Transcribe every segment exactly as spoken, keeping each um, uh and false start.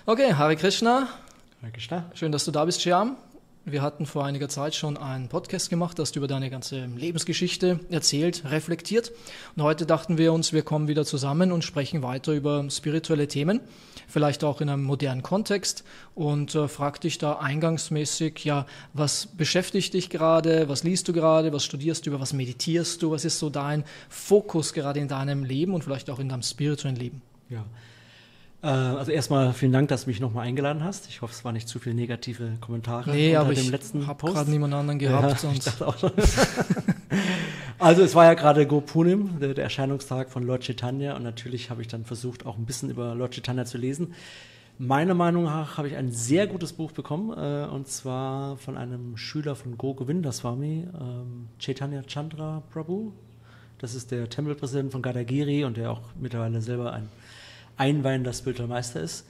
Okay, Hare Krishna. Hare Krishna. Schön, dass du da bist, Shyam. Wir hatten vor einiger Zeit schon einen Podcast gemacht, hast du über deine ganze Lebensgeschichte erzählt, reflektiert. Und heute dachten wir uns, wir kommen wieder zusammen und sprechen weiter über spirituelle Themen, vielleicht auch in einem modernen Kontext. Und äh, frag dich da eingangsmäßig, ja, was beschäftigt dich gerade, was liest du gerade, was studierst du, über was meditierst du, was ist so dein Fokus gerade in deinem Leben und vielleicht auch in deinem spirituellen Leben? Ja. Also erstmal vielen Dank, dass du mich nochmal eingeladen hast. Ich hoffe, es waren nicht zu viele negative Kommentare nee, unter aber dem ich letzten habe Post. gerade niemand anderen gehabt. Ja, ich dachte auch schon. Also es war ja gerade Gopunim, der, der Erscheinungstag von Lord Chaitanya, und natürlich habe ich dann versucht, auch ein bisschen über Lord Chaitanya zu lesen. Meiner Meinung nach habe ich ein sehr gutes Buch bekommen, äh, und zwar von einem Schüler von Govinda Swami, ähm, Chaitanya Chandra Prabhu. Das ist der Tempelpräsident von Gadagiri und der auch mittlerweile selber ein einweihender spiritueller Meister ist.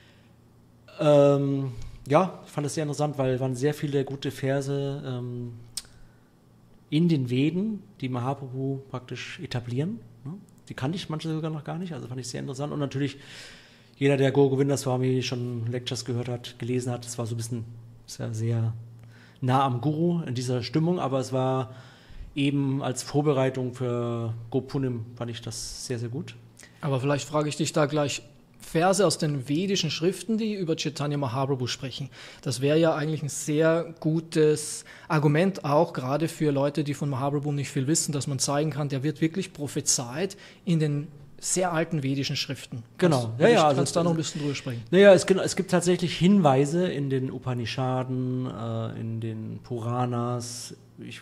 Ähm, ja, ich fand es sehr interessant, weil es waren sehr viele gute Verse ähm, in den Veden, die Mahaprabhu praktisch etablieren. Ne? Die kannte ich manche sogar noch gar nicht, also fand ich sehr interessant. Und natürlich, jeder, der Govinda Swami schon Lectures gehört hat, gelesen hat, das war so ein bisschen sehr, sehr nah am Guru in dieser Stimmung, aber es war eben als Vorbereitung für Gopunim, fand ich das sehr, sehr gut. Aber vielleicht frage ich dich da gleich Verse aus den vedischen Schriften, die über Chaitanya Mahaprabhu sprechen. Das wäre ja eigentlich ein sehr gutes Argument auch gerade für Leute, die von Mahaprabhu nicht viel wissen, dass man zeigen kann, der wird wirklich prophezeit in den sehr alten vedischen Schriften. Genau. Ja, ja, also kannst du da noch ein bisschen drüber sprechen? Naja, es gibt, es gibt tatsächlich Hinweise in den Upanishaden, äh, in den Puranas, ich,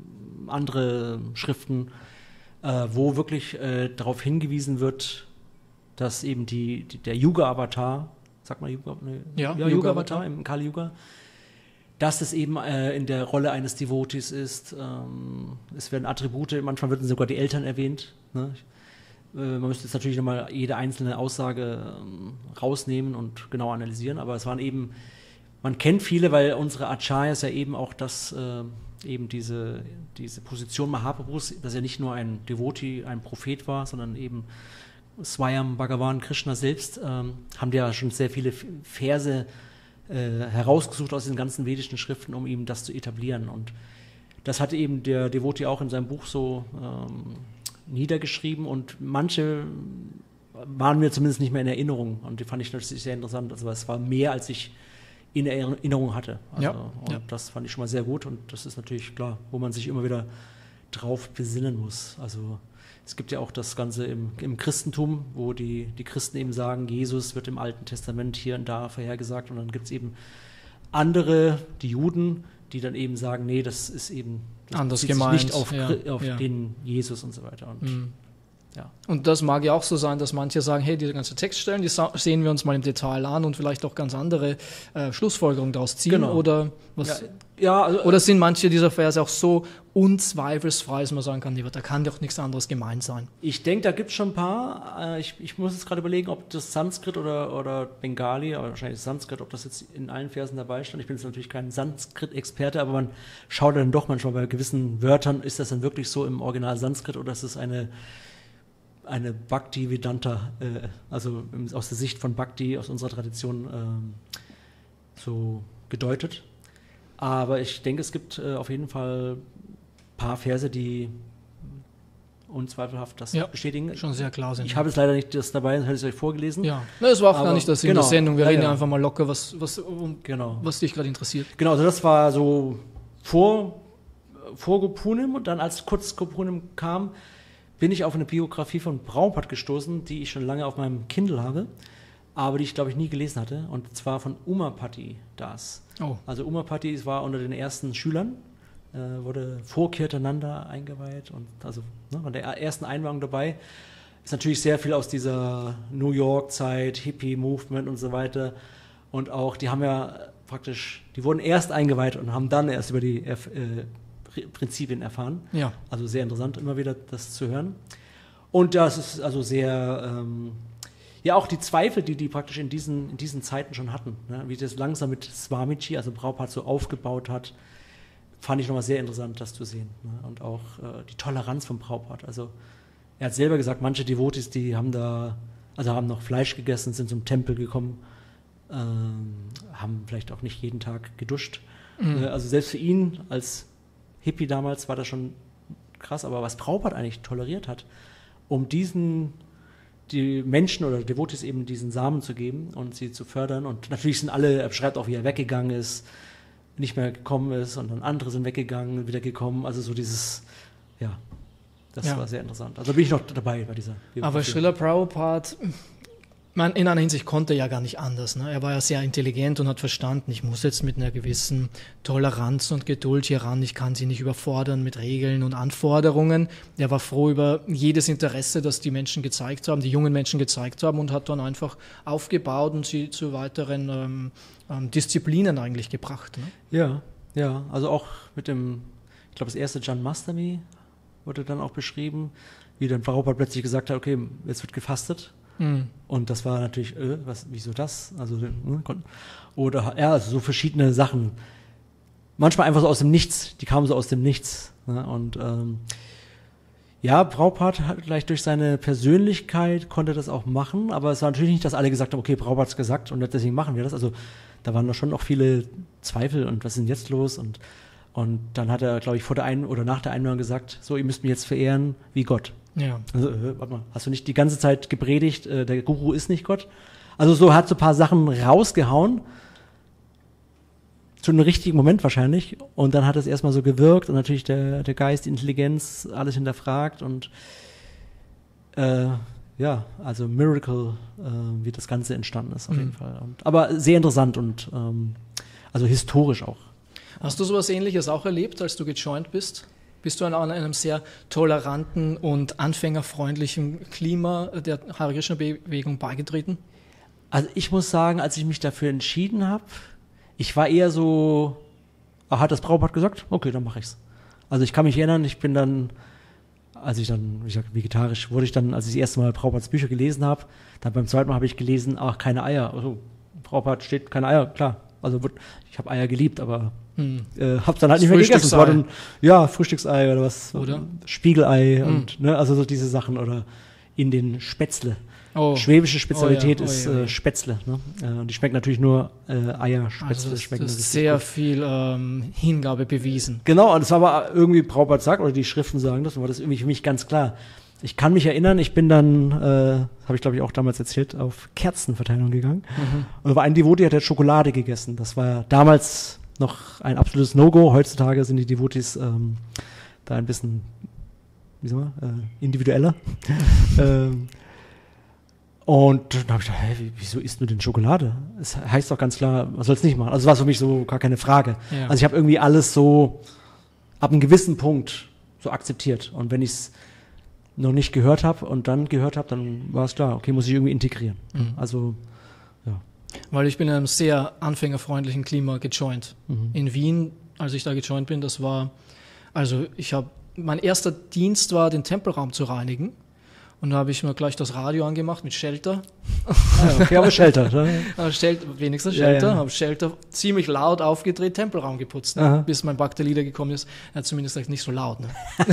andere Schriften, Äh, wo wirklich äh, darauf hingewiesen wird, dass eben die, die, der Yuga-Avatar, sag mal Yuga, ne, ja, ja, Yuga-Avatar im Kali-Yuga, dass es eben äh, in der Rolle eines Devotees ist. Ähm, es werden Attribute, manchmal werden sogar die Eltern erwähnt. Ne? Äh, man müsste jetzt natürlich nochmal jede einzelne Aussage ähm, rausnehmen und genau analysieren, aber es waren eben, man kennt viele, weil unsere Acharyas ja eben auch das äh, eben diese, diese Position Mahaprabhus, dass er nicht nur ein Devotee, ein Prophet war, sondern eben Swayam Bhagavan Krishna selbst, ähm, haben ja schon sehr viele Verse äh, herausgesucht aus den ganzen vedischen Schriften, um ihm das zu etablieren. Und das hatte eben der Devotee auch in seinem Buch so ähm, niedergeschrieben, und manche waren mir zumindest nicht mehr in Erinnerung, und die fand ich natürlich sehr interessant. Also es war mehr, als ich in Erinnerung hatte. Also, ja, und ja. das fand ich schon mal sehr gut, und das ist natürlich klar, wo man sich immer wieder drauf besinnen muss. Also es gibt ja auch das Ganze im, im Christentum, wo die, die Christen eben sagen, Jesus wird im Alten Testament hier und da vorhergesagt, und dann gibt es eben andere, die Juden, die dann eben sagen, nee, das ist eben das anders bezieht sich gemeint, nicht auf, ja, auf ja. den Jesus und so weiter. Und mhm. Ja. Und das mag ja auch so sein, dass manche sagen, hey, diese ganze Textstellen, die sehen wir uns mal im Detail an und vielleicht auch ganz andere äh, Schlussfolgerungen daraus ziehen. Genau. Oder, was, ja, ja, also, oder sind manche dieser Verse auch so unzweifelsfrei, dass man sagen kann, da kann doch nichts anderes gemeint sein? Ich denke, da gibt es schon ein paar. Ich, ich muss jetzt gerade überlegen, ob das Sanskrit oder, oder Bengali, aber wahrscheinlich Sanskrit, ob das jetzt in allen Versen dabei stand. Ich bin jetzt natürlich kein Sanskrit-Experte, aber man schaut dann doch manchmal bei gewissen Wörtern, ist das dann wirklich so im Original Sanskrit, oder ist es eine eine Bhakti-Vedanta, äh, also aus der Sicht von Bhakti, aus unserer Tradition ähm, so gedeutet. Aber ich denke, es gibt äh, auf jeden Fall ein paar Verse, die unzweifelhaft das ja, bestätigen. Schon sehr klar sind. Ich habe jetzt leider nicht das dabei, das hätte ich euch vorgelesen. Ja, das war auch aber gar nicht das in genau, der Sendung. Wir ja, reden ja. einfach mal locker, was, was, um, genau. was dich gerade interessiert. Genau, also das war so vor, vor Gopunim, und dann als kurz Gopunim kam, bin ich auf eine Biografie von Prabhupada gestoßen, die ich schon lange auf meinem Kindle habe, aber die ich, glaube ich, nie gelesen hatte, und zwar von Umapati Das. Oh. Also Umapati war unter den ersten Schülern, äh, wurde vor Kirtananda eingeweiht, und also ne, von der ersten Einweihung dabei. Ist natürlich sehr viel aus dieser New York-Zeit, Hippie-Movement und so weiter, und auch, die haben ja praktisch, die wurden erst eingeweiht und haben dann erst über die äh, Prinzipien erfahren. Ja. Also sehr interessant, immer wieder das zu hören. Und das ist also sehr, ähm, ja auch die Zweifel, die die praktisch in diesen, in diesen Zeiten schon hatten, ne? Wie das langsam mit Swamiji, also Prabhupada, so aufgebaut hat, fand ich nochmal sehr interessant, das zu sehen. Ne? Und auch äh, die Toleranz von Prabhupada. Also er hat selber gesagt, manche Devotees, die haben da, also haben noch Fleisch gegessen, sind zum Tempel gekommen, ähm, haben vielleicht auch nicht jeden Tag geduscht. Mhm. Äh, also selbst für ihn als Hippie damals war das schon krass, aber was Prabhupada eigentlich toleriert hat, um diesen, die Menschen oder Devotees eben diesen Samen zu geben und sie zu fördern. Und natürlich sind alle, er beschreibt auch, wie er weggegangen ist, nicht mehr gekommen ist und dann andere sind weggegangen, wieder gekommen. Also so dieses, ja, das ja. war sehr interessant. Also bin ich noch dabei bei dieser Biografie. Aber Srila Prabhupada, man, in einer Hinsicht konnte er ja gar nicht anders. Ne? Er war ja sehr intelligent und hat verstanden, ich muss jetzt mit einer gewissen Toleranz und Geduld hier ran, ich kann sie nicht überfordern mit Regeln und Anforderungen. Er war froh über jedes Interesse, das die Menschen gezeigt haben, die jungen Menschen gezeigt haben und hat dann einfach aufgebaut und sie zu weiteren ähm, ähm, Disziplinen eigentlich gebracht. Ne? Ja, ja, also auch mit dem, ich glaube das erste Janmashtami wurde dann auch beschrieben, wie dann Prabhupada plötzlich gesagt hat, okay, jetzt wird gefastet. Mhm. Und das war natürlich, äh, was, wieso das? Also, ne, oder ja, also so verschiedene Sachen. Manchmal einfach so aus dem Nichts, die kamen so aus dem Nichts. Ne? Und ähm, ja, Prabhupada hat gleich durch seine Persönlichkeit konnte das auch machen, aber es war natürlich nicht, dass alle gesagt haben, okay, Prabhupada hat es gesagt und deswegen machen wir das. Also da waren doch schon noch viele Zweifel und was ist denn jetzt los? Und, und dann hat er, glaube ich, vor der Ein- oder nach der Einladung gesagt, so, ihr müsst mich jetzt verehren wie Gott. Ja. Also, äh, warte mal, hast du nicht die ganze Zeit gepredigt, äh, der Guru ist nicht Gott? Also so hat so ein paar Sachen rausgehauen, zu einem richtigen Moment wahrscheinlich, und dann hat es erstmal so gewirkt und natürlich der, der Geist, die Intelligenz, alles hinterfragt und äh, ja, also Miracle, äh, wie das Ganze entstanden ist auf mhm. jeden Fall. Und, aber sehr interessant und ähm, also historisch auch. Hast du sowas Ähnliches auch erlebt, als du gejoint bist? Bist du an einem sehr toleranten und anfängerfreundlichen Klima der Hare Krishna-Bewegung beigetreten? Also ich muss sagen, als ich mich dafür entschieden habe, ich war eher so, ah, hat das Prabhupada gesagt? Okay, dann mache ich's. Also ich kann mich erinnern, ich bin dann, als ich dann, wie gesagt, vegetarisch wurde ich dann, als ich das erste Mal Prabhupads Bücher gelesen habe, dann beim zweiten Mal habe ich gelesen, ach, keine Eier. Also Prabhupada steht keine Eier, klar. Also ich habe Eier geliebt, aber hm. äh, habe dann halt nicht mehr gegessen. Es war dann, ja, Frühstücksei oder was, oder? Spiegelei hm. und ne, also so diese Sachen oder in den Spätzle. Oh. Schwäbische Spezialität oh ja, oh ist ja, ja. Äh, Spätzle. Ne? Äh, die schmecken natürlich nur äh, Eierspätzle. Also das, schmecken das ist sehr gut. viel ähm, Hingabe bewiesen. Genau, und das war aber irgendwie Prabhupada sagt, oder die Schriften sagen das, und war das irgendwie für mich ganz klar. Ich kann mich erinnern, ich bin dann, äh, habe ich glaube ich auch damals erzählt, auf Kerzenverteilung gegangen. Mhm. Und da war ein Devotee, der hat Schokolade gegessen. Das war damals noch ein absolutes No-Go. Heutzutage sind die Devotees ähm, da ein bisschen, wie sagen wir, äh, individueller. ähm, Und dann habe ich gedacht, hä, wieso isst du denn Schokolade? Es heißt doch ganz klar, man soll es nicht machen. Also es war für mich so gar keine Frage. Ja. Also ich habe irgendwie alles so ab einem gewissen Punkt so akzeptiert. Und wenn ich es noch nicht gehört habe und dann gehört habe, dann war es klar, okay, muss ich irgendwie integrieren. Mhm. Also, ja. Weil ich bin in einem sehr anfängerfreundlichen Klima gejoint. Mhm. In Wien, als ich da gejoint bin, das war, also ich habe, mein erster Dienst war, den Tempelraum zu reinigen. Und da habe ich mir gleich das Radio angemacht mit Shelter. Ah, okay, aber Shelter. aber Shelter wenigstens Shelter. Ja, ja. Habe Shelter ziemlich laut aufgedreht, Tempelraum geputzt. Ne? Bis mein Bhakta Leader gekommen ist. Er hat zumindest gesagt, nicht so laut. Ne?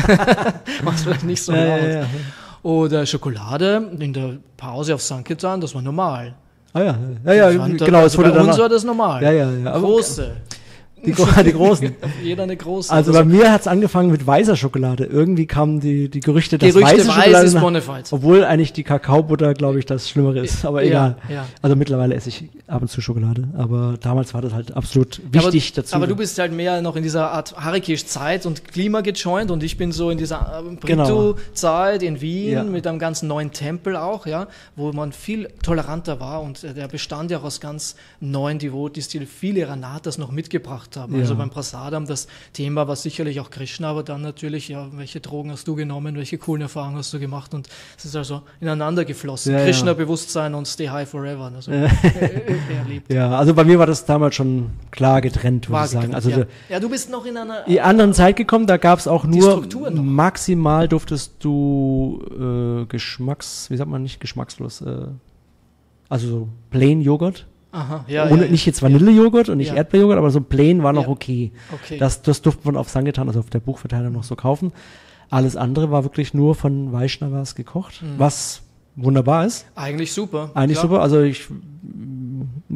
Mach's vielleicht nicht so ja, laut. Ja, ja. Oder Schokolade in der Pause auf Sankirtan, das war normal. Ah ja, ja, ja, ja fand, genau. Also bei dann uns war das normal. Ja, ja, ja. Große. Die, die großen. Jeder eine große. Also bei mir hat es angefangen mit weißer Schokolade. Irgendwie kamen die, die Gerüchte, dass Gerüchte, weiße weiß Schokolade, ist Bonafide. Obwohl eigentlich die Kakaobutter, glaube ich, das Schlimmere ist. Aber ja, egal. Ja. Also mittlerweile esse ich ab und zu Schokolade. Aber damals war das halt absolut wichtig aber, dazu. Aber du bist halt mehr noch in dieser Art Hare-Krish-Zeit und Klima gejoint und ich bin so in dieser Brittu-Zeit in Wien ja. mit einem ganz neuen Tempel auch, ja, wo man viel toleranter war und der bestand ja aus ganz neuen Devotees, die viele Ranatas noch mitgebracht haben. Ja. Also beim Prasadam, das Thema war sicherlich auch Krishna, aber dann natürlich, ja, welche Drogen hast du genommen, welche coolen Erfahrungen hast du gemacht, und es ist also ineinander geflossen. Ja, Krishna-Bewusstsein ja. und Stay High Forever. Also ja. erlebt. Ja, also bei mir war das damals schon klar getrennt, würde ich sagen. Also ja. ja, du bist noch in einer die anderen Zeit gekommen, da gab es auch nur maximal durftest du äh, Geschmacks, wie sagt man, nicht geschmackslos, äh, also so plain Joghurt. Aha, ja, Ohne, ja, nicht jetzt Vanillejoghurt und nicht ja. Erdbeerjoghurt, aber so plain war noch ja. okay. okay. Das, das durfte man auf Sankirtan, also auf der Buchverteilung noch so kaufen. Alles andere war wirklich nur von Vaishnavas gekocht, mhm. was wunderbar ist. Eigentlich super. Eigentlich klar. super. Also ich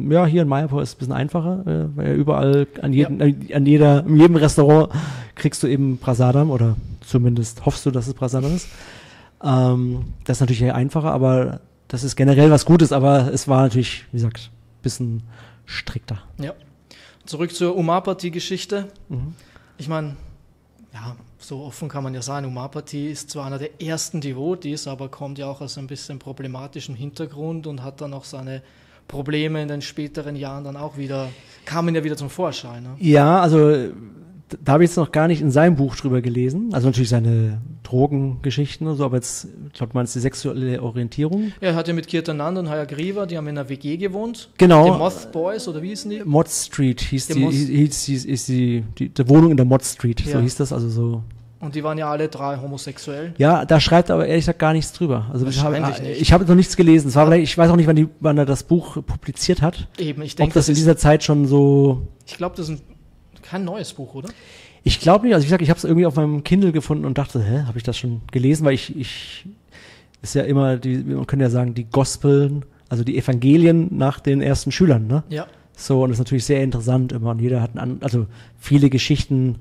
ja, hier in Mayapur ist es ein bisschen einfacher, äh, weil ja überall an jedem, ja. an jeder, in jedem Restaurant kriegst du eben Prasadam oder zumindest hoffst du, dass es Prasadam ist. Ähm, das ist natürlich eher einfacher, aber das ist generell was Gutes, aber es war natürlich, wie gesagt, ein bisschen strikter. Ja. Zurück zur Umarpati-Geschichte. Mhm. Ich meine, ja, so offen kann man ja sagen, Umarpati ist zwar einer der ersten Devotees, aber kommt ja auch aus ein bisschen problematischem Hintergrund und hat dann auch seine Probleme in den späteren Jahren dann auch wieder, kamen ja wieder zum Vorschein. Ne? Ja, also da habe ich jetzt noch gar nicht in seinem Buch drüber gelesen. Also natürlich seine Drogengeschichten und so, aber jetzt, ich glaube, du meinst die sexuelle Orientierung. Ja, er hat ja mit Kirtanand und Hayagriva, die haben in einer W G gewohnt. Genau. Die Moth Boys, oder wie hießen die? Mod Street hieß Die die, Moth- hieß, hieß, hieß die, die, die Wohnung in der Mod Street, so Ja. hieß das, also so. Und die waren ja alle drei homosexuell. Ja, da schreibt er aber ehrlich gesagt gar nichts drüber. Also ich habe, Wahrscheinlich nicht. ich habe noch nichts gelesen. Es war vielleicht, ich weiß auch nicht, wann, die, wann er das Buch publiziert hat. Eben, ich Ob denke, das in dieser Zeit schon so. ich glaube, das ist ein, kein neues Buch, oder? Ich glaube nicht. Also wie gesagt, ich habe es irgendwie auf meinem Kindle gefunden und dachte, hä, habe ich das schon gelesen? Weil ich, ich ist ja immer, die, man könnte ja sagen, die Gospeln, also die Evangelien nach den ersten Schülern, ne? Ja. So, und das ist natürlich sehr interessant immer. Und jeder hat einen, also viele Geschichten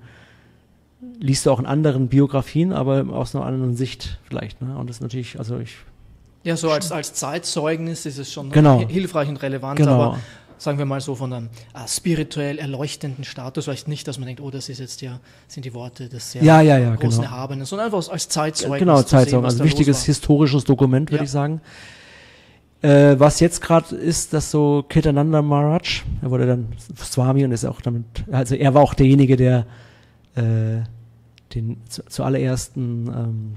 liest du auch in anderen Biografien, aber aus einer anderen Sicht vielleicht, ne? Und das ist natürlich, also ich. Ja, so als, als Zeitzeugnis ist es schon Genau. hi- hilfreich und relevant, Genau. aber sagen wir mal so von einem äh, spirituell erleuchtenden Status, vielleicht nicht, dass man denkt, oh, das ist jetzt ja, sind die Worte des sehr Ja, ja, ja, großen genau. Erhabenen, sondern einfach als Zeitzeugnis Genau, zu sehen, Zeitung, was also da wichtiges los war. historisches Dokument, würde Ja. ich sagen. Äh, was jetzt gerade ist, dass so Kirtananda Maharaj, er wurde dann Swami und ist auch damit, also er war auch derjenige, der äh, den zu, zuallerersten ähm,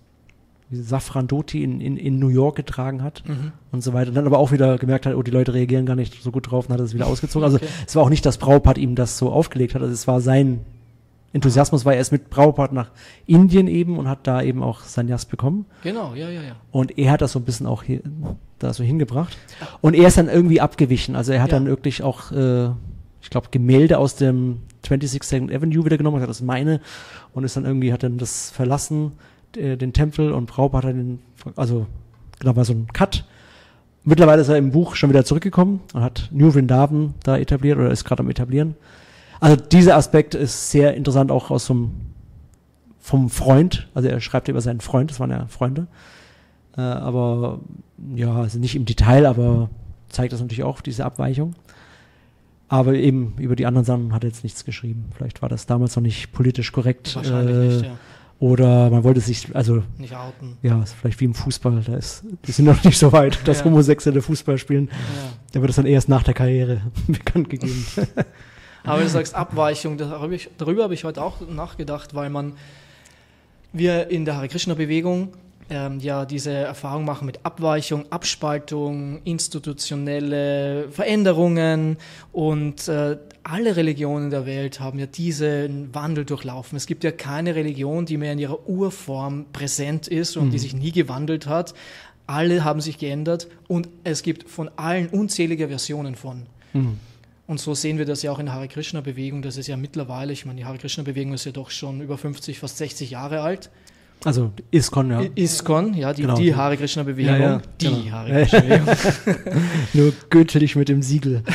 Safran Dhoti in, in, in New York getragen hat Mhm. und so weiter. Und dann aber auch wieder gemerkt hat, oh, die Leute reagieren gar nicht so gut drauf und hat es wieder ausgezogen. Also Okay. es war auch nicht, dass Prabhupada ihm das so aufgelegt hat, also es war sein Enthusiasmus, war er erst mit Prabhupada nach Indien eben und hat da eben auch Sannyas bekommen. Genau, ja, ja, ja. Und er hat das so ein bisschen auch hier, da so hingebracht. Und er ist dann irgendwie abgewichen. Also er hat Ja. dann wirklich auch, äh, ich glaube, Gemälde aus dem twenty-sixth Second Avenue wieder genommen, hat das ist meine und ist dann irgendwie, hat dann das verlassen, äh, den Tempel und Prabhupada hat den, also genau, war so ein Cut. Mittlerweile ist er im Buch schon wieder zurückgekommen und hat New Vrindavan da etabliert oder ist gerade am etablieren. Also dieser Aspekt ist sehr interessant auch aus so einem, vom Freund, also er schreibt über seinen Freund, das waren ja Freunde, äh, aber ja, also nicht im Detail, aber zeigt das natürlich auch, diese Abweichung. Aber eben über die anderen Sachen hat er jetzt nichts geschrieben. Vielleicht war das damals noch nicht politisch korrekt. Wahrscheinlich äh, nicht, ja. Oder man wollte sich, also Nicht outen. ja, ist vielleicht wie im Fußball, da ist, die sind noch nicht so weit, dass Ja. Fußball spielen. Ja. Da wird es dann erst nach der Karriere bekannt gegeben. Aber du sagst Abweichung, darüber, ich, darüber habe ich heute auch nachgedacht, weil man, wir in der Hare Krishna Bewegung ähm, ja diese Erfahrung machen mit Abweichung, Abspaltung, institutionelle Veränderungen und äh, alle Religionen der Welt haben ja diesen Wandel durchlaufen. Es gibt ja keine Religion, die mehr in ihrer Urform präsent ist und Mhm. die sich nie gewandelt hat. Alle haben sich geändert und es gibt von allen unzählige Versionen von. Mhm. Und so sehen wir das ja auch in der Hare Krishna Bewegung. Das ist ja mittlerweile, ich meine, die Hare Krishna Bewegung ist ja doch schon über fünfzig, fast sechzig Jahre alt. Also ISKCON, ja. I- ISKCON, ja, die, Genau. die Hare Krishna Bewegung. Ja, ja, die genau. Hare Krishna Bewegung. Nur gültig mit dem Siegel.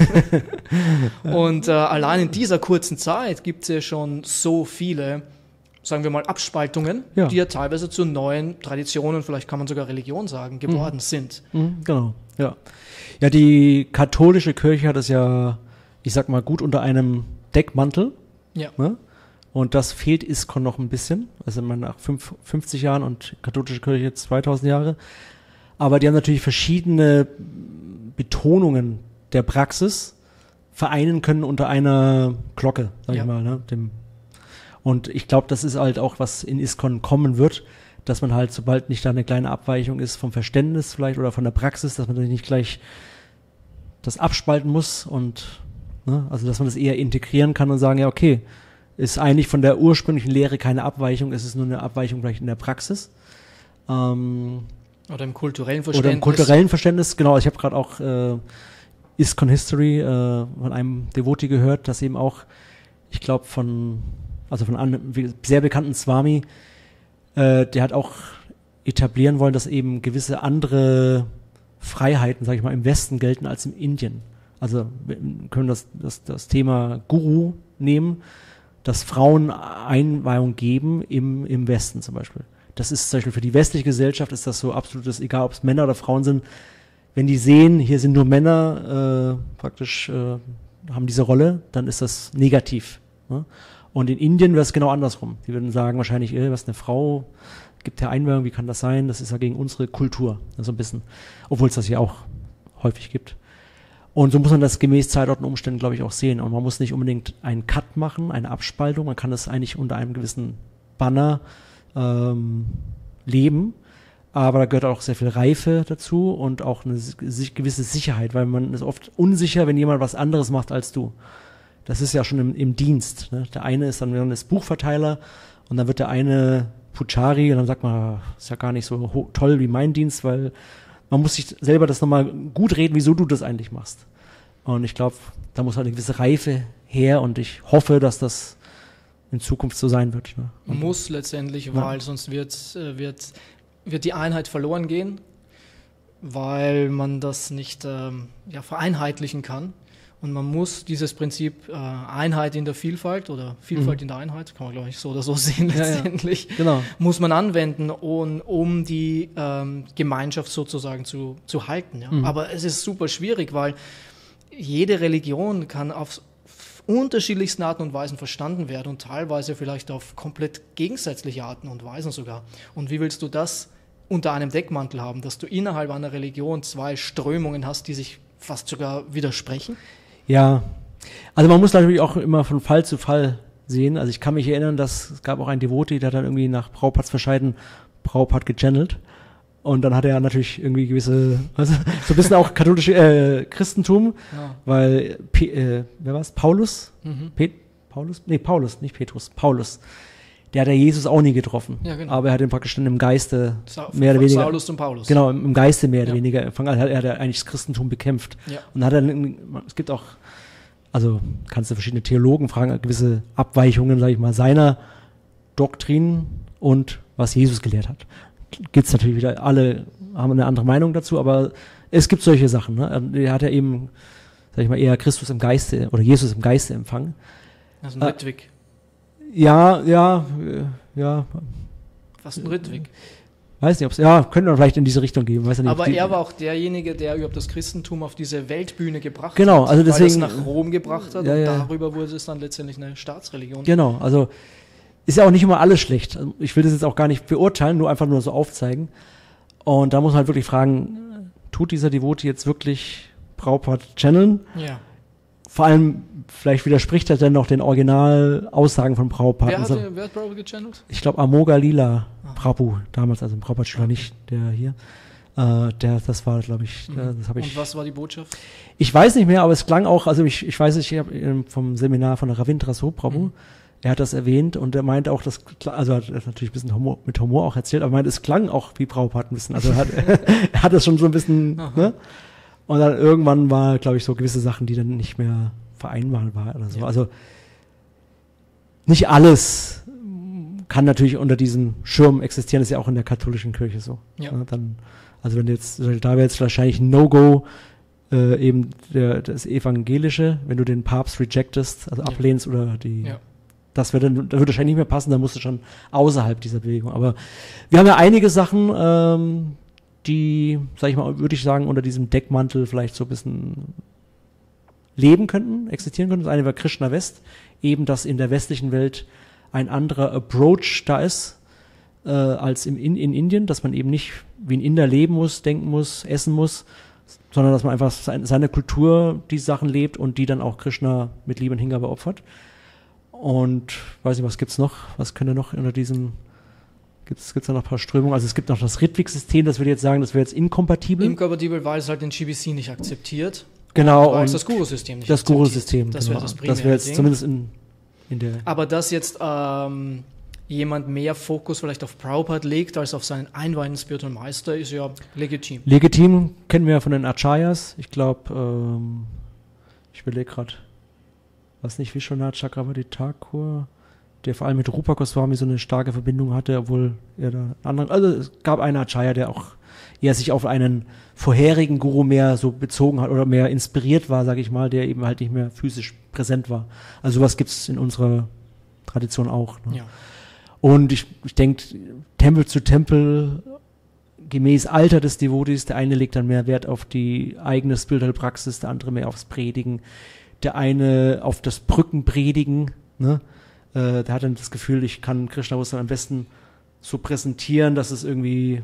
Und äh, allein in dieser kurzen Zeit gibt es ja schon so viele, sagen wir mal, Abspaltungen, Ja. die ja teilweise zu neuen Traditionen, vielleicht kann man sogar Religion sagen, geworden sind. Mhm, genau, ja. Ja, die katholische Kirche hat es ja, ich sag mal, gut unter einem Deckmantel. Ja. Ne? Und das fehlt ISKCON noch ein bisschen. Also man nach fünf, fünfzig Jahren und katholische Kirche zweitausend Jahre. Aber die haben natürlich verschiedene Betonungen der Praxis vereinen können unter einer Glocke, sag Ja. ich mal. Ne? Dem und ich glaube, das ist halt auch, was in ISKCON kommen wird, dass man halt, sobald nicht da eine kleine Abweichung ist vom Verständnis vielleicht oder von der Praxis, dass man dann nicht gleich das abspalten muss und ne, also dass man das eher integrieren kann und sagen, ja, okay, ist eigentlich von der ursprünglichen Lehre keine Abweichung, es ist nur eine Abweichung vielleicht in der Praxis. Ähm, Oder im kulturellen Verständnis. oder im kulturellen Verständnis, genau. Ich habe gerade auch äh, ISKCON History äh, von einem Devotee gehört, dass eben auch, ich glaube, von, also von einem wie- sehr bekannten Swami, äh, der hat auch etablieren wollen, dass eben gewisse andere Freiheiten, sage ich mal, im Westen gelten als in Indien. Also wir können das, das, das Thema Guru nehmen, dass Frauen Einweihung geben im, im Westen zum Beispiel. Das ist zum Beispiel für die westliche Gesellschaft ist das so absolutes, egal ob es Männer oder Frauen sind, wenn die sehen, hier sind nur Männer äh, praktisch äh, haben diese Rolle, dann ist das negativ. Ne? Und in Indien wäre es genau andersrum. Die würden sagen wahrscheinlich, äh, was eine Frau gibt ja Einweihung, wie kann das sein? Das ist ja gegen unsere Kultur, also ein bisschen, obwohl es das hier auch häufig gibt. Und so muss man das gemäß Zeitort und Umständen, glaube ich, auch sehen. Und man muss nicht unbedingt einen Cut machen, eine Abspaltung. Man kann das eigentlich unter einem gewissen Banner ähm, leben. Aber da gehört auch sehr viel Reife dazu und auch eine si- gewisse Sicherheit, weil man ist oft unsicher, wenn jemand was anderes macht als du. Das ist ja schon im, im Dienst. Ne? Der eine ist dann, dann ist Buchverteiler und dann wird der eine Puchari und dann sagt man, das ist ja gar nicht so ho- toll wie mein Dienst, weil man muss sich selber das nochmal gut reden, wieso du das eigentlich machst. Und ich glaube, da muss halt eine gewisse Reife her und ich hoffe, dass das in Zukunft so sein wird. Ne? Muss letztendlich, weil ja. sonst wird, wird, wird die Einheit verloren gehen, weil man das nicht ähm, ja, vereinheitlichen kann. Und man muss dieses Prinzip äh, Einheit in der Vielfalt oder Vielfalt mhm. in der Einheit, kann man glaube ich so oder so sehen letztendlich, ja, ja. Genau. muss man anwenden, und, um die ähm, Gemeinschaft sozusagen zu, zu halten. Ja? Mhm. Aber es ist super schwierig, weil jede Religion kann auf unterschiedlichsten Arten und Weisen verstanden werden und teilweise vielleicht auf komplett gegensätzliche Arten und Weisen sogar. Und wie willst du das unter einem Deckmantel haben, dass du innerhalb einer Religion zwei Strömungen hast, die sich fast sogar widersprechen? Ja, also man muss natürlich auch immer von Fall zu Fall sehen. Also ich kann mich erinnern, dass es gab auch einen Devoti, der hat dann irgendwie nach Prabhupads Verscheiden Prabhupada gechannelt. Und dann hat er natürlich irgendwie gewisse, also so ein bisschen auch katholische äh, Christentum, ja. weil, P, äh, wer war's? Paulus? Mhm. Pet, Paulus? Nee, Paulus, nicht Petrus, Paulus. Der hat ja Jesus auch nie getroffen. Ja, genau. Aber er hat ihn praktisch dann im Geiste Sa- mehr oder weniger. Saulus und Paulus. Genau, im, im Geiste mehr oder ja. weniger empfangen. Also er hat er eigentlich das Christentum bekämpft. Ja. Und hat dann, es gibt auch, also kannst du verschiedene Theologen fragen, gewisse Abweichungen, sage ich mal, seiner Doktrin und was Jesus gelehrt hat. Gibt's natürlich wieder, alle haben eine andere Meinung dazu, aber es gibt solche Sachen. Ne? Er hat ja eben, sag ich mal, eher Christus im Geiste oder Jesus im Geiste empfangen. Also ein äh, Ritwig. Ja, ja, ja. Was ein Ritwig? Weiß nicht, ob's, ja, könnte man vielleicht in diese Richtung gehen. Weiß nicht, aber die, er war auch derjenige, der überhaupt das Christentum auf diese Weltbühne gebracht genau, hat. Also deswegen, weil es nach Rom gebracht hat ja, und ja. darüber wurde es dann letztendlich eine Staatsreligion. Genau, also ist ja auch nicht immer alles schlecht. Also ich will das jetzt auch gar nicht beurteilen, nur einfach nur so aufzeigen. Und da muss man halt wirklich fragen, tut dieser Devoti jetzt wirklich Prabhupada channeln? Ja. Vor allem, vielleicht widerspricht er dann noch den Originalaussagen von Prabhupada. Wer hat, so. wer hat Prabhupada gechannelt? Ich glaube Amoga Lila ah. Prabhu, damals, also ein Prabhupada-Schüler, okay. nicht der hier. Äh, der, das war, glaube ich, mhm. das habe ich. Und was war die Botschaft? Ich weiß nicht mehr, aber es klang auch, also ich, ich weiß nicht, ich habe vom Seminar von der Ravindra So Prabhu, mhm. er hat das erwähnt und er meinte auch, das, also er hat das natürlich ein bisschen Humor, mit Humor auch erzählt, aber er meinte, es klang auch wie Prabhupada ein bisschen. Also er hat, er hat das schon so ein bisschen, ne? Und dann irgendwann war, glaube ich, so gewisse Sachen, die dann nicht mehr vereinbar waren oder so. Ja. Also nicht alles kann natürlich unter diesem Schirm existieren, das ist ja auch in der katholischen Kirche so. Ja. Ja, dann, also wenn jetzt, da wäre jetzt wahrscheinlich ein No-Go, äh, eben der, das Evangelische, wenn du den Papst rejectest, also ja. ablehnst oder die, ja. das würde dann, das würde wahrscheinlich nicht mehr passen, dann musst du schon außerhalb dieser Bewegung. Aber wir haben ja einige Sachen, ähm, die, sag ich mal, würde ich sagen, unter diesem Deckmantel vielleicht so ein bisschen leben könnten, existieren könnten. Das eine war Krishna West, eben, dass in der westlichen Welt ein anderer Approach da ist, äh, als im, in, in Indien, dass man eben nicht wie ein Inder leben muss, denken muss, essen muss, sondern dass man einfach sein, seine Kultur, die Sachen lebt und die dann auch Krishna mit Liebe und Hingabe opfert. Und, weiß nicht, was gibt's noch? Was könnte noch unter diesem Gibt es da noch ein paar Strömungen? Also es gibt noch das Ritwig-System, das würde jetzt sagen, das wäre jetzt inkompatibel. Inkompatibel, weil es halt den G B C nicht akzeptiert. Genau. Weil es das Guru-System nicht das akzeptiert. Das Guru-System, das genau. wäre das primäre Das wäre jetzt Ding. zumindest in, in der... Aber dass jetzt ähm, jemand mehr Fokus vielleicht auf Prabhupada legt, als auf seinen einweihenden Spiritual Meister, ist ja legitim. Legitim kennen wir ja von den Acharyas. Ich glaube, ähm, ich überlege gerade, was nicht, Vishwanath Chakravarti Thakur, der vor allem mit Rupa Goswami so eine starke Verbindung hatte, obwohl er da anderen, also es gab einen Acharya, der auch er sich auf einen vorherigen Guru mehr so bezogen hat oder mehr inspiriert war, sage ich mal, der eben halt nicht mehr physisch präsent war. Also sowas gibt es in unserer Tradition auch. Ne? Ja. Und ich, ich denke, Tempel zu Tempel, gemäß Alter des Devotis, der eine legt dann mehr Wert auf die eigene spirituelle Praxis, der andere mehr aufs Predigen, der eine auf das Brückenpredigen, ne? Äh, der hat dann das Gefühl, ich kann Krishna-Bewusstsein am besten so präsentieren, dass es irgendwie,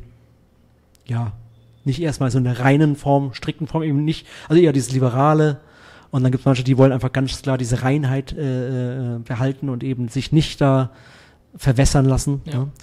ja, nicht erstmal so in der reinen Form, strikten Form, eben nicht, also eher dieses Liberale. Und dann gibt es manche, die wollen einfach ganz klar diese Reinheit äh, behalten und eben sich nicht da verwässern lassen. Ja. Ne?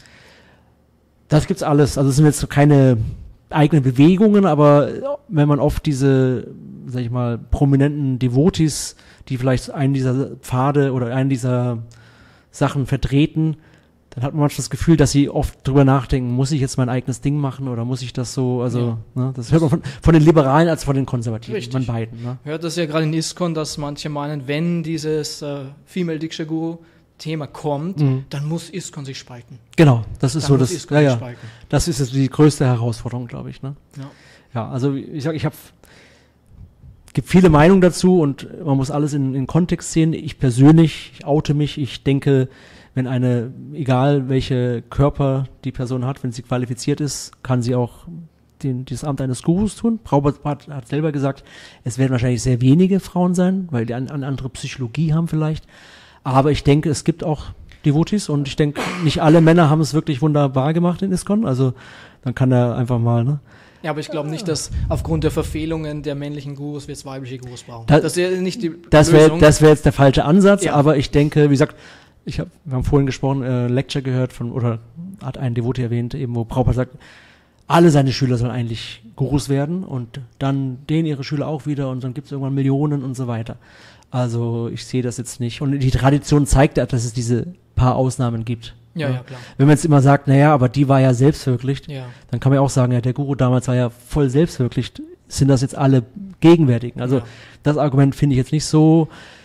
Das gibt's alles. Also es sind jetzt so keine eigenen Bewegungen, aber wenn man oft diese, sag ich mal, prominenten Devotis, die vielleicht einen dieser Pfade oder einen dieser Sachen vertreten, dann hat man manchmal das Gefühl, dass sie oft drüber nachdenken, muss ich jetzt mein eigenes Ding machen oder muss ich das so, also, ja. ne, das hört man von, von den Liberalen als von den Konservativen, Richtig. von beiden. Ne? Hört das ja gerade in ISKCON, dass manche meinen, wenn dieses äh, Female Diksha Guru Thema kommt, mhm. dann muss ISKCON sich spalten. Genau, das ist dann so muss das, ISKCON ja, sich ja, spalten. das ist jetzt die größte Herausforderung, glaube ich. Ne? Ja. ja, also ich sage, ich habe gibt viele Meinungen dazu und man muss alles in, in Kontext sehen. Ich persönlich, ich oute mich, ich denke, wenn eine, egal welche Körper die Person hat, wenn sie qualifiziert ist, kann sie auch den, dieses Amt eines Gurus tun. Prabhupada hat selber gesagt, es werden wahrscheinlich sehr wenige Frauen sein, weil die eine, eine andere Psychologie haben vielleicht. Aber ich denke, es gibt auch Devotis und ich denke, nicht alle Männer haben es wirklich wunderbar gemacht in ISKCON. Also dann kann er einfach mal, ne? Ja, aber ich glaube nicht, dass aufgrund der Verfehlungen der männlichen Gurus wir jetzt weibliche Gurus brauchen. Da, das ist ja nicht die das wär, Lösung. Das wäre jetzt der falsche Ansatz, ja. aber ich denke, wie gesagt, ich hab, wir haben vorhin gesprochen, äh, Lecture gehört von, oder hat einen Devoti erwähnt, eben wo Prabhupada sagt, alle seine Schüler sollen eigentlich Gurus werden und dann denen ihre Schüler auch wieder und dann gibt es irgendwann Millionen und so weiter. Also ich sehe das jetzt nicht. Und die Tradition zeigt ja, dass es diese paar Ausnahmen gibt. Ja, ja, ja, klar. Wenn man jetzt immer sagt, naja, aber die war ja selbstverwirklicht, ja. dann kann man ja auch sagen, ja, der Guru damals war ja voll selbstverwirklicht, sind das jetzt alle Gegenwärtigen. Also ja. das Argument finde ich jetzt nicht so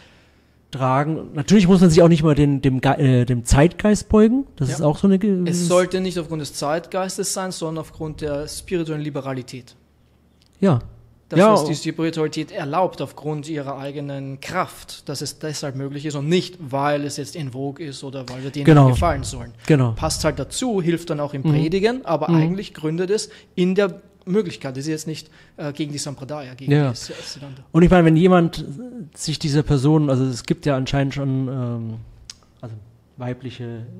tragen. Natürlich muss man sich auch nicht mal den, dem, äh, dem Zeitgeist beugen. Das ja. ist auch so eine... Ge- es sollte nicht aufgrund des Zeitgeistes sein, sondern aufgrund der spirituellen Liberalität. Ja. Das, ja. was die Spiritualität erlaubt aufgrund ihrer eigenen Kraft, dass es deshalb möglich ist und nicht, weil es jetzt in vogue ist oder weil wir denen genau. gefallen sollen. Genau. Passt halt dazu, hilft dann auch im mhm. Predigen, aber mhm. eigentlich gründet es in der Möglichkeit. Das ist jetzt nicht äh, gegen die Sampradaya, gegen ja. die Siddhanta. Und ich meine, wenn jemand sich dieser Person, also es gibt ja anscheinend schon ähm, also weibliche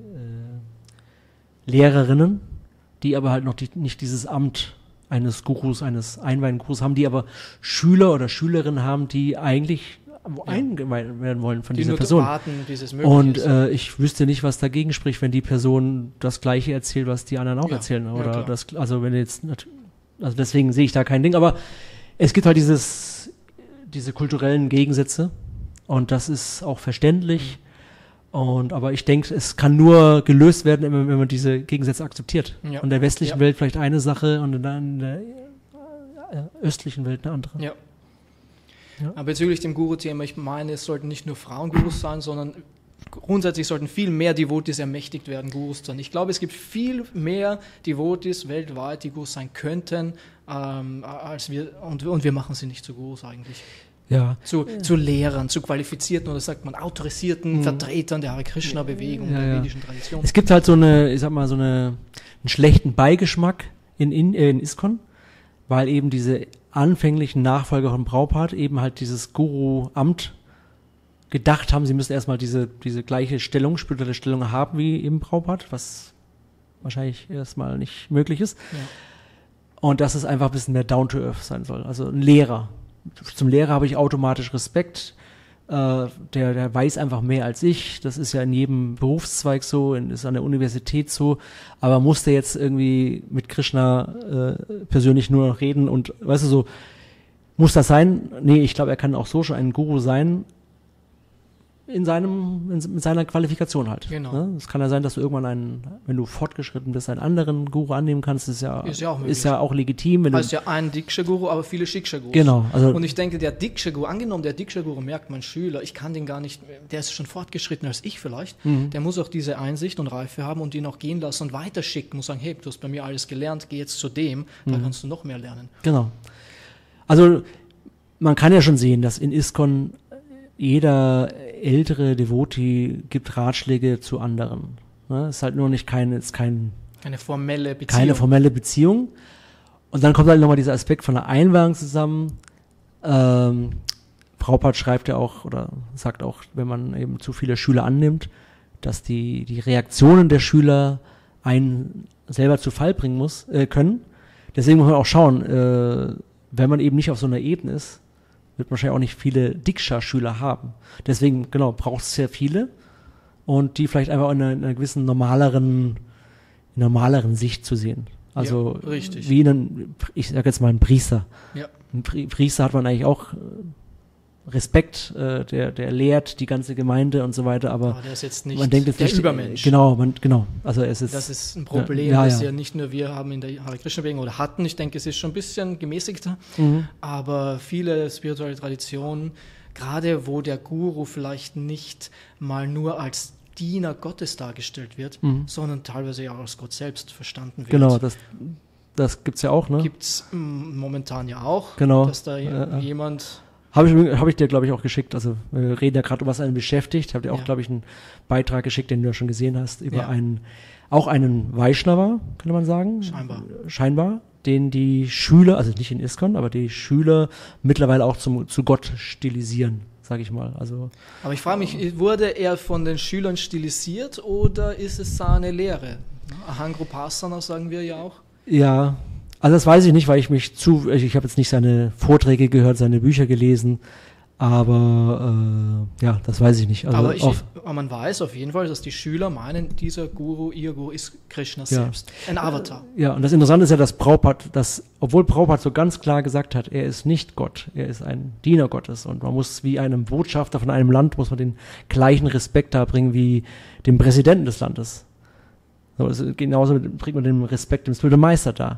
äh, Lehrerinnen, die aber halt noch die, nicht dieses Amt eines Gurus, eines Einweihenden-Gurus haben, die aber Schüler oder Schülerinnen haben, die eigentlich ja. eingeweiht werden wollen von die dieser nur Person. Warten, bis es möglich und ist. Äh, ich wüsste nicht, was dagegen spricht, wenn die Person das Gleiche erzählt, was die anderen auch ja. erzählen. Oder ja, das, also wenn jetzt, also deswegen sehe ich da kein Ding. Aber es gibt halt dieses, diese kulturellen Gegensätze und das ist auch verständlich. Mhm. Und, aber ich denke, es kann nur gelöst werden, wenn, wenn man diese Gegensätze akzeptiert. Ja. Und in der westlichen ja. Welt vielleicht eine Sache und dann in der östlichen Welt eine andere. Ja. Ja. Aber bezüglich dem Guru-Thema, ich meine, es sollten nicht nur Frauen-Gurus sein, sondern grundsätzlich sollten viel mehr Devotis ermächtigt werden, Gurus zu sein. Ich glaube, es gibt viel mehr Devotis weltweit, die Gurus sein könnten, ähm, als wir, und, und wir machen sie nicht zu Gurus eigentlich. Ja. Zu, ja. zu Lehrern, zu qualifizierten oder sagt man autorisierten mhm. Vertretern der Hare Krishna-Bewegung, ja, der ja. vedischen Tradition. Es gibt halt so eine, ich sag mal, so eine, einen schlechten Beigeschmack in, in, äh, in ISKCON, weil eben diese anfänglichen Nachfolger von Prabhupada eben halt dieses Guru-Amt gedacht haben, sie müssen erstmal diese, diese gleiche Stellung, spirituelle Stellung haben wie eben Prabhupada, was wahrscheinlich erstmal nicht möglich ist. Ja. Und dass es einfach ein bisschen mehr down to earth sein soll, also ein Lehrer. Zum Lehrer habe ich automatisch Respekt. Äh, der, der weiß einfach mehr als ich. Das ist ja in jedem Berufszweig so, in, ist an der Universität so. Aber muss der jetzt irgendwie mit Krishna äh, persönlich nur noch reden und, weißt du, so, muss das sein? Nee, ich glaube, er kann auch so schon ein Guru sein. in seinem, in, mit seiner Qualifikation halt. Genau. Ne? Es kann ja sein, dass du irgendwann einen, wenn du fortgeschritten bist, einen anderen Guru annehmen kannst, ist ja, ist ja auch möglich. Ist ja auch legitim. Wenn heißt du, ja ein Diksha-Guru, aber viele Shiksha-Gurus. Genau. Also und ich denke, der Diksha-Guru, angenommen, der Diksha-Guru merkt, mein Schüler, ich kann den gar nicht, der ist schon fortgeschrittener als ich vielleicht, mhm. der muss auch diese Einsicht und Reife haben und ihn auch gehen lassen und weiterschicken, muss sagen, hey, du hast bei mir alles gelernt, geh jetzt zu dem, mhm. da kannst du noch mehr lernen. Genau. Also man kann ja schon sehen, dass in ISKCON jeder ältere Devotee gibt Ratschläge zu anderen. Ne? Ist halt nur nicht keine, ist kein, keine formelle Beziehung. Keine formelle Beziehung. Und dann kommt halt nochmal dieser Aspekt von der Einweihung zusammen. Ähm, Prabhupada schreibt ja auch oder sagt auch, wenn man eben zu viele Schüler annimmt, dass die, die Reaktionen der Schüler einen selber zu Fall bringen muss, äh, können. Deswegen muss man auch schauen, äh, wenn man eben nicht auf so einer Ebene ist, wird man wahrscheinlich auch nicht viele Diksha-Schüler haben. Deswegen, genau, braucht es sehr viele und die vielleicht einfach in einer, in einer gewissen normaleren, normaleren Sicht zu sehen. Also ja, richtig. Wie einen, ich sage jetzt mal ein Priester. Ja. Ein Pri- Priester hat man eigentlich auch Respekt, äh, der, der lehrt die ganze Gemeinde und so weiter, aber, aber der ist jetzt nicht man denkt jetzt der nicht, Übermensch. Genau, man, genau. Also es ist, das ist ein Problem, ja, ja, das ja. ja nicht nur wir haben in der Hare Krishna Bewegung oder hatten. Ich denke, es ist schon ein bisschen gemäßigter, mhm. aber viele spirituelle Traditionen, gerade wo der Guru vielleicht nicht mal nur als Diener Gottes dargestellt wird, mhm. sondern teilweise ja auch als Gott selbst verstanden wird. Genau, das, das gibt es ja auch, ne? Gibt es momentan ja auch, genau. dass da äh, jemand... Habe ich, hab ich dir, glaube ich, auch geschickt. Also wir reden ja gerade, was einen beschäftigt. Habe dir auch, ja. glaube ich, einen Beitrag geschickt, den du ja schon gesehen hast, über ja. einen, auch einen Vaishnava, könnte man sagen. Scheinbar. Scheinbar. Den die Schüler, also nicht in ISKCON, aber die Schüler mittlerweile auch zum, zu Gott stilisieren, sage ich mal. Also, aber ich frage mich, wurde er von den Schülern stilisiert oder ist es seine Lehre? Ahangrupasana sagen wir ja auch. Ja, also das weiß ich nicht, weil ich mich zu, ich habe jetzt nicht seine Vorträge gehört, seine Bücher gelesen, aber äh, ja, das weiß ich nicht. Also aber, ich, auf, aber man weiß auf jeden Fall, dass die Schüler meinen, dieser Guru, ihr Guru ist Krishna ja. selbst, ein Avatar. Ja, und das Interessante ist ja, dass Prabhupada, dass, obwohl Prabhupada so ganz klar gesagt hat, er ist nicht Gott, er ist ein Diener Gottes und man muss wie einem Botschafter von einem Land, muss man den gleichen Respekt darbringen wie dem Präsidenten des Landes. So, also genauso bringt man den Respekt dem Spiritual Meister dar.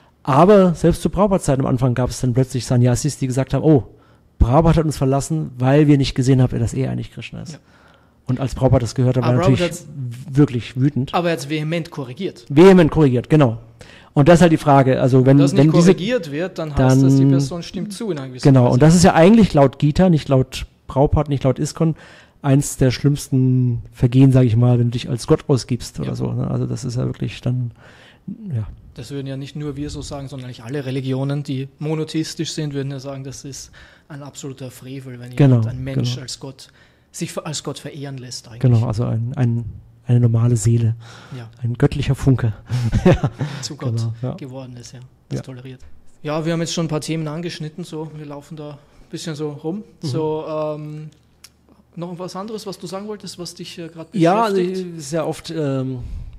Aber selbst zu Prabhupads Zeit am Anfang gab es dann plötzlich Sannyasis, die gesagt haben, oh, Prabhupada hat uns verlassen, weil wir nicht gesehen haben, dass er eigentlich Krishna ist. Ja. Und als Prabhupada das gehört hat, war er natürlich wirklich wütend. Aber er hat es vehement korrigiert. Vehement korrigiert, genau. Und das ist halt die Frage, also wenn, wenn das nicht wenn korrigiert diese, wird, dann heißt dann, das, die Person stimmt zu in einer gewissen Genau, Weise. und das ist ja eigentlich laut Gita, nicht laut Prabhupada, nicht laut ISKCON, eins der schlimmsten Vergehen, sage ich mal, wenn du dich als Gott ausgibst ja. oder so. Ne? Also das ist ja wirklich dann, ja. Das würden ja nicht nur wir so sagen, sondern eigentlich alle Religionen, die monotheistisch sind, würden ja sagen, das ist ein absoluter Frevel, wenn genau, jemand, ein Mensch genau. als Gott, sich als Gott verehren lässt eigentlich. Genau, also ein, ein, eine normale Seele, ja. ein göttlicher Funke. ja. Zu Gott genau, ja. geworden ist, ja, das ja. toleriert. Ja, wir haben jetzt schon ein paar Themen angeschnitten, so, wir laufen da ein bisschen so rum. Mhm. So, ähm, noch was anderes, was du sagen wolltest, was dich äh, gerade beschäftigt? Ja, also, ist ja oft... Ähm,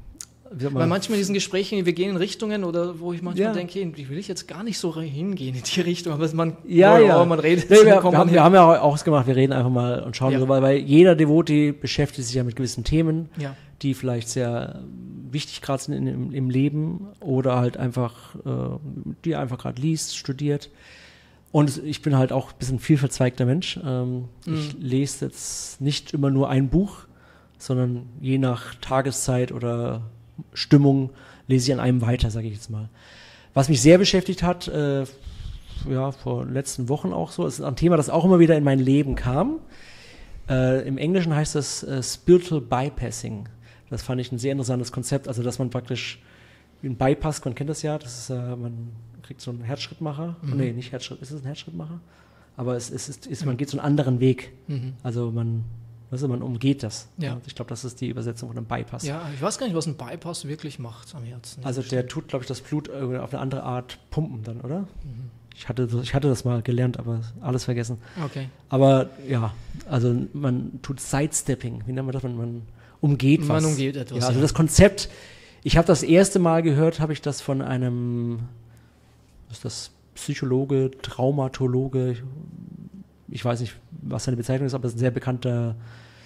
Weil manchmal in diesen Gesprächen, wir gehen in Richtungen, oder wo ich manchmal ja. denke, ich will ich jetzt gar nicht so hingehen in die Richtung, aber man, ja, oh, ja. man redet. Nee, wir, wir, haben, wir haben ja auch ausgemacht, wir reden einfach mal und schauen, ja. so, weil, weil jeder Devotee beschäftigt sich ja mit gewissen Themen, ja. die vielleicht sehr wichtig gerade sind in, im, im Leben oder halt einfach, äh, die er einfach gerade liest, studiert. Und ich bin halt auch ein bisschen vielverzweigter Mensch. Ähm, mhm. Ich lese jetzt nicht immer nur ein Buch, sondern je nach Tageszeit oder Stimmung lese ich an einem weiter, sage ich jetzt mal. Was mich sehr beschäftigt hat, äh, ja, vor den letzten Wochen auch so, ist ein Thema, das auch immer wieder in mein Leben kam. Äh, Im Englischen heißt das äh, Spiritual Bypassing. Das fand ich ein sehr interessantes Konzept, also dass man praktisch ein Bypass, man kennt das ja, das ist, äh, man kriegt so einen Herzschrittmacher, mhm. nee, nicht Herzschritt, ist es ein Herzschrittmacher? Aber es, es ist, ist, man geht so einen anderen Weg, mhm. also man Also man umgeht das. Ja. Ich glaube, das ist die Übersetzung von einem Bypass. Ja, ich weiß gar nicht, was ein Bypass wirklich macht am Herzen. Also der tut, glaube ich, das Blut auf eine andere Art pumpen dann, oder? Mhm. Ich hatte, ich hatte das mal gelernt, aber alles vergessen. Okay. Aber ja, also man tut Sidestepping. Wie nennt man das? Man, man umgeht was. Man umgeht etwas. Ja, also ja. das Konzept, ich habe das erste Mal gehört, habe ich das von einem, was ist das, Psychologe, Traumatologe, ich, ich weiß nicht, was seine Bezeichnung ist, aber es ist ein sehr bekannter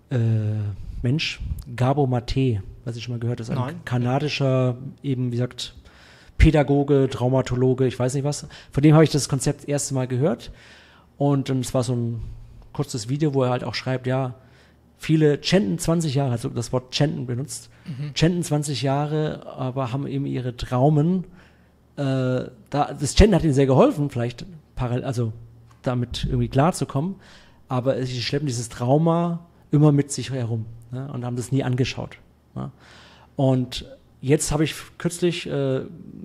äh, Mensch, Gabor Mate, was ich schon mal gehört habe, ist ein Nein. kanadischer, eben wie gesagt, Pädagoge, Traumatologe, ich weiß nicht was. Von dem habe ich das Konzept das erste Mal gehört. Und es war so ein kurzes Video, wo er halt auch schreibt, ja, viele chanten zwanzig Jahre, also das Wort chanten benutzt, mhm. chanten zwanzig Jahre, aber haben eben ihre Traumen, äh, da, das Chanten hat ihnen sehr geholfen, vielleicht parallel, also damit irgendwie klarzukommen, aber sie schleppen dieses Trauma immer mit sich herum, ne, und haben das nie angeschaut. Ne. Und jetzt habe ich kürzlich, äh,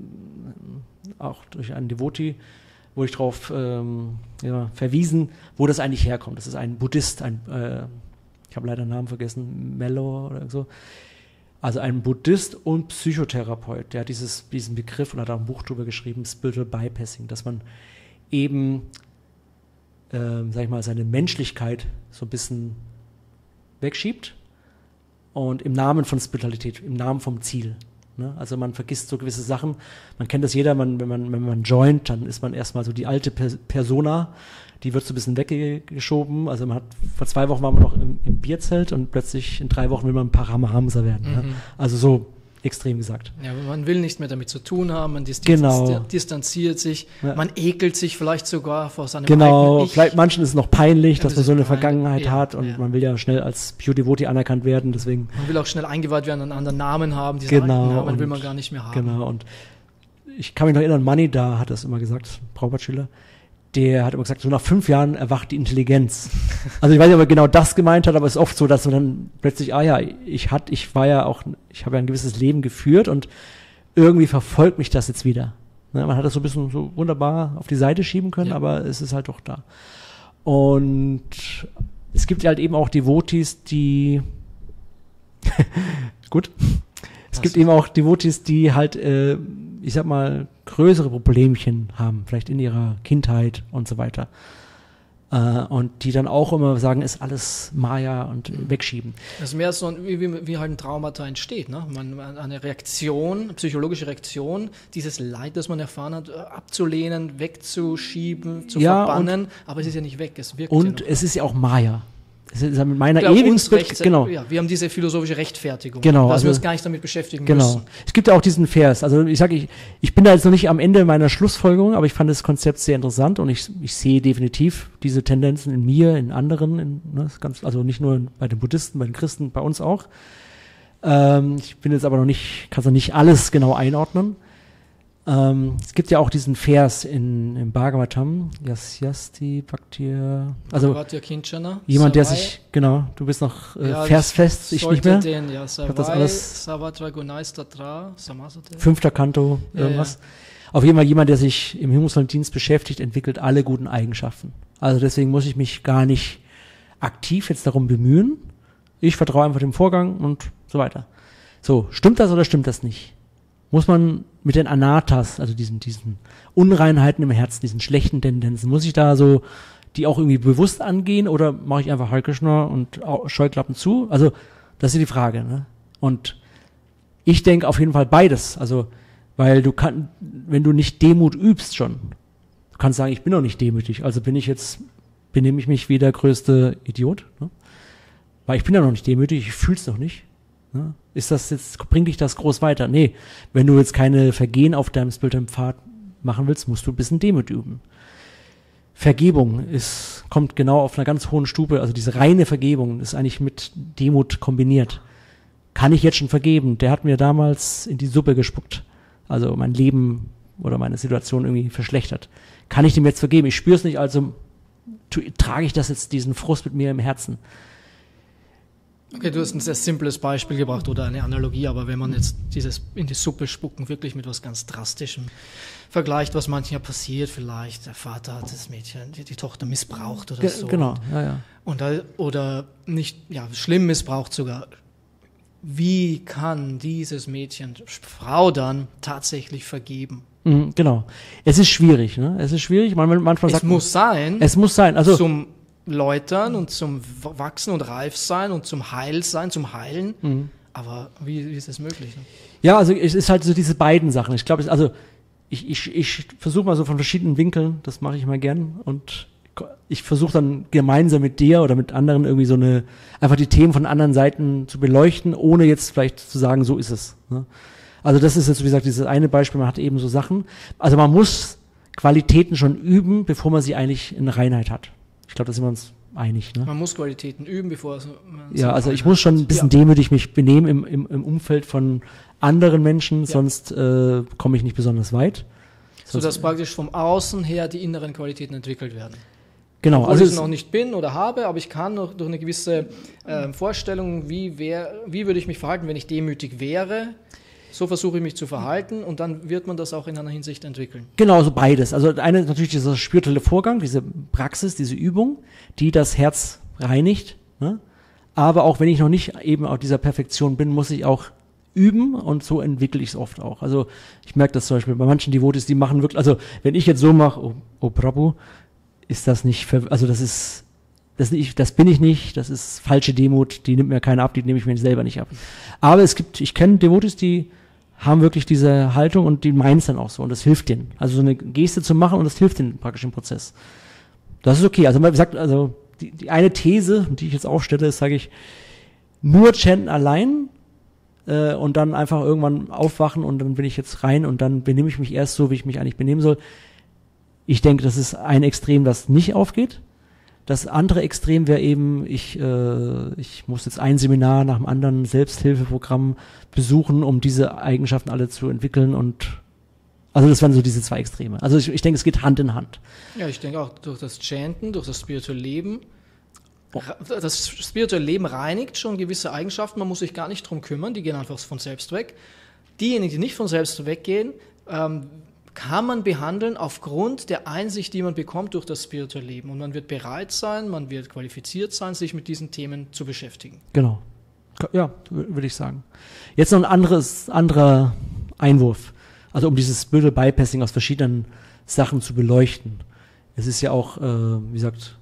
auch durch einen Devotee, wo ich darauf ähm, ja, verwiesen, wo das eigentlich herkommt. Das ist ein Buddhist, ein äh, ich habe leider den Namen vergessen, Mello oder so. Also ein Buddhist und Psychotherapeut, der hat dieses, diesen Begriff und hat auch ein Buch drüber geschrieben, Spiritual Bypassing, dass man eben, ähm, sag ich mal, seine Menschlichkeit so ein bisschen wegschiebt und im Namen von Spiritualität, im Namen vom Ziel. Ne? Also man vergisst so gewisse Sachen. Man kennt das jeder, man, wenn man, wenn man joint, dann ist man erstmal so die alte per- Persona, die wird so ein bisschen weggeschoben. Also man hat, vor zwei Wochen war man noch im, im Bierzelt und plötzlich in drei Wochen will man ein Paramahamsa werden. Mhm. Ne? Also so extrem gesagt. Ja, man will nichts mehr damit zu tun haben, man distanz- genau. distanziert sich, ja. Man ekelt sich vielleicht sogar vor seinem genau. eigenen Ich. Vielleicht manchen ist es noch peinlich, ja, dass das man so eine peinlich. Vergangenheit ja, hat und ja. man will ja schnell als Pure Devotee anerkannt werden, deswegen. Man will auch schnell eingeweiht werden, einen anderen Namen haben, diesen genau, alten Namen und, will man gar nicht mehr haben. Genau, und ich kann mich noch erinnern, Manni da hat das immer gesagt, Prabhupada-Schüler, der hat immer gesagt, so nach fünf Jahren erwacht die Intelligenz. Also ich weiß nicht, ob er genau das gemeint hat, aber es ist oft so, dass man dann plötzlich, ah ja, ich hat, ich war ja auch, ich habe ja ein gewisses Leben geführt und irgendwie verfolgt mich das jetzt wieder. Ne, man hat das so ein bisschen so wunderbar auf die Seite schieben können, ja. Aber es ist halt doch da. Und es gibt halt eben auch Devotees, die gut, es gibt eben auch Devotees, die halt, äh, ich sag mal, größere Problemchen haben, vielleicht in ihrer Kindheit und so weiter. Äh, und die dann auch immer sagen, ist alles Maya und mhm. wegschieben. Das ist mehr so, ein, wie, wie, wie halt ein Traumata entsteht. Ne? Man, eine Reaktion, psychologische Reaktion, dieses Leid, das man erfahren hat, abzulehnen, wegzuschieben, zu ja, verbannen, aber es ist ja nicht weg, es wirkt und ja noch. es ist ja auch Maya. Es ist mit meiner ja, ewigen Recht, genau. Ja, wir haben diese philosophische Rechtfertigung, genau, dass also, wir uns gar nicht damit beschäftigen genau. müssen. Es gibt ja auch diesen Vers, also ich sage, ich, ich bin da jetzt noch nicht am Ende meiner Schlussfolgerung, aber ich fand das Konzept sehr interessant und ich, ich sehe definitiv diese Tendenzen in mir, in anderen, in, ne, ganz, also nicht nur bei den Buddhisten, bei den Christen, bei uns auch. Ähm, ich bin jetzt aber noch nicht, kann es noch nicht alles genau einordnen. Ähm, es gibt ja auch diesen Vers in, im Bhagavatam, Yasyasti Bhaktir, also jemand, der sich, genau, du bist noch äh, ja, versfest, ich nicht mehr. Den, ja, Savai, ich hab das alles. Tatra, Fünfter Kanto, irgendwas. Ja, ja. Auf jeden Fall jemand, der sich im himmlischen Dienst beschäftigt, entwickelt alle guten Eigenschaften. Also deswegen muss ich mich gar nicht aktiv jetzt darum bemühen. Ich vertraue einfach dem Vorgang und so weiter. So, stimmt das oder stimmt das nicht? Muss man mit den Anatas, also diesen, diesen Unreinheiten im Herzen, diesen schlechten Tendenzen, muss ich da so die auch irgendwie bewusst angehen oder mache ich einfach Hare Krishna und Scheuklappen zu? Also das ist die Frage. Ne? Und ich denke auf jeden Fall beides. Also weil du kannst, wenn du nicht Demut übst schon, du kannst sagen, ich bin noch nicht demütig, also bin ich jetzt, benehme ich mich wie der größte Idiot. Ne? Weil ich bin ja noch nicht demütig, ich fühle es noch nicht. Ne? Ist das jetzt, bringt dich das groß weiter? Nee, wenn du jetzt keine Vergehen auf deinem spirituellen Pfad machen willst, musst du ein bisschen Demut üben. Vergebung ist, kommt genau auf einer ganz hohen Stufe, also diese reine Vergebung ist eigentlich mit Demut kombiniert. Kann ich jetzt schon vergeben? Der hat mir damals in die Suppe gespuckt, also mein Leben oder meine Situation irgendwie verschlechtert. Kann ich dem jetzt vergeben? Ich spüre es nicht, also tu, trage ich das jetzt, diesen Frust mit mir im Herzen. Okay, du hast ein sehr simples Beispiel gebracht oder eine Analogie, aber wenn man jetzt dieses in die Suppe spucken wirklich mit was ganz Drastischem vergleicht, was manchmal passiert, vielleicht der Vater hat das Mädchen, die, die Tochter missbraucht oder Ge- so. Genau, ja, ja. Und da, oder nicht, ja, schlimm missbraucht sogar. Wie kann dieses Mädchen, Frau dann, tatsächlich vergeben? Mhm, genau. Es ist schwierig, ne? Es ist schwierig. Man, manchmal es sagt muss man, sein. Es muss sein. Also zum Läutern und zum Wachsen und Reifsein und zum Heilsein, zum Heilen. Mhm. Aber wie, wie ist das möglich? Ne? Ja, also es ist halt so diese beiden Sachen. Ich glaube, also ich, ich, ich versuche mal so von verschiedenen Winkeln, das mache ich mal gern und ich versuche dann gemeinsam mit dir oder mit anderen irgendwie so eine, einfach die Themen von anderen Seiten zu beleuchten, ohne jetzt vielleicht zu sagen, so ist es. Ne? Also das ist jetzt, wie gesagt, dieses eine Beispiel, man hat eben so Sachen. Also man muss Qualitäten schon üben, bevor man sie eigentlich in Reinheit hat. Ich glaube, da sind wir uns einig. Ne? Man muss Qualitäten üben, bevor man Ja, also ich muss schon ein bisschen ja. demütig mich benehmen im, im, im Umfeld von anderen Menschen, ja. sonst äh, komme ich nicht besonders weit. So dass praktisch vom Außen her die inneren Qualitäten entwickelt werden. Genau. Obwohl also ich es noch nicht bin oder habe, aber ich kann noch durch eine gewisse äh, Vorstellung, wie, wär, wie würde ich mich verhalten, wenn ich demütig wäre, so versuche ich mich zu verhalten und dann wird man das auch in einer Hinsicht entwickeln. Genau, so beides. Also eine ist natürlich dieser spirituelle Vorgang, diese Praxis, diese Übung, die das Herz reinigt. Ne? Aber auch wenn ich noch nicht eben auf dieser Perfektion bin, muss ich auch üben und so entwickle ich es oft auch. Also ich merke das zum Beispiel bei manchen Devotis, die machen wirklich, also wenn ich jetzt so mache, oh, oh Prabhu, ist das nicht, ver- also das ist, das, nicht, das bin ich nicht, das ist falsche Demut, die nimmt mir keiner ab, die nehme ich mir selber nicht ab. Aber es gibt, ich kenne Devotis, die haben wirklich diese Haltung und die meinen es dann auch so und das hilft denen. Also so eine Geste zu machen und das hilft denen praktisch im Prozess. Das ist okay. Also man sagt, also die, die eine These, die ich jetzt aufstelle, ist, sage ich, nur chanten allein äh, und dann einfach irgendwann aufwachen und dann bin ich jetzt rein und dann benehme ich mich erst so, wie ich mich eigentlich benehmen soll. Ich denke, das ist ein Extrem, das nicht aufgeht. Das andere Extrem wäre eben, ich, äh, ich muss jetzt ein Seminar nach dem anderen Selbsthilfeprogramm besuchen, um diese Eigenschaften alle zu entwickeln und also das wären so diese zwei Extreme. Also ich, ich denke, es geht Hand in Hand. Ja, ich denke auch durch das Chanten, durch das spirituelle Leben. Das spirituelle Leben reinigt schon gewisse Eigenschaften, man muss sich gar nicht drum kümmern, die gehen einfach von selbst weg. Diejenigen, die nicht von selbst weggehen, ähm, kann man behandeln aufgrund der Einsicht, die man bekommt durch das spirituelle Leben. Und man wird bereit sein, man wird qualifiziert sein, sich mit diesen Themen zu beschäftigen. Genau. Ja, würde ich sagen. Jetzt noch ein anderes, anderer Einwurf. Also um dieses Spiritual Bypassing aus verschiedenen Sachen zu beleuchten. Es ist ja auch, äh, wie gesagt,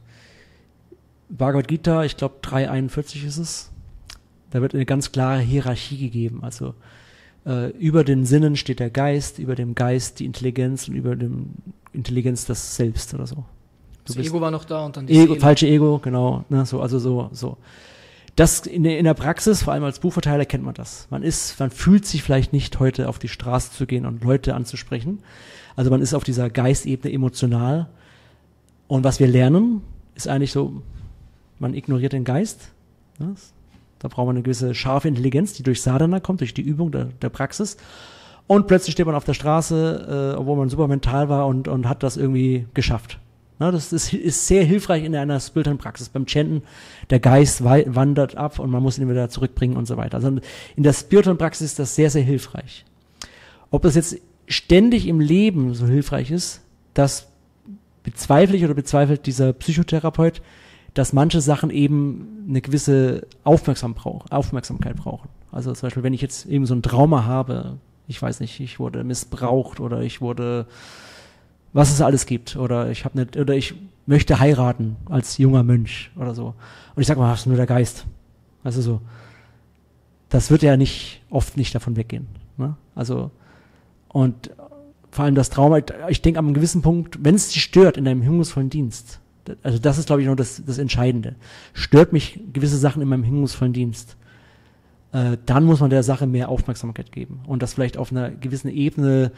Bhagavad Gita, ich glaube drei einundvierzig ist es. Da wird eine ganz klare Hierarchie gegeben. Also Uh, über den Sinnen steht der Geist, über dem Geist die Intelligenz und über dem Intelligenz das Selbst oder so. Du das Ego war noch da und dann die Ego, Seele. Falsche Ego, genau. Ne, so, also so, so. Das in der, in der Praxis, vor allem als Buchverteiler, kennt man das. Man ist, man fühlt sich vielleicht nicht, heute auf die Straße zu gehen und Leute anzusprechen. Also man ist auf dieser Geistebene emotional. Und was wir lernen, ist eigentlich so, man ignoriert den Geist. Ne? Da braucht man eine gewisse scharfe Intelligenz, die durch Sadhana kommt, durch die Übung der, der Praxis. Und plötzlich steht man auf der Straße, äh, obwohl man super mental war und, und hat das irgendwie geschafft. Na, das ist, ist sehr hilfreich in einer spirituellen Praxis. Beim Chanten, der Geist wei- wandert ab und man muss ihn wieder zurückbringen und so weiter. Also in der spirituellen Praxis ist das sehr, sehr hilfreich. Ob das jetzt ständig im Leben so hilfreich ist, das bezweifle ich oder bezweifelt dieser Psychotherapeut, dass manche Sachen eben eine gewisse Aufmerksam brauch, Aufmerksamkeit brauchen. Also zum Beispiel, wenn ich jetzt eben so ein Trauma habe, ich weiß nicht, ich wurde missbraucht oder ich wurde, was es alles gibt, oder ich habe eine, oder ich möchte heiraten als junger Mönch oder so. Und ich sage mal, das ist nur der Geist. Also so, das wird ja nicht oft nicht davon weggehen. Ne? Also und vor allem das Trauma, ich denke an einem gewissen Punkt, wenn es dich stört in deinem hingebungsvollen Dienst, also das ist, glaube ich, noch das, das Entscheidende. Stört mich gewisse Sachen in meinem hingebungsvollen Dienst, äh, dann muss man der Sache mehr Aufmerksamkeit geben und das vielleicht auf einer gewissen Ebene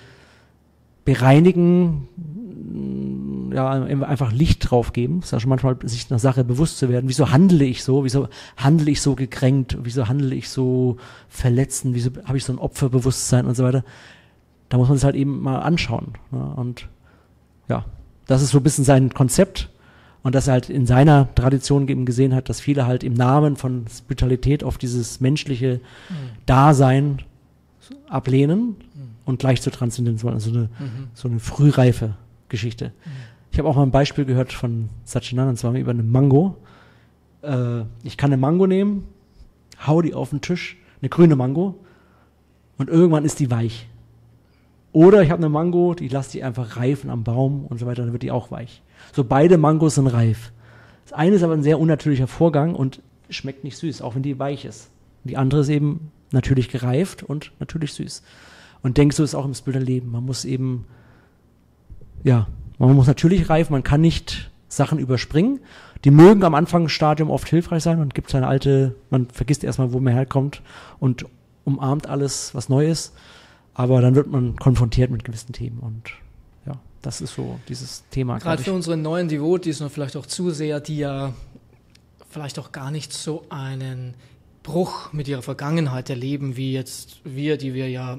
bereinigen, ja, einfach Licht drauf geben. Es ist ja schon manchmal, sich einer Sache bewusst zu werden. Wieso handle ich so? Wieso handle ich so gekränkt? Wieso handle ich so verletzend? Wieso habe ich so ein Opferbewusstsein und so weiter? Da muss man es halt eben mal anschauen. Ne? Und ja, das ist so ein bisschen sein Konzept. Und dass er halt in seiner Tradition eben gesehen hat, dass viele halt im Namen von Spiritualität auf dieses menschliche mhm. Dasein ablehnen mhm. und gleich zur Transzendenz wollen. Also eine, mhm. so eine frühreife Geschichte. Mhm. Ich habe auch mal ein Beispiel gehört von Satchidananda, zwar über eine Mango. Äh, ich kann eine Mango nehmen, hau die auf den Tisch, eine grüne Mango, und irgendwann ist die weich. Oder ich habe eine Mango, die lasse die einfach reifen am Baum und so weiter, dann wird die auch weich. So, beide Mangos sind reif. Das eine ist aber ein sehr unnatürlicher Vorgang und schmeckt nicht süß, auch wenn die weich ist. Die andere ist eben natürlich gereift und natürlich süß. Und denk, so ist auch im spirituellen Leben. Man muss eben, ja, man muss natürlich reifen, man kann nicht Sachen überspringen. Die mögen am Anfangsstadium oft hilfreich sein. Man gibt seine alte, man vergisst erstmal, wo man herkommt und umarmt alles, was neu ist. Aber dann wird man konfrontiert mit gewissen Themen und ja, das ist so dieses Thema. Gerade für unsere neuen Devotees und vielleicht auch Zuseher, die ja vielleicht auch gar nicht so einen Bruch mit ihrer Vergangenheit erleben, wie jetzt wir, die wir ja,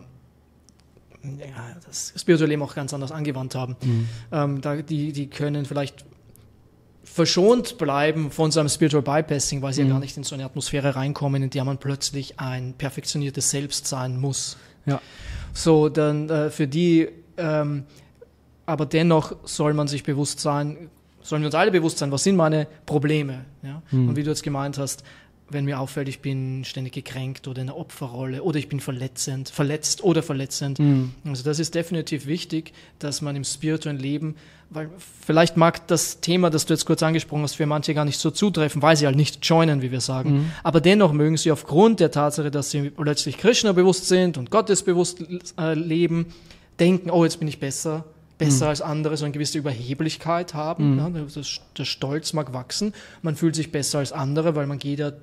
ja das spirituelle Leben auch ganz anders angewandt haben. Mhm. Ähm, da, die, die können vielleicht verschont bleiben von so einem Spiritual Bypassing, weil sie mhm. ja gar nicht in so eine Atmosphäre reinkommen, in der man plötzlich ein perfektioniertes Selbst sein muss. Ja. So, dann äh, für die, ähm, aber dennoch soll man sich bewusst sein, sollen wir uns alle bewusst sein, was sind meine Probleme? Ja? Mhm. Und wie du jetzt gemeint hast, wenn mir auffällt, ich bin ständig gekränkt oder in der Opferrolle oder ich bin verletzend, verletzt oder verletzend. Mhm. Also das ist definitiv wichtig, dass man im spirituellen Leben, weil vielleicht mag das Thema, das du jetzt kurz angesprochen hast, für manche gar nicht so zutreffen, weil sie halt nicht joinen, wie wir sagen. Mhm. Aber dennoch mögen sie aufgrund der Tatsache, dass sie plötzlich Krishna bewusst sind und Gottes bewusst äh, leben, denken, oh, jetzt bin ich besser, besser mhm. als andere, so eine gewisse Überheblichkeit haben. Mhm. Ja, das, der Stolz mag wachsen. Man fühlt sich besser als andere, weil man geht ja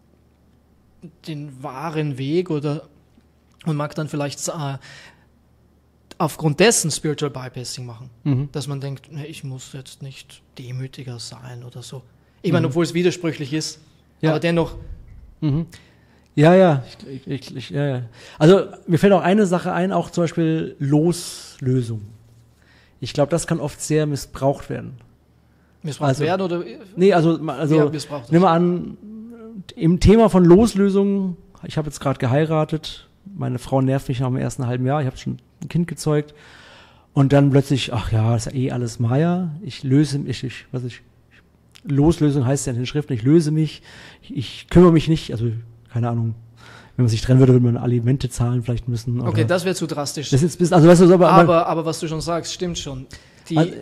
den wahren Weg oder und mag dann vielleicht äh, aufgrund dessen Spiritual Bypassing machen. Mhm. Dass man denkt, ne, ich muss jetzt nicht demütiger sein oder so. Ich mhm. meine, obwohl es widersprüchlich ist, ja. aber dennoch. Mhm. Ja, ja. Ich, ich, ich, ja, ja. Also mir fällt auch eine Sache ein, auch zum Beispiel Loslösung. Ich glaube, das kann oft sehr missbraucht werden. Missbraucht also, werden oder? Nee, also, also nimm mal an, im Thema von Loslösung, ich habe jetzt gerade geheiratet, meine Frau nervt mich nach dem ersten halben Jahr, ich habe schon ein Kind gezeugt und dann plötzlich, ach ja, ist ja eh alles Maya, ich löse mich, ich, was ich, Loslösung heißt ja in den Schriften, ich löse mich, ich, ich kümmere mich nicht, also keine Ahnung, wenn man sich trennen würde, würde man Alimente zahlen vielleicht müssen. Oder okay, das wäre zu drastisch. Das ist, also weißt du, aber, aber, aber was du schon sagst, stimmt schon. Die, also,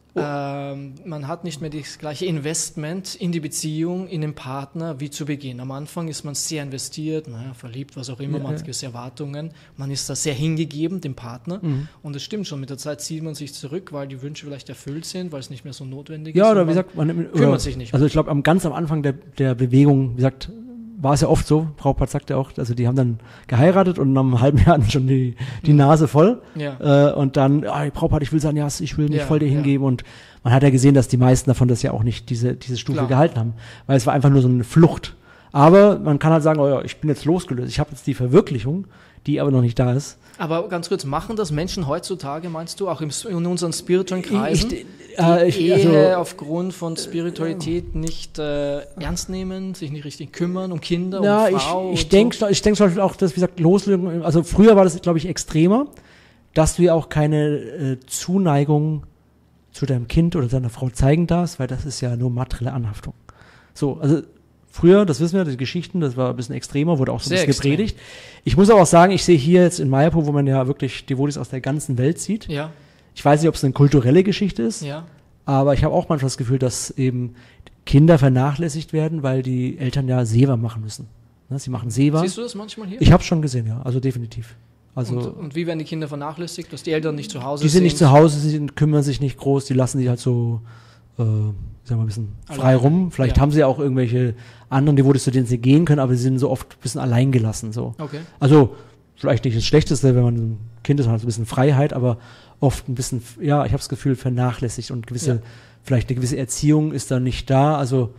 Ähm, man hat nicht mehr das gleiche Investment in die Beziehung, in den Partner wie zu Beginn. Am Anfang ist man sehr investiert, naja, verliebt, was auch immer, ja, man hat gewisse Erwartungen, man ist da sehr hingegeben, dem Partner. Mhm. Und es stimmt schon, mit der Zeit zieht man sich zurück, weil die Wünsche vielleicht erfüllt sind, weil es nicht mehr so notwendig ja, ist. Ja, oder wie gesagt, man kümmert oder, sich nicht mehr. Also ich glaube, am ganz am Anfang der, der Bewegung, wie gesagt, war es ja oft so, Prabhupada sagt ja auch, also die haben dann geheiratet und nach einem halben Jahr hatten schon die, die Nase voll. Ja. Äh, und dann, ah, Prabhupada, ich will sagen, ja, ich will mich ja, voll dir hingeben. Ja. Und man hat ja gesehen, dass die meisten davon das ja auch nicht diese, diese Stufe Klar. gehalten haben. Weil es war einfach nur so eine Flucht. Aber man kann halt sagen, oh ja, ich bin jetzt losgelöst. Ich habe jetzt die Verwirklichung, die aber noch nicht da ist. Aber ganz kurz, machen das Menschen heutzutage, meinst du, auch im, in unseren spirituellen Kreisen, ich, äh, ich, die also, Ehe aufgrund von Spiritualität nicht äh, ernst nehmen, sich nicht richtig kümmern um Kinder, ja, um Frau? Ich, ich denke so? ich denk zum Beispiel auch, dass, wie gesagt, Loslösung, also früher war das, glaube ich, extremer, dass du ja auch keine äh, Zuneigung zu deinem Kind oder deiner Frau zeigen darfst, weil das ist ja nur materielle Anhaftung. So, also früher, das wissen wir, die Geschichten, das war ein bisschen extremer, wurde auch so ein bisschen gepredigt. Ich muss aber auch sagen, ich sehe hier jetzt in Mayapur, wo man ja wirklich Devotees aus der ganzen Welt sieht. Ja. Ich weiß nicht, ob es eine kulturelle Geschichte ist, ja. aber ich habe auch manchmal das Gefühl, dass eben Kinder vernachlässigt werden, weil die Eltern ja Seva machen müssen. Ne, sie machen Seva. Siehst du das manchmal hier? Ich habe es schon gesehen, ja, also definitiv. Also, und, und wie werden die Kinder vernachlässigt, dass die Eltern nicht zu Hause sind? Die sind nicht zu Hause, sie kümmern sich nicht groß, die lassen sich halt so, äh, sagen wir mal, ein bisschen allein. frei rum. Vielleicht ja. haben sie auch irgendwelche anderen Devotees, zu denen sie gehen können, aber sie sind so oft ein bisschen allein gelassen. So. Okay. Also vielleicht nicht das Schlechteste, wenn man ein Kind ist, man hat ein bisschen Freiheit, aber oft ein bisschen, ja, ich habe das Gefühl, vernachlässigt und gewisse, ja. vielleicht eine gewisse Erziehung ist da nicht da. Also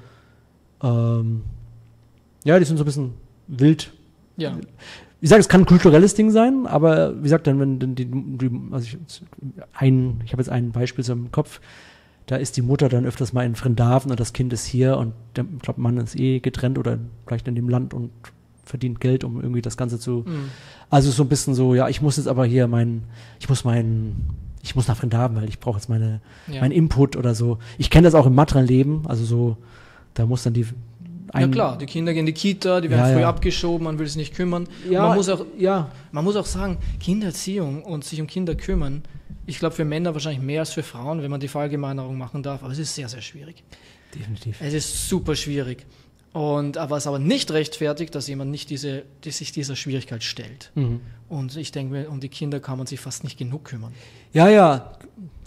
ähm, ja, die sind so ein bisschen wild. Ja. Wie gesagt, es kann ein kulturelles Ding sein, aber wie gesagt, dann, wenn die, die also ich, ein, ich habe jetzt ein Beispiel so im Kopf, da ist die Mutter dann öfters mal in Vrindavan und das Kind ist hier und der, ich glaube, Mann ist eh getrennt oder vielleicht in dem Land und verdient Geld, um irgendwie das Ganze zu, mhm. also so ein bisschen so, ja, ich muss jetzt aber hier mein, ich muss mein, ich muss nach Vrindavan, weil ich brauche jetzt meine, ja. mein Input oder so. Ich kenne das auch im materiellen Leben, also so, da muss dann die ja klar, die Kinder gehen in die Kita, die werden ja, früh ja. abgeschoben, man will sich nicht kümmern. Ja, man muss auch, ja. man muss auch sagen, Kindererziehung und sich um Kinder kümmern, ich glaube für Männer wahrscheinlich mehr als für Frauen, wenn man die Verallgemeinerung machen darf, aber es ist sehr, sehr schwierig. Definitiv. Es ist super schwierig. Und aber es aber nicht rechtfertigt, dass jemand nicht diese, die sich dieser Schwierigkeit stellt. Mhm. Und ich denke, um die Kinder kann man sich fast nicht genug kümmern. Ja, ja,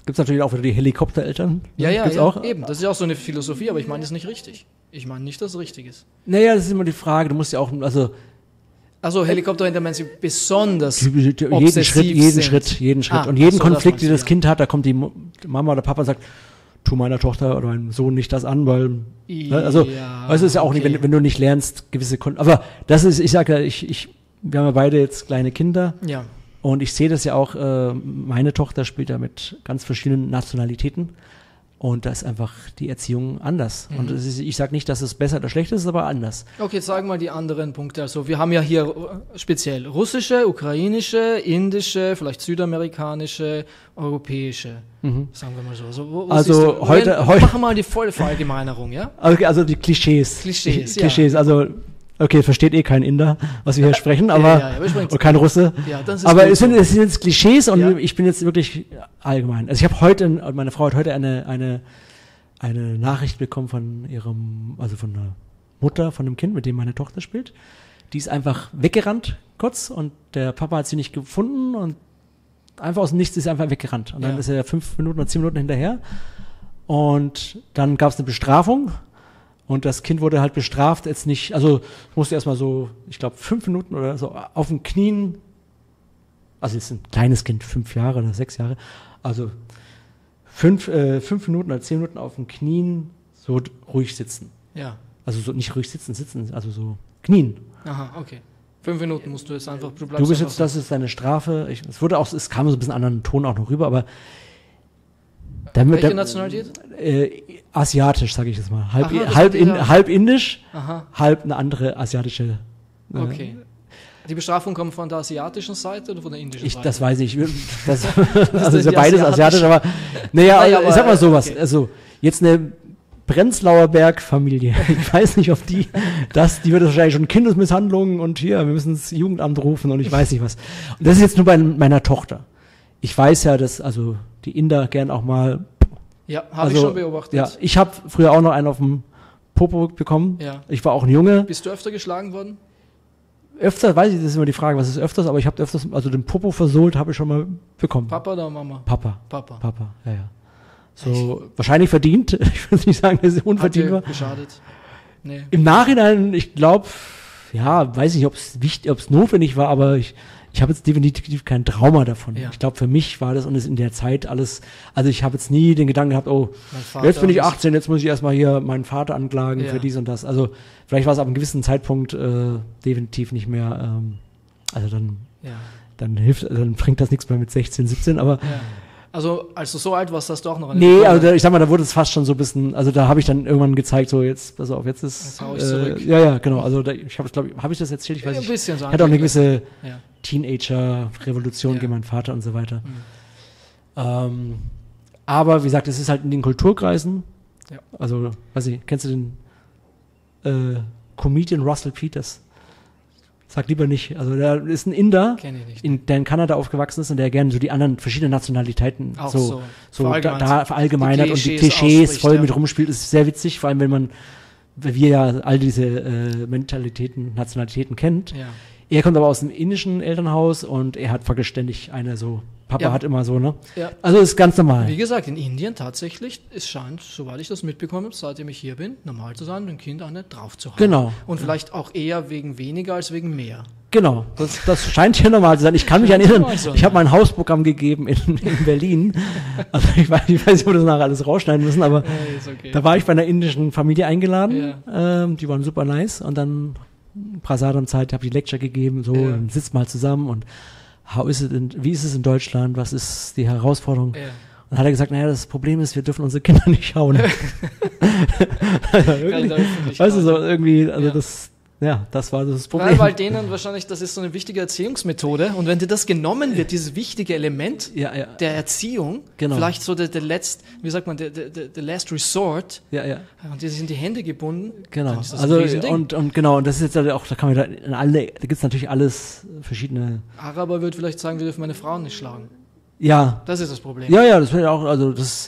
Gibt es natürlich auch wieder die Helikoptereltern. Ja, ja, Gibt's ja, auch? eben. Das ist ja auch so eine Philosophie, aber ich meine, das ist nicht richtig. Ich meine nicht, dass es richtig ist. Naja, das ist immer die Frage. Du musst ja auch, also Also Helikoptereltern meinen Sie besonders jeden obsessiv Schritt, jeden sind. Schritt, jeden Schritt. Ah, und jeden ach so, das Konflikt, meinst den du, das ja. Kind hat, da kommt die Mo- Mama oder Papa und sagt, tu meiner Tochter oder meinem Sohn nicht das an, weil, ne, also, Ja, weißt du, es ist ja auch okay. nicht, wenn, wenn du nicht lernst, gewisse Kon aber das ist, ich sage ja, ich, ich, wir haben ja beide jetzt kleine Kinder Ja, und ich sehe das ja auch, äh, meine Tochter spielt ja mit ganz verschiedenen Nationalitäten und da ist einfach die Erziehung anders. Mhm. Und es ist, ich sage nicht, dass es besser oder schlechter ist, aber anders. okay, jetzt sagen wir mal die anderen Punkte. Also wir haben ja hier äh, speziell russische, ukrainische, indische, vielleicht südamerikanische, europäische. Sagen wir mal so. Also, wo, wo Also siehst du- heute- wir heute- machen mal die volle Verallgemeinerung, ja? Okay, also die Klischees. Klischees, Die, ja. Klischees, also, okay, versteht eh kein Inder, was wir hier sprechen, aber, ja, ja, wir sprechen- und kein Russe. Ja, das ist aber gut es sind, so. es sind jetzt Klischees und Ja. ich bin jetzt wirklich allgemein. Also ich habe heute, meine Frau hat heute eine, eine, eine Nachricht bekommen von ihrem, also von einer Mutter, von einem Kind, mit dem meine Tochter spielt. Die ist einfach weggerannt, kurz, und der Papa hat sie nicht gefunden und einfach aus dem Nichts ist sie einfach weggerannt. Und dann Ja. ist er fünf Minuten oder zehn Minuten hinterher. Und dann gab es eine Bestrafung. Und das Kind wurde halt bestraft, jetzt nicht, also musste erstmal so, ich glaube, fünf Minuten oder so auf den Knien, also es ist ein kleines Kind, fünf Jahre oder sechs Jahre, also fünf, äh, fünf Minuten oder zehn Minuten auf den Knien so d- ruhig sitzen. Ja. Also so nicht ruhig sitzen, sitzen, also so knien. Aha, okay. Fünf Minuten musst du jetzt einfach, du bleibst Du bist einfach jetzt, das ist deine Strafe. Ich, es wurde auch, es kam so ein bisschen anderen Ton auch noch rüber, aber damit, Welche da- Nationalität? Äh, asiatisch, sage ich jetzt mal. Halb, Aha, das halb, hat in, ja- halb indisch, Aha, halb eine andere asiatische. äh, okay. Die Bestrafung kommt von der asiatischen Seite oder von der indischen Ich, Seite? das weiß ich. Das, also ist ja die beides asiatisch- asiatisch, aber naja, Naja, ich aber, sag mal sowas. okay. Also jetzt eine Prenzlauer Berg-Familie. Ich weiß nicht, ob die, das, die wird wahrscheinlich schon Kindesmisshandlungen und hier, wir müssen das Jugendamt rufen und ich weiß nicht was. Und das ist jetzt nur bei meiner Tochter. Ich weiß ja, dass also die Inder gern auch mal. Ja, habe Also, ich schon beobachtet. Ja, ich habe früher auch noch einen auf dem Popo bekommen. Ja. Ich war auch ein Junge. Bist du öfter geschlagen worden? Öfter, weiß ich, das ist immer die Frage, was ist öfters, aber ich habe öfters, also den Popo versohlt habe ich schon mal bekommen. Papa oder Mama? Papa. Papa. Papa, ja, ja. So, wahrscheinlich verdient. Ich würde nicht sagen, dass es Hat dir unverdient war. geschadet? Nee. Im Nachhinein, ich glaube, ja, weiß nicht, ob es wichtig, ob es notwendig war, aber ich, ich habe jetzt definitiv kein Trauma davon. Ja. Ich glaube, für mich war das und ist in der Zeit alles, also ich habe jetzt nie den Gedanken gehabt, oh, Mein Vater jetzt bin ich ist- achtzehn, jetzt muss ich erstmal hier meinen Vater anklagen Ja. für dies und das. Also vielleicht war es ab einem gewissen Zeitpunkt äh, definitiv nicht mehr, ähm, also dann, Ja. dann hilft, dann bringt das nichts mehr mit sechzehn, siebzehn, aber ja. Also, als du so alt warst, hast du auch noch eine nee, Diplome. also da, ich sag mal, da wurde es fast schon so ein bisschen, also da habe ich dann irgendwann gezeigt, so jetzt, pass auf, jetzt ist, Jetzt hau ich zurück. ja, ja, genau, also da, ich habe es, glaube ich, habe ich das erzählt? Ich weiß Ja, ein nicht. bisschen so Ich hatte auch eine angeklungen. gewisse Ja. Teenager-Revolution Ja. gegen meinen Vater und so weiter. Mhm. Ähm, aber wie gesagt, es ist halt in den Kulturkreisen, Ja. also, weiß ich, kennst du den äh, Comedian Russell Peters? Sag lieber nicht, also der ist ein Inder, Kenn ich nicht. in, der in Kanada aufgewachsen ist und der gerne so die anderen verschiedenen Nationalitäten Auch so, so so da, verallgemeinert. da verallgemeinert Die und die Klischees Klischees ausspricht, voll ja. mit rumspielt, ist sehr witzig, vor allem wenn man, weil wir ja all diese äh, Mentalitäten, Nationalitäten kennt. Ja. Er kommt aber aus einem indischen Elternhaus und er hat faktisch ständig eine so, Papa Ja. hat immer so, ne? Ja. Also ist ganz normal. Wie gesagt, in Indien tatsächlich, es scheint, soweit ich das mitbekomme, seitdem ich hier bin, normal zu sein, dem Kind eine drauf zu haben. Genau. Und vielleicht auch eher wegen weniger als wegen mehr. Genau, das, das scheint hier normal zu sein. Ich kann mich Scheint erinnern, normal zu sein, ich habe ja. mein Hausprogramm gegeben in, in Berlin. Also ich weiß, ich weiß nicht, ob wir das nachher alles rausschneiden müssen, aber Hey, ist okay. da war ich bei einer indischen Familie eingeladen. Ja. Ähm, die waren super nice und dann Prasadam-Zeit, habe ich Lecture gegeben, so, Ja. dann sitzt mal zusammen und how is it in, wie ist es in Deutschland, was ist die Herausforderung? Ja. Und dann hat er gesagt, naja, das Problem ist, wir dürfen unsere Kinder nicht hauen. in der Öffentlichkeit. Weißt du, so irgendwie, also Ja. das, ja, das war das Problem. Weil, weil denen wahrscheinlich, das ist so eine wichtige Erziehungsmethode und wenn dir das genommen wird, dieses wichtige Element ja, ja, der Erziehung, Genau. vielleicht so der, der letzt, wie sagt man, der, der, der der last resort, ja, ja. und die sind die Hände gebunden, Genau, dann ist das also ein Riesending. und, und genau, und das ist jetzt halt auch, da kann man da in alle, da gibt's natürlich alles verschiedene, Araber würde vielleicht sagen, wir dürfen meine Frauen nicht schlagen. ja, Das ist das Problem. ja, ja, das wäre auch, also das,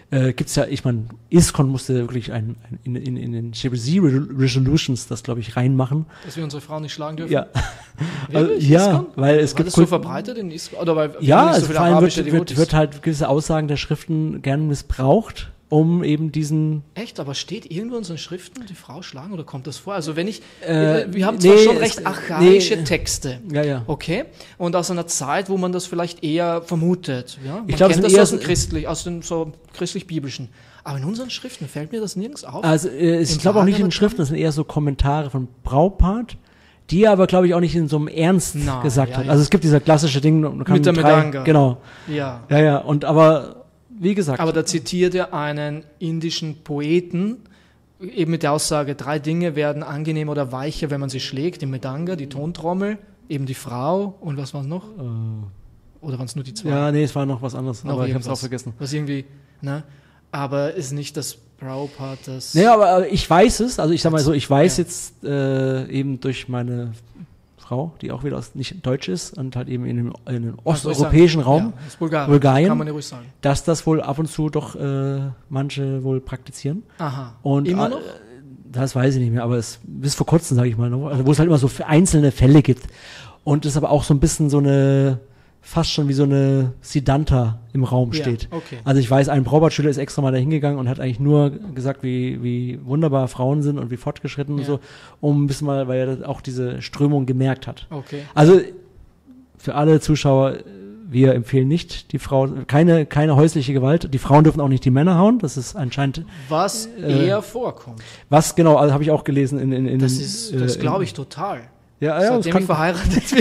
äh, gibt's ja, ich meine, ISKCON musste wirklich ein, ein, in, in, in den G B C Resolutions das, glaube ich, reinmachen. Dass wir unsere Frauen nicht schlagen dürfen? Ja. Also, ja, ISKCON? weil es War gibt das so verbreitet in ISKCON? Oder weil ja, nicht so also viele vor allem arabische wird, wird, Devotees? wird halt gewisse Aussagen der Schriften gern missbraucht, um eben diesen Echt? Aber steht irgendwo in unseren Schriften die Frau schlagen oder kommt das vor? Also wenn ich, Äh, wir haben zwar nee, schon es- recht archaische nee. Texte. Ja, ja. Okay. Und aus einer Zeit, wo man das vielleicht eher vermutet. Ja? Man Ich glaub, es kennt sind das eher aus dem so- christlich, aus dem so christlich-biblischen. Aber in unseren Schriften fällt mir das nirgends auf. Also äh, ich Im glaube auch nicht in den Verhandlungsverfahren? Schriften, das sind eher so Kommentare von Braupart, die er aber, glaube ich, auch nicht in so einem Ernst Na, gesagt ja, hat. ja. Also es gibt dieser klassische Ding, man kann Mit der drei- Medanga. Genau. Ja. Ja, ja. Und aber wie gesagt, Aber da zitiert er einen indischen Poeten, eben mit der Aussage, drei Dinge werden angenehmer oder weicher, wenn man sie schlägt. Die Medanga, die Tontrommel, eben die Frau und was war es noch? Oder waren es nur die zwei? ja, nee, es war noch was anderes, Noch aber ich habe es irgendwas. auch vergessen. Was irgendwie, ne? Aber ist nicht das Braupart, das... Nee, aber äh, ich weiß es, also ich sag mal so, ich weiß Ja. jetzt äh, eben durch meine Frau, die auch wieder aus, nicht deutsch ist und halt eben in dem, in dem Was soll ich osteuropäischen sagen? Raum, Ja, das ist Bulgarien. Bulgarien. Kann man ja ruhig sagen. dass das wohl ab und zu doch äh, manche wohl praktizieren. Aha. Und Immer äh, noch? Das weiß ich nicht mehr, aber es bis vor kurzem, sage ich mal, noch, also wo es halt immer so für einzelne Fälle gibt. Und es aber auch so ein bisschen so eine, fast schon wie so eine Siddhanta im Raum Ja, steht. okay. Also ich weiß, ein Braubart-Schüler ist extra mal da hingegangen und hat eigentlich nur gesagt, wie, wie wunderbar Frauen sind und wie fortgeschritten Ja. und so, um ein bisschen mal, weil er auch diese Strömung gemerkt hat. Okay. Also für alle Zuschauer, wir empfehlen nicht die Frau, keine, keine häusliche Gewalt. Die Frauen dürfen auch nicht die Männer hauen. Das ist anscheinend, Was Äh, eher vorkommt. was genau, also habe ich auch gelesen in, in, in Das den, ist, äh, das in- glaube ich total. Ja, ja, das Seitdem kann ich verheiratet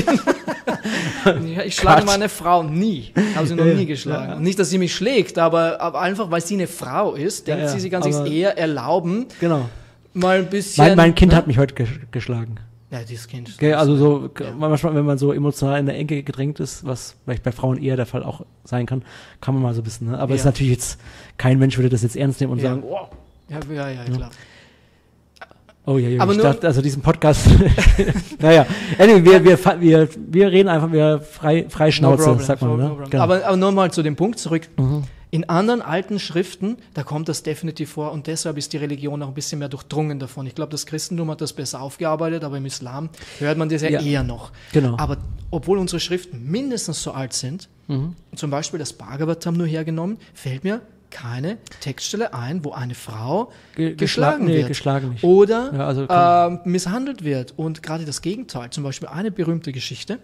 bin. Ja, ich schlage Quatsch. meine Frau nie. Habe sie noch Ja, nie ja. geschlagen. Ja. Und nicht, dass sie mich schlägt, aber, aber einfach, weil sie eine Frau ist, denkt Ja, ja. sie, sie kann sich Aber- eher erlauben, Genau. mal ein bisschen... Mein, mein Kind ne? hat mich heute gesch geschlagen. Ja, dieses Kind. Okay, also so, Ja. manchmal, wenn man so emotional in der Ecke gedrängt ist, was vielleicht bei Frauen eher der Fall auch sein kann, kann man mal so ein bisschen, ne? Aber es Ja. ist natürlich jetzt, kein Mensch würde das jetzt ernst nehmen und Ja. sagen, oh, Ja, ja, ja, klar. oh ja, ja, Aber ich nur- dachte, also diesen Podcast, naja, anyway, wir, wir, fa- wir, wir reden einfach, wir frei, frei Schnauze, problem, sagt man, no ne? problem. Genau. Aber, aber nochmal zu dem Punkt zurück. Mhm. In anderen alten Schriften, da kommt das definitiv vor und deshalb ist die Religion auch ein bisschen mehr durchdrungen davon. Ich glaube, das Christentum hat das besser aufgearbeitet, aber im Islam hört man das ja, Ja. eher noch. Genau. Aber obwohl unsere Schriften mindestens so alt sind, Mhm. zum Beispiel das Bhagavatam nur hergenommen, fällt mir keine Textstelle ein, wo eine Frau Ge- geschlagen geschla- nee, wird geschlagen nicht. oder Ja, also kann- ähm, misshandelt wird. Und gerade das Gegenteil, zum Beispiel eine berühmte Geschichte,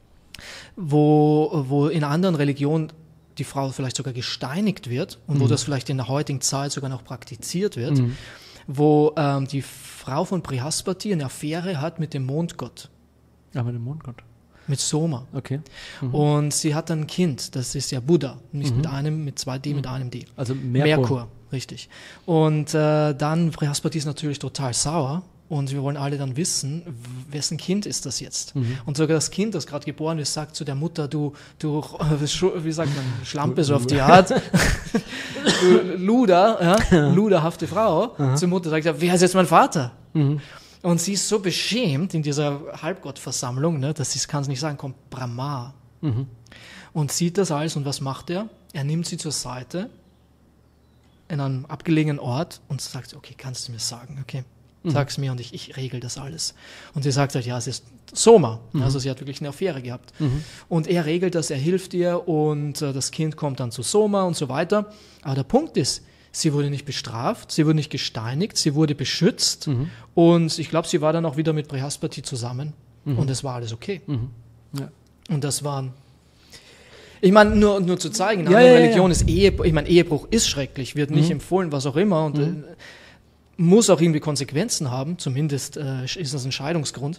wo, wo in anderen Religionen die Frau vielleicht sogar gesteinigt wird und wo das vielleicht in der heutigen Zeit sogar noch praktiziert wird, Mhm. wo ähm, die Frau von Brihaspati eine Affäre hat mit dem Mondgott, Aber der Mondgott. mit Soma. Okay. Und sie hat ein Kind, das ist ja Buddha, nicht mit einem, mit zwei D, mit einem D. Also Merkur. Richtig. Und äh, dann, Brihaspati ist natürlich total sauer und wir wollen alle dann wissen, w- wessen Kind ist das jetzt? Mhm. Und sogar das Kind, das gerade geboren ist, sagt zu der Mutter, du, du, äh, Schu- wie sagt man, Schlampe so auf die Art, du Luder, ja, luderhafte Frau, zur Mutter sagt, ja, wer ist jetzt mein Vater? Mhm. Und sie ist so beschämt in dieser Halbgottversammlung, ne, dass sie es kann es nicht sagen, kommt Brahma Mhm. und sieht das alles und was macht er? Er nimmt sie zur Seite in einem abgelegenen Ort und sagt, okay, kannst du mir sagen, okay, sag's mir und ich, ich regel das alles. Und sie sagt halt, ja, es ist Soma, also sie hat wirklich eine Affäre gehabt. Und er regelt das, er hilft ihr und äh, das Kind kommt dann zu Soma und so weiter. Aber der Punkt ist, sie wurde nicht bestraft, sie wurde nicht gesteinigt, sie wurde beschützt und ich glaube, sie war dann auch wieder mit Brihaspati zusammen und es war alles okay. Ja. Und das waren. Ich meine, nur, nur zu zeigen, in Ja, anderen ja, ja, Religionen ist Ehe, ich meine, Ehebruch ist schrecklich, wird nicht empfohlen, was auch immer, und äh, muss auch irgendwie Konsequenzen haben, zumindest äh, ist das ein Scheidungsgrund.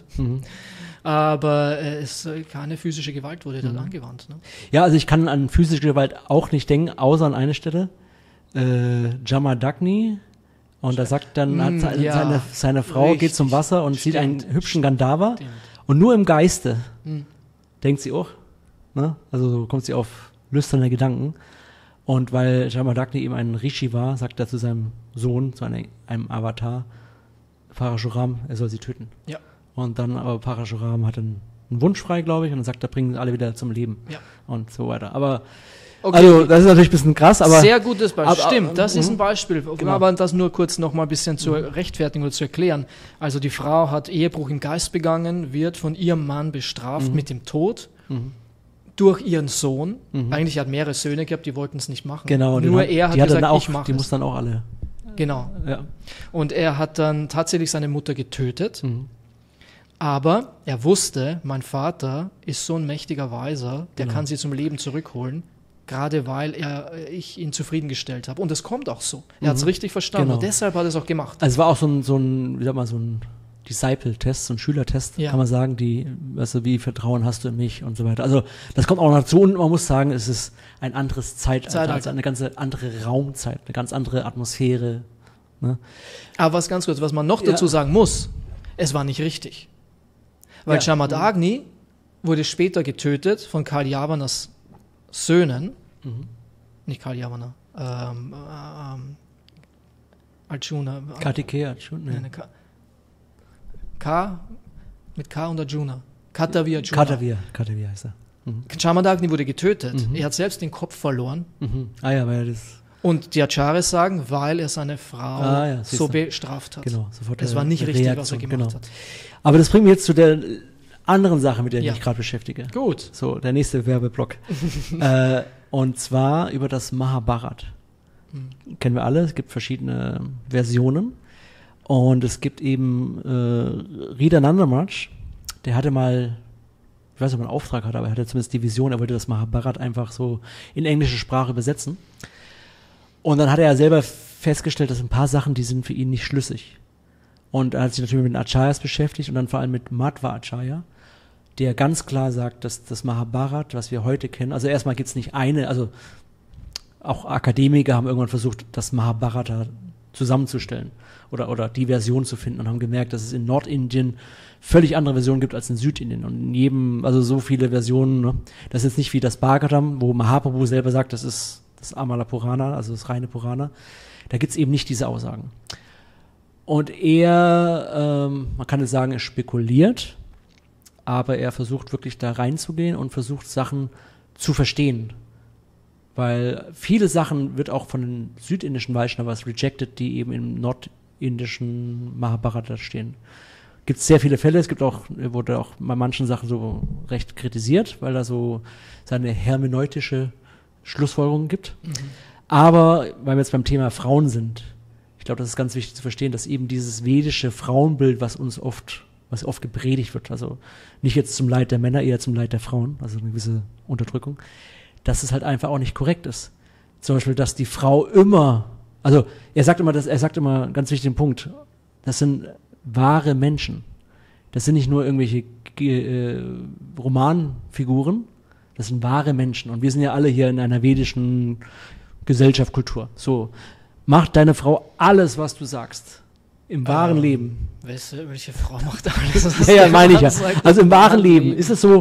Aber äh, es, äh, keine physische Gewalt wurde dort angewandt. Ne? Ja, also ich kann an physische Gewalt auch nicht denken, außer an eine Stelle. Äh, Jamadagni. Und da sagt dann, hat Mm, seine, ja. seine, seine Frau Richtig. geht zum Wasser und sieht einen Stimmt. hübschen Gandharva. Stimmt. Und nur im Geiste Hm. denkt sie auch. Ne? Also so kommt sie auf lüsterne Gedanken. Und weil Jamadagni eben ein Rishi war, sagt er zu seinem Sohn, zu einem, einem Avatar, Parashuram, er soll sie töten. Ja. Und dann aber Parashuram hat einen, einen Wunsch frei, glaube ich, und dann sagt er, bringen sie alle wieder zum Leben Ja. und so weiter. Aber Okay. Also das ist natürlich ein bisschen krass, aber... Sehr gutes Beispiel. aber, Stimmt, das äh, ist ein Beispiel. genau. Aber das nur kurz noch mal ein bisschen zu rechtfertigen oder zu erklären. Also die Frau hat Ehebruch im Geist begangen, wird von ihrem Mann bestraft Mhm. mit dem Tod. Mhm. Durch ihren Sohn. Mhm. Eigentlich hat mehrere Söhne gehabt, die wollten es nicht machen. Genau. Nur den er hat die gesagt, dann auch, ich mache Die es. muss dann auch alle... Genau. Ja. Und er hat dann tatsächlich seine Mutter getötet. Mhm. Aber er wusste, mein Vater ist so ein mächtiger Weiser, der Genau. kann sie zum Leben zurückholen, gerade weil er, ich ihn zufriedengestellt habe. Und es kommt auch so. Er Mhm. hat es richtig verstanden Genau. und deshalb hat er es auch gemacht. Also es war auch so ein, so ein, wie sagt man, so ein Disciple-Test, so ein Schülertest, Ja. kann man sagen, die, also wie Vertrauen hast du in mich und so weiter. Also das kommt auch noch dazu und man muss sagen, es ist ein anderes Zeitalter, Zeitalter. also eine ganze andere Raumzeit, eine ganz andere Atmosphäre. Ne? Aber was ganz kurz, was man noch Ja. dazu sagen muss, es war nicht richtig. Weil Ja. Jamaat Agni wurde später getötet von Karl Javanas Söhnen, Mhm. nicht Karl Javana, ähm, ähm, Arjuna. Kartikeya, schon, Nein, ne. K, K mit K und Arjuna. Katavi Arjuna. Katavir, Katavir heißt er. Mhm. Jamaat Agni wurde getötet. Mhm. Er hat selbst den Kopf verloren. Mhm. Ah ja, weil das, Und die Acharyas sagen, weil er seine Frau Ah ja, siehst so du. bestraft hat. genau, sofort Es eine war nicht richtig, was er Reaktion, gemacht genau. hat. Aber das bringt mich jetzt zu der anderen Sache, mit der ich Ja. mich gerade beschäftige. Gut. So, der nächste Werbeblock. äh, und zwar über das Mahabharat. Mhm. Kennen wir alle, es gibt verschiedene Versionen. Und es gibt eben äh, Rida Nandamarch, der hatte mal, ich weiß nicht, ob er einen Auftrag hatte, aber er hatte zumindest die Vision, er wollte das Mahabharat einfach so in englische Sprache übersetzen. Und dann hat er ja selber festgestellt, dass ein paar Sachen, die sind für ihn nicht schlüssig. Und er hat sich natürlich mit den Acharyas beschäftigt und dann vor allem mit Madhva Acharya, der ganz klar sagt, dass das Mahabharat, was wir heute kennen, also erstmal gibt es nicht eine, also auch Akademiker haben irgendwann versucht, das Mahabharata zusammenzustellen oder, oder die Version zu finden und haben gemerkt, dass es in Nordindien völlig andere Versionen gibt als in Südindien und in jedem, also so viele Versionen, ne? Das ist jetzt nicht wie das Bhagavatam, wo Mahaprabhu selber sagt, das ist das Amala Purana, also das reine Purana, da gibt es eben nicht diese Aussagen. Und er, ähm, man kann jetzt sagen, er spekuliert, aber er versucht wirklich da reinzugehen und versucht Sachen zu verstehen. Weil viele Sachen wird auch von den südindischen Vaishnavas rejected, die eben im nordindischen Mahabharata stehen. Gibt es sehr viele Fälle, es gibt auch, wurde auch bei manchen Sachen so recht kritisiert, weil da so seine hermeneutische Schlussfolgerungen gibt. Mhm. Aber, weil wir jetzt beim Thema Frauen sind, ich glaube, das ist ganz wichtig zu verstehen, dass eben dieses vedische Frauenbild, was uns oft, was oft gepredigt wird, also nicht jetzt zum Leid der Männer, eher zum Leid der Frauen, also eine gewisse Unterdrückung, dass es halt einfach auch nicht korrekt ist. Zum Beispiel, dass die Frau immer, also er sagt immer, dass, er sagt immer einen ganz wichtigen Punkt, das sind wahre Menschen. Das sind nicht nur irgendwelche äh, Romanfiguren, das sind wahre Menschen. Und wir sind ja alle hier in einer vedischen Gesellschaft, Kultur. So, macht deine Frau alles, was du sagst. Im wahren Ähm, Leben. Welche, welche Frau macht alles? Ja, ja, meine ich ja. Sagt, Also im wahren Leben Leben ist es so,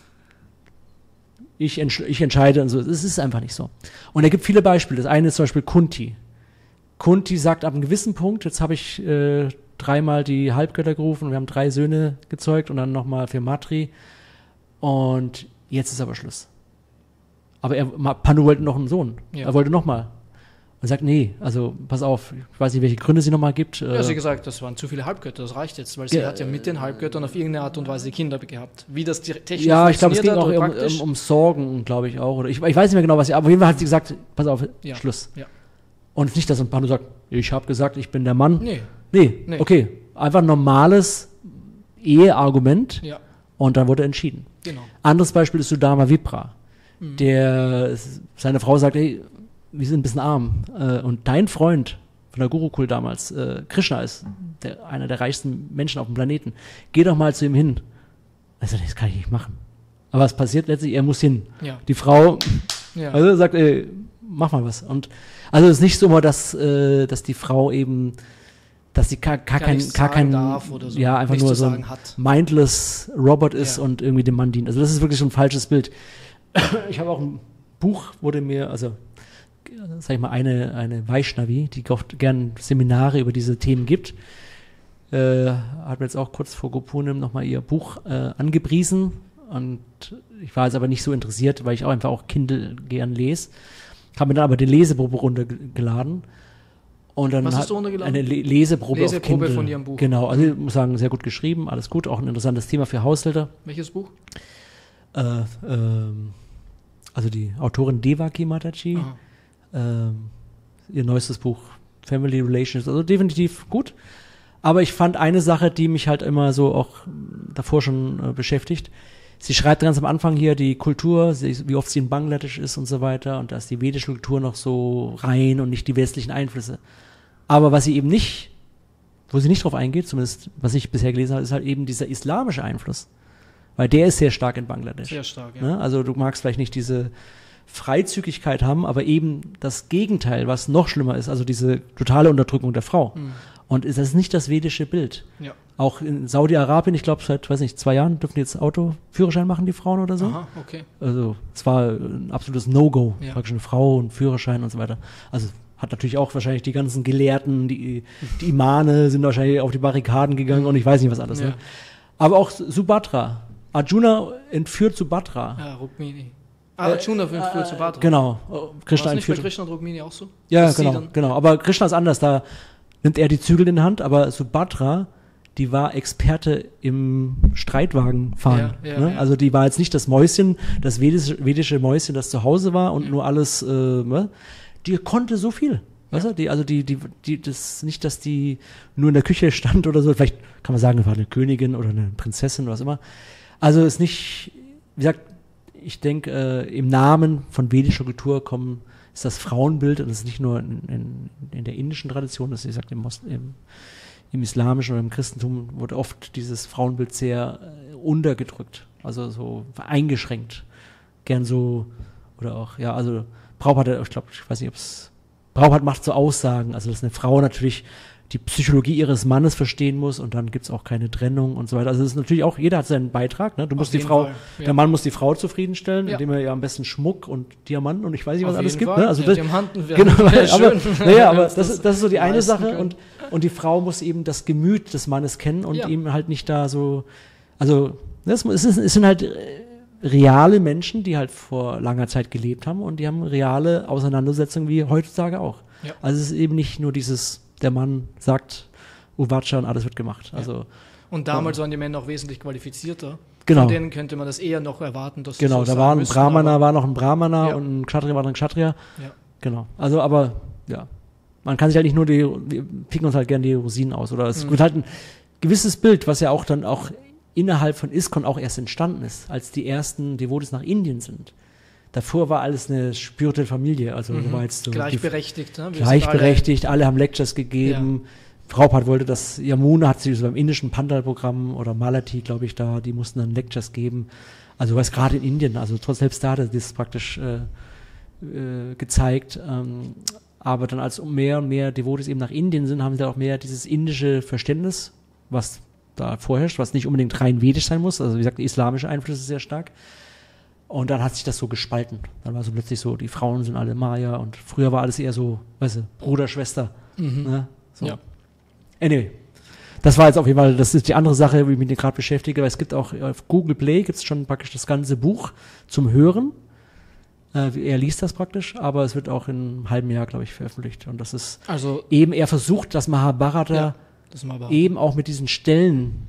ich, entsch ich entscheide und so. Es ist einfach nicht so. Und er gibt viele Beispiele. Das eine ist zum Beispiel Kunti. Kunti sagt ab einem gewissen Punkt, jetzt habe ich äh, dreimal die Halbgötter gerufen und wir haben drei Söhne gezeugt und dann nochmal für Matri. Und jetzt ist aber Schluss. Aber er, Panu wollte noch einen Sohn. Ja. Er wollte nochmal. Und sagt, nee, also pass auf, ich weiß nicht, welche Gründe sie nochmal gibt. Ja, sie gesagt, das waren zu viele Halbgötter, das reicht jetzt, weil sie Ja, hat ja mit den Halbgöttern auf irgendeine Art und Weise Kinder gehabt. Wie das die technisch Ja, ich glaube, es ging funktioniert auch hat um, und praktisch. um, um Sorgen, glaube ich auch. Oder ich, ich weiß nicht mehr genau, was sie, aber auf jeden Fall hat sie gesagt, pass auf, Ja. Schluss. Ja. Und nicht, dass ein Panu sagt, ich habe gesagt, ich bin der Mann. Nee, Nee, Nee. okay. Einfach ein normales Eheargument ja, und dann wurde entschieden. genau. Anderes Beispiel ist Sudama Vipra. Mhm. Der, seine Frau sagt, hey, wir sind ein bisschen arm. Äh, und dein Freund von der Gurukul damals, äh, Krishna, ist der, einer der reichsten Menschen auf dem Planeten. Geh doch mal zu ihm hin. Also, das kann ich nicht machen. Aber was passiert letztlich? Er muss hin. Ja. Die Frau, Ja. also sagt, ey, mach mal was. Und also es ist nicht so immer, dass, äh, dass die Frau eben, dass sie gar, gar Gar kein, nichts gar sagen kein, darf oder so, ja, einfach nichts nur zu so ein sagen hat. mindless Robot ist Ja. und irgendwie dem Mann dient. Also das ist wirklich so ein falsches Bild. Ich habe auch ein Buch, wurde mir, also sag ich mal, eine, eine Vaishnavi, die oft gern Seminare über diese Themen gibt, äh, hat mir jetzt auch kurz vor Gopunim nochmal ihr Buch äh, angepriesen, und ich war jetzt aber nicht so interessiert, weil ich auch einfach auch Kindle gern lese. Habe mir dann aber die Leseprobe runtergeladen. Und dann Was hat hast du runtergeladen? eine Le Leseprobe, Leseprobe auf Kindle. von ihrem Buch. Genau, also ich muss sagen, sehr gut geschrieben, alles gut, auch ein interessantes Thema für Haushälter. Welches Buch? Äh, ähm, also die Autorin Devaki Mataji, ähm, ihr neuestes Buch Family Relations, also definitiv gut. Aber ich fand eine Sache, die mich halt immer so auch davor schon äh, beschäftigt. Sie schreibt ganz am Anfang hier die Kultur, sie, wie oft sie in Bangladesch ist und so weiter, und da ist die vedische Kultur noch so rein und nicht die westlichen Einflüsse. Aber was sie eben nicht, wo sie nicht drauf eingeht, zumindest was ich bisher gelesen habe, ist halt eben dieser islamische Einfluss. Weil der ist sehr stark in Bangladesch. Sehr stark, ja. Ne? Also du magst vielleicht nicht diese Freizügigkeit haben, aber eben das Gegenteil, was noch schlimmer ist, also diese totale Unterdrückung der Frau. Mhm. Und das ist nicht das vedische Bild. Ja. Auch in Saudi-Arabien, ich glaube seit, weiß nicht, zwei Jahren dürfen die jetzt Autoführerschein machen, die Frauen oder so. Aha, okay. Also es war ein absolutes No-Go, Ja. praktisch eine Frau und Führerschein und so weiter. Also hat natürlich auch wahrscheinlich die ganzen Gelehrten, die, die Imane sind wahrscheinlich auf die Barrikaden gegangen und ich weiß nicht was alles. Ja. Ne? Aber auch Subhadra. Arjuna entführt Subhadra. Ja, Rukmini. Ah, Arjuna äh, entführt äh, Subhadra. Genau. Krishna War es nicht bei entführt. Krishna und Rukmini auch so? Ja, Dass sie genau, dann- genau. Aber Krishna ist anders. Da nimmt er die Zügel in die Hand, aber Subhadra, die war Experte im Streitwagenfahren. Ja, ja, ne? ja. Also die war jetzt nicht das Mäuschen, das vedische, vedische Mäuschen, das zu Hause war und Ja. nur alles, äh, ne? Die konnte so viel. Weißt du? Die, also die, die, die, das nicht, dass die nur in der Küche stand oder so. Vielleicht kann man sagen, war eine Königin oder eine Prinzessin oder was immer. Also ist nicht, wie gesagt, ich denke, äh, im Namen von vedischer Kultur kommen, ist das Frauenbild, und das ist nicht nur in, in, in der indischen Tradition, das ist, wie gesagt, im, Mos- im, im islamischen oder im Christentum wurde oft dieses Frauenbild sehr äh, untergedrückt, also so eingeschränkt. Gern so, oder auch, ja, also Prabhupada, ich glaube, ich weiß nicht, ob es Prabhupada macht so Aussagen, also dass eine Frau natürlich die Psychologie ihres Mannes verstehen muss und dann gibt es auch keine Trennung und so weiter. Also das ist natürlich auch, jeder hat seinen Beitrag, ne? Du musst die jeden Frau, Fall, ja. der Mann muss die Frau zufriedenstellen, Ja. indem er ihr am besten Schmuck und Diamanten und ich weiß nicht, was Auf alles jeden gibt. Fall. Ne? Also Ja, das, Diamanten wären genau, wär aber, schön. naja, aber Wenn das, uns ist- das ist so die eine leisten Sache können. und, und die Frau muss eben das Gemüt des Mannes kennen und Ja. ihm halt nicht da so, also das, es, ist, es sind halt äh, reale Menschen, die halt vor langer Zeit gelebt haben und die haben reale Auseinandersetzungen wie heutzutage auch. Ja. Also es ist eben nicht nur dieses, der Mann sagt Uvacha und alles wird gemacht. Also Und damals waren die Männer auch wesentlich qualifizierter. Genau. Von denen könnte man das eher noch erwarten, dass sie genau, so da sein war ein müssen, Brahmana, aber- war noch ein Brahmana Ja. und ein Kshatriya war noch ein Kshatriya. Ja. Genau. Also aber ja, man kann sich halt nicht nur die, wir picken uns halt gerne die Rosinen aus oder es Mhm. wird halt ein gewisses Bild, was ja auch dann auch innerhalb von ISKCON auch erst entstanden ist, als die ersten Devotees nach Indien sind. Davor war alles eine spirituelle Familie, also Mhm. war jetzt so die- Gleichberechtigt. Ne? Wir sind gleichberechtigt, alle, alle haben Lectures gegeben. Prabhupada wollte das, Yamuna hat sie so beim indischen Pandal-Programm oder Malati, glaube ich, da, die mussten dann Lectures geben. Also was gerade in Indien, also trotz selbst da hat er das praktisch äh, äh, gezeigt. Ähm, aber dann als mehr und mehr Devotees eben nach Indien sind, haben sie auch mehr dieses indische Verständnis, was da vorherrscht, was nicht unbedingt rein vedisch sein muss. Also wie gesagt, der islamische Einfluss ist sehr stark. Und dann hat sich das so gespalten. Dann war so plötzlich so, die Frauen sind alle Maya und früher war alles eher so, weißt du, Bruder, Schwester. Mhm. Ne? So. Ja. Anyway, das war jetzt auf jeden Fall, das ist die andere Sache, wie ich mich gerade beschäftige, weil es gibt auch auf Google Play gibt es schon praktisch das ganze Buch zum Hören. Äh, er liest das praktisch, aber es wird auch in einem halben Jahr, glaube ich, veröffentlicht. Und das ist Also, eben, er versucht, das Mahabharata ja, das mal aber. eben auch mit diesen Stellen,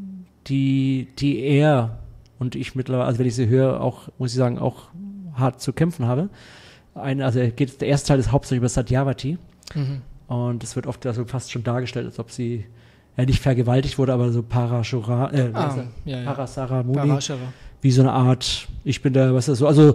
die, die er und ich mittlerweile, also wenn ich sie höre, auch, muss ich sagen, auch hart zu kämpfen habe. Eine, also er geht, der erste Teil ist hauptsächlich über Satyavati. Mhm. Und es wird oft also fast schon dargestellt, als ob sie ja nicht vergewaltigt wurde, aber so Parashura, äh, Ah, was ist das? ja, ja. Parasara Muni, Parashara. wie so eine Art, ich bin der, was ist das so, also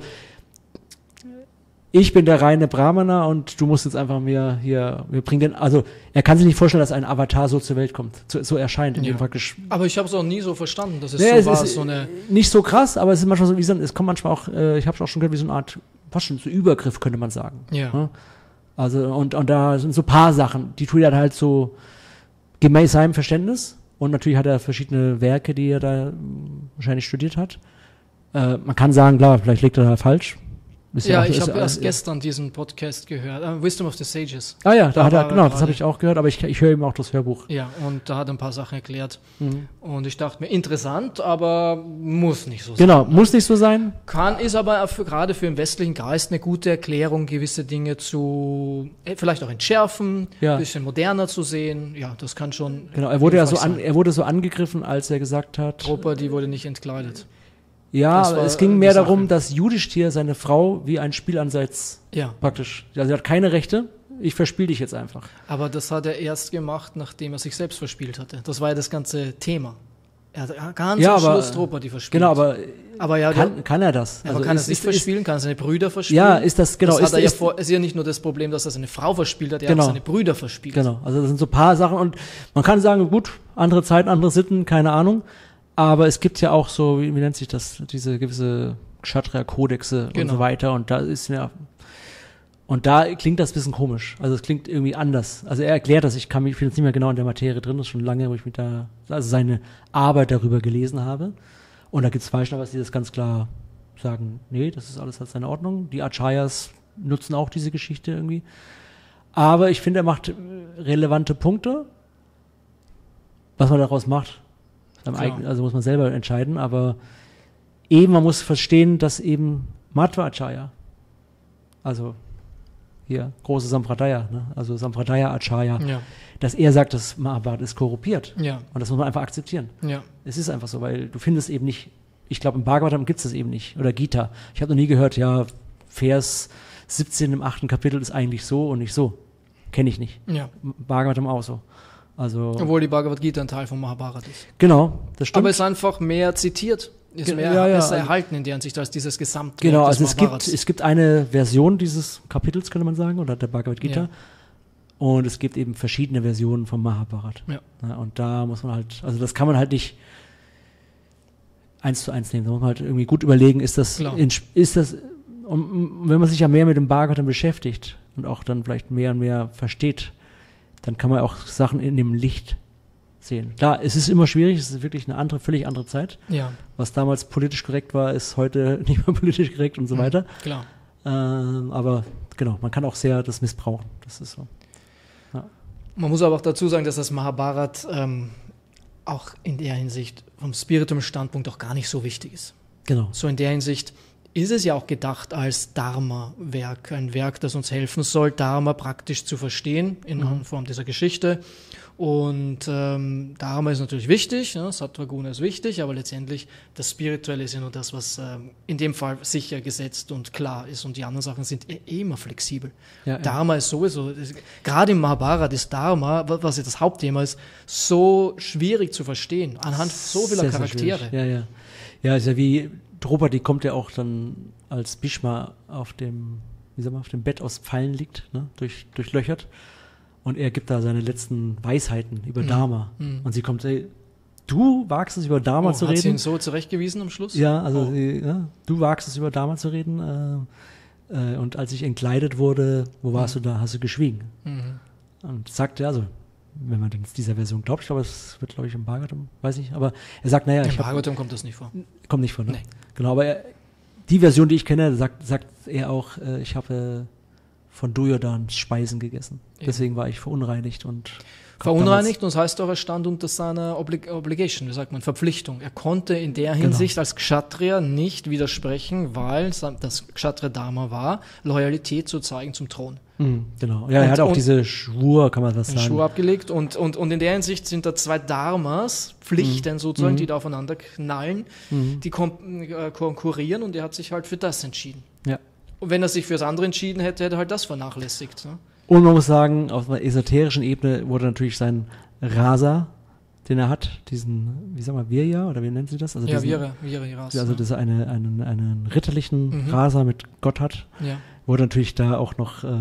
ich bin der reine Brahmana und du musst jetzt einfach mir hier, wir bringen den, also er kann sich nicht vorstellen, dass ein Avatar so zur Welt kommt, so, so erscheint, in Ja. dem praktisch. Aber ich habe es auch nie so verstanden, dass es Nee, so es war, ist so eine. nicht so krass, aber es ist manchmal so, wie so ein, es kommt manchmal auch, äh, ich habe es auch schon gehört, wie so eine Art, fast schon so Übergriff, könnte man sagen. Ja. Ne? Also, und, und da sind so ein paar Sachen, die tut er halt so gemäß seinem Verständnis. Und natürlich hat er verschiedene Werke, die er da mh, wahrscheinlich studiert hat. Äh, man kann sagen, klar, vielleicht liegt er da falsch. Ist Ja, auch- ich ist- habe erst äh, gestern diesen Podcast gehört, äh, Wisdom of the Sages. Ah ja, da hat er, Aber genau, das gerade- habe ich auch gehört, aber ich, ich höre eben auch das Hörbuch. Ja, und da hat er ein paar Sachen erklärt. Mhm. Und ich dachte mir, interessant, aber muss nicht so sein. Genau, muss nicht so sein. Kann, ist aber für, gerade für den westlichen Geist eine gute Erklärung, gewisse Dinge zu, äh, vielleicht auch entschärfen, Ja. ein bisschen moderner zu sehen. Ja, das kann schon. Genau, er wurde ja so hilfreich an, sein. er wurde so angegriffen, als er gesagt hat, Tropa, die wurde nicht entkleidet. ja, Das war es ging die mehr Sache. darum, dass Judithir seine Frau wie ein Spielansatz Ja, praktisch, also er hat keine Rechte, ich verspiel dich jetzt einfach. aber das hat er erst gemacht, nachdem er sich selbst verspielt hatte. Das war ja das ganze Thema. Er hat ganz Ja, am aber- Schluss Tropa die verspielt. Genau, aber aber ja, kann, kann er das? aber kann er ist- es nicht ist- verspielen, kann er seine Brüder verspielen? Ja, ist das, genau, Das hat ist, er ja ist, vor, ist ja nicht nur das Problem, dass er seine Frau verspielt hat, er Genau. hat seine Brüder verspielt. Genau, also das sind so ein paar Sachen und man kann sagen, gut, andere Zeiten, andere Sitten, keine Ahnung, aber es gibt ja auch so, wie, wie nennt sich das, diese gewisse Kshatriya-Kodexe und Genau. so weiter und da ist ja, und da klingt das ein bisschen komisch, also es klingt irgendwie anders. Also er erklärt das, ich kann mich, ich bin jetzt nicht mehr genau in der Materie drin, das ist schon lange, wo ich mich da, also seine Arbeit darüber gelesen habe und da gibt es Vaishnavas, die das ganz klar sagen, nee, das ist alles hat seine Ordnung, die Acharyas nutzen auch diese Geschichte irgendwie. Aber ich finde, er macht äh, relevante Punkte. Was man daraus macht, beim Klar. eigenen, also muss man selber entscheiden. Aber eben, man muss verstehen, dass eben Madhva-Acharya, also hier, große Sampradaya, ne? also Sampradaya-Acharya, Ja, dass er sagt, das Mahabharata ist korrumpiert. ja, Und das muss man einfach akzeptieren. ja. Es ist einfach so, weil du findest eben nicht, ich glaube, im Bhagavatam gibt es das eben nicht. Oder Gita. Ich habe noch nie gehört, ja, Vers siebzehn im achten Kapitel ist eigentlich so und nicht so. Kenne ich nicht. ja. Bhagavatam auch so. Also, Obwohl die Bhagavad Gita ein Teil von Mahabharata ist. genau, das stimmt. Aber es ist einfach mehr zitiert, ist Ge- mehr ja, ja, besser also- erhalten in der Hinsicht als dieses Gesamtwerk genau, des also es gibt, Mahabharats. es gibt eine Version dieses Kapitels, könnte man sagen, oder der Bhagavad Gita. Ja. Und es gibt eben verschiedene Versionen vom Mahabharat. Ja. Ja, und da muss man halt, also das kann man halt nicht eins zu eins nehmen. Da muss man halt irgendwie gut überlegen, ist das, Klar. in, ist das, und, und wenn man sich ja mehr mit dem Bhagavatam beschäftigt und auch dann vielleicht mehr und mehr versteht, dann kann man auch Sachen in dem Licht sehen. Klar, es ist immer schwierig, es ist wirklich eine andere, völlig andere Zeit. Ja, Was damals politisch korrekt war, ist heute nicht mehr politisch korrekt und so Mhm. weiter. klar. Ähm, aber genau, man kann auch sehr das missbrauchen. Das ist so. Man muss aber auch dazu sagen, dass das Mahabharat ähm, auch in der Hinsicht vom spirituellen Standpunkt auch gar nicht so wichtig ist. Genau. So in der Hinsicht ist es ja auch gedacht als Dharma-Werk, ein Werk, das uns helfen soll, Dharma praktisch zu verstehen in Mhm. Form dieser Geschichte. Und ähm, Dharma ist natürlich wichtig, ne? Sattva-Guna ist wichtig, aber letztendlich das Spirituelle ist ja nur das, was ähm, in dem Fall sicher gesetzt und klar ist. Und die anderen Sachen sind eh, eh immer flexibel. Ja, ja. Dharma ist sowieso, ist, gerade im Mahabharata ist Dharma, wa- was ja das Hauptthema ist, so schwierig zu verstehen, anhand so vieler Sehr, sehr Charaktere. schwierig. Ja, ja. Ja, ist ja wie Draupadi kommt ja auch dann als Bhishma auf dem, wie sagen wir, auf dem Bett aus Pfeilen liegt, ne, durch, durchlöchert. Und er gibt da seine letzten Weisheiten über Mhm. Dharma. Mhm. Und sie kommt, ey, du wagst es über Dharma Oh, zu hat sie ihn reden? so zurechtgewiesen am Schluss? Ja, also Oh. sie, ja, du wagst es über Dharma zu reden. Äh, äh, und als ich entkleidet wurde, wo warst Mhm. du da? Hast du geschwiegen? Mhm. Und sagt er, also, wenn man denn dieser Version glaubt, ich glaube, es wird, glaube ich, im Bhagavatam, weiß ich, aber er sagt, naja, Im ich hab, Bhagavatam kommt das nicht vor. kommt nicht vor, ne? Nee. Genau, aber er, die Version, die ich kenne, sagt, sagt er auch, äh, ich habe äh, von Duryodhan Speisen gegessen. Ja. Deswegen war ich verunreinigt und Verunreinigt, und das heißt auch, er stand unter seiner Oblig Obligation, wie sagt man, Verpflichtung. Er konnte in der Hinsicht als Kshatriya nicht widersprechen, weil das Kshatriya-Dharma war, Loyalität zu zeigen zum Thron. Mhm, genau. Ja, er Und- hat auch und- diese Schwur, kann man was Einen sagen. Schwur abgelegt und, und, und in der Hinsicht sind da zwei Dharmas, Pflichten sozusagen, Mhm. die da aufeinander knallen, Mhm. die kon äh, konkurrieren, und er hat sich halt für das entschieden. Ja. Und wenn er sich für das andere entschieden hätte, hätte er halt das vernachlässigt. Ne? Und man muss sagen, auf einer esoterischen Ebene wurde natürlich sein Rasa, den er hat, diesen, wie sagen wir, Virya, oder wie nennen sie das? Also Ja, diesen, Vira, Vira Hiras. Also, dass er eine, einen, einen ritterlichen Mhm. Rasa mit Gott hat, ja. wurde natürlich da auch noch äh,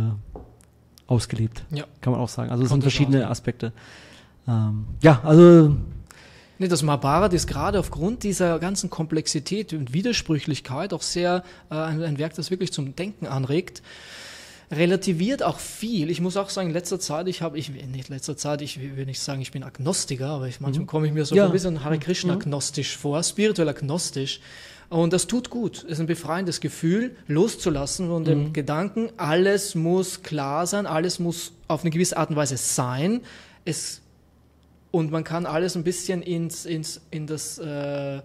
ausgelebt. Ja. Kann man auch sagen. Also es sind Konnte verschiedene sein. Aspekte. Ähm, ja, also Nee, das Mahabharata ist gerade aufgrund dieser ganzen Komplexität und Widersprüchlichkeit auch sehr äh, ein, ein Werk, das wirklich zum Denken anregt. Relativiert auch viel. Ich muss auch sagen, in letzter Zeit, ich habe, ich nicht letzter Zeit, ich will nicht sagen, ich bin Agnostiker, aber ich, manchmal komme ich mir so Ja. ein bisschen Hare Krishna agnostisch vor, spirituell agnostisch, Und das tut gut. Es ist ein befreiendes Gefühl, loszulassen von dem Mhm. Gedanken, alles muss klar sein, alles muss auf eine gewisse Art und Weise sein. Es, und man kann alles ein bisschen ins, ins, in das äh, äh,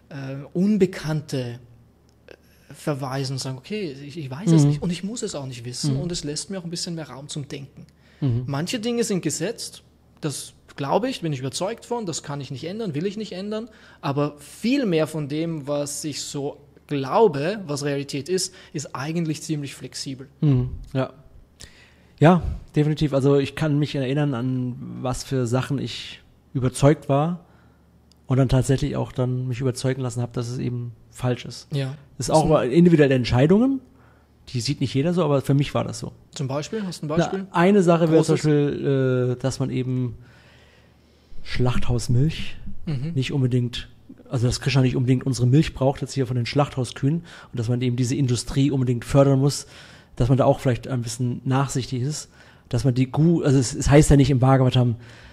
Unbekannte verweisen und sagen, okay, ich, ich weiß es Mhm. nicht und ich muss es auch nicht wissen Mhm. und es lässt mir auch ein bisschen mehr Raum zum Denken. Mhm. Manche Dinge sind gesetzt, das glaube ich, bin ich überzeugt von, das kann ich nicht ändern, will ich nicht ändern, aber viel mehr von dem, was ich so glaube, was Realität ist, ist eigentlich ziemlich flexibel. Mhm. Ja. Ja, definitiv. Also ich kann mich erinnern, an was für Sachen ich überzeugt war und dann tatsächlich auch dann mich überzeugen lassen habe, dass es eben falsch ist. Ja. Das ist auch mal individuelle Entscheidungen, die sieht nicht jeder so, aber für mich war das so. Zum Beispiel, hast du ein Beispiel? Na, eine Sache wäre zum Großes? Beispiel, äh, dass man eben Schlachthausmilch Mhm. nicht unbedingt, also dass Krishna nicht unbedingt unsere Milch braucht, jetzt hier von den Schlachthauskühen, und dass man eben diese Industrie unbedingt fördern muss, dass man da auch vielleicht ein bisschen nachsichtig ist, dass man die Kuh, also es, es heißt ja nicht im Bhagavatam,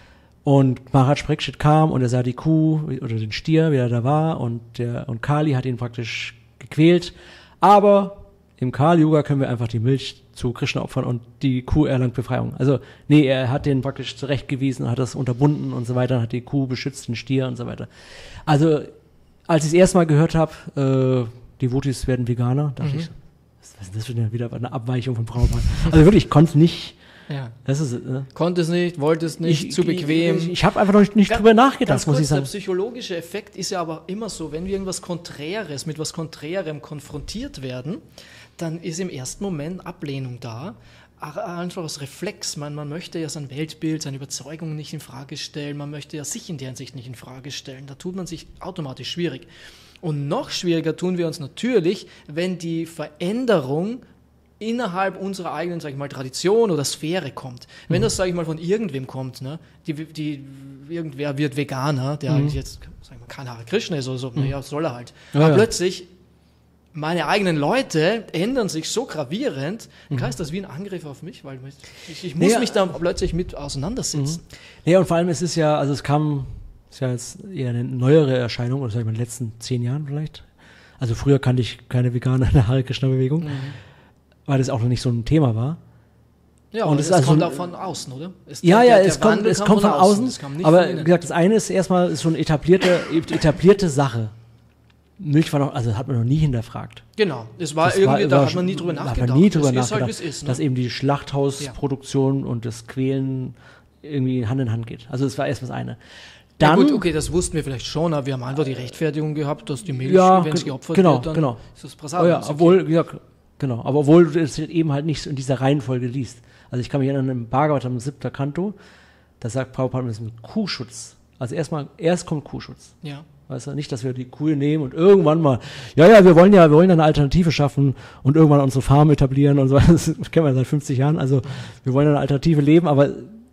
und Maharaj Parikshit kam und er sah die Kuh oder den Stier, wie er da war, und der und Kali hat ihn praktisch gequält, aber im Kali-Yuga können wir einfach die Milch zu Krishna opfern und die Kuh erlangt Befreiung. Also, nee, er hat den praktisch zurechtgewiesen, hat das unterbunden und so weiter, hat die Kuh beschützt, den Stier und so weiter. Also, als ich das erste Mal gehört habe, äh, Devotees werden Veganer, dachte Mhm. ich, was ist das für eine, wieder eine Abweichung von Prabhupada? Also wirklich, ich konnte es nicht, Ja. das ist, äh, Konnte es nicht, wollte es nicht, ich, zu bequem. Ich, ich habe einfach noch nicht, nicht Ganz- drüber nachgedacht, Ganz muss kurz, ich sagen. der psychologische Effekt ist ja aber immer so, wenn wir irgendwas Konträres mit was Konträrem konfrontiert werden, dann ist im ersten Moment Ablehnung da. Ach, einfach aus Reflex. Man, man möchte ja sein Weltbild, seine Überzeugungen nicht in Frage stellen. Man möchte ja sich in der Hinsicht nicht in Frage stellen. Da tut man sich automatisch schwierig. Und noch schwieriger tun wir uns natürlich, wenn die Veränderung innerhalb unserer eigenen, sag ich mal, Tradition oder Sphäre kommt. Wenn das, sage ich mal, von irgendwem kommt, ne, die, die, irgendwer wird Veganer, der Mhm. eigentlich jetzt, sag ich mal, kein Hare Krishna ist oder so, naja, soll er halt. Ja, Aber ja. plötzlich, meine eigenen Leute ändern sich so gravierend, dann heißt das wie ein Angriff auf mich, weil ich, ich muss Naja, mich da plötzlich mit auseinandersetzen. Ja, und vor allem, es ist ja, also es kam, ist ja jetzt eher eine neuere Erscheinung, oder sag ich mal, in den letzten zehn Jahren vielleicht. Also früher kannte ich keine Veganer in der Hare Krishna-Bewegung, Mhm. weil das auch noch nicht so ein Thema war. Ja, Und und es es ist also kommt ein- auch von außen, oder? Es, Ja, der- ja, der es kommt, Wandel es kam kommt von außen, es kam nicht aber von wie innen. gesagt, das eine ist erstmal ist schon etablierte, etablierte Sache. Milch war noch, also hat man noch nie hinterfragt. Genau, es war Das irgendwie, da war- hat man nie drüber da nachgedacht. Hat man nie drüber es nachgedacht, ist halt, wie es ist. Ne? dass eben die Schlachthausproduktion und das Quälen irgendwie Hand in Hand geht. Also das war erst das eine. Dann, ja gut, okay, das wussten wir vielleicht schon, aber wir haben einfach die Rechtfertigung gehabt, dass die Milch, Ja, wenn sie ge- geopfert genau, wird, dann genau. ist das oh Prasad. ja, obwohl, ja, genau, aber obwohl du es eben halt nicht so in dieser Reihenfolge liest. Also ich kann mich erinnern, im Bhagavatam, siebter Kanto, da sagt Prabhupada mit diesem Kuhschutz. Also erstmal, erst kommt Kuhschutz. Ja. Weißt du, nicht, dass wir die Kuh nehmen und irgendwann mal, ja, ja, wir wollen ja, wir wollen ja eine Alternative schaffen und irgendwann unsere Farm etablieren und so. Das kennen wir seit fünfzig Jahren. Also wir wollen eine Alternative leben, aber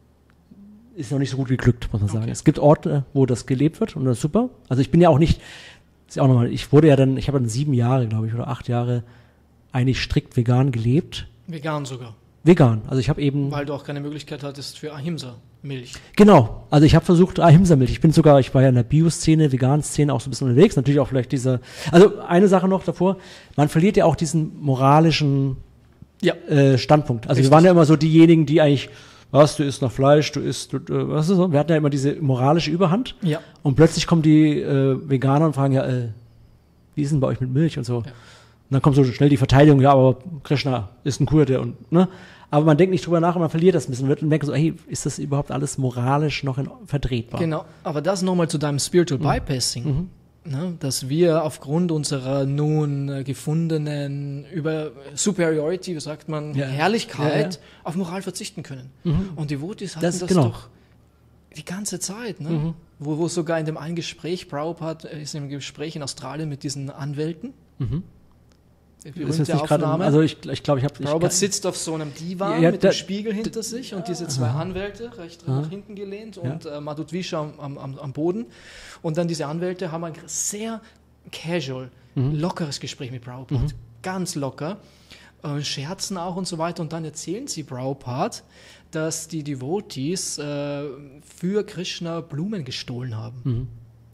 ist noch nicht so gut geglückt, muss man sagen. Okay. Es gibt Orte, wo das gelebt wird und das ist super. Also ich bin ja auch nicht, ist ja auch nochmal, ich wurde ja dann, ich habe dann sieben Jahre, glaube ich, oder acht Jahre eigentlich strikt vegan gelebt. Vegan sogar, Vegan. Also ich habe eben, weil du auch keine Möglichkeit hattest für Ahimsa Milch. genau, also ich habe versucht, Ahimsa-Milch. Ich bin sogar, ich war ja in der Bio-Szene, Vegan-Szene auch so ein bisschen unterwegs. Natürlich auch vielleicht diese, also eine Sache noch davor, man verliert ja auch diesen moralischen Ja. äh, Standpunkt. Also Richtig. wir waren ja immer so diejenigen, die eigentlich, was, du isst noch Fleisch, du isst, du, äh, was ist so? Wir hatten ja immer diese moralische Überhand. Ja. Und plötzlich kommen die äh, Veganer und fragen ja, äh, wie ist denn bei euch mit Milch und so. Ja. Und dann kommt so schnell die Verteidigung, ja, aber Krishna ist ein Kuhhirte und, ne? Aber man denkt nicht drüber nach und man verliert das ein bisschen. Und denkt so, hey, ist das überhaupt alles moralisch noch in, vertretbar? Genau, aber das nochmal zu deinem Spiritual Bypassing, ne, dass wir aufgrund unserer nun äh, gefundenen über Superiority, wie sagt man, Ja. Herrlichkeit, Ja, ja. auf Moral verzichten können. Und die Devotees hatten Das- das, genau. doch die ganze Zeit, ne? wo, wo sogar in dem einen Gespräch, Prabhupada ist im Gespräch in Australien mit diesen Anwälten, Mhm. die Ist jetzt berühmte nicht gerade, Aufnahme. also ich glaube, ich, glaub, ich habe Robert sitzt auf so einem Divan Ja, mit da- dem Spiegel hinter sich und diese zwei Anwälte recht nach hinten gelehnt und äh, Madhudvisha am, am, am, am Boden. Und dann diese Anwälte haben ein sehr casual, lockeres Gespräch mit Prabhupada. Ganz locker. Äh, scherzen auch und so weiter. Und dann erzählen sie Prabhupada, dass die Devotees äh, für Krishna Blumen gestohlen haben.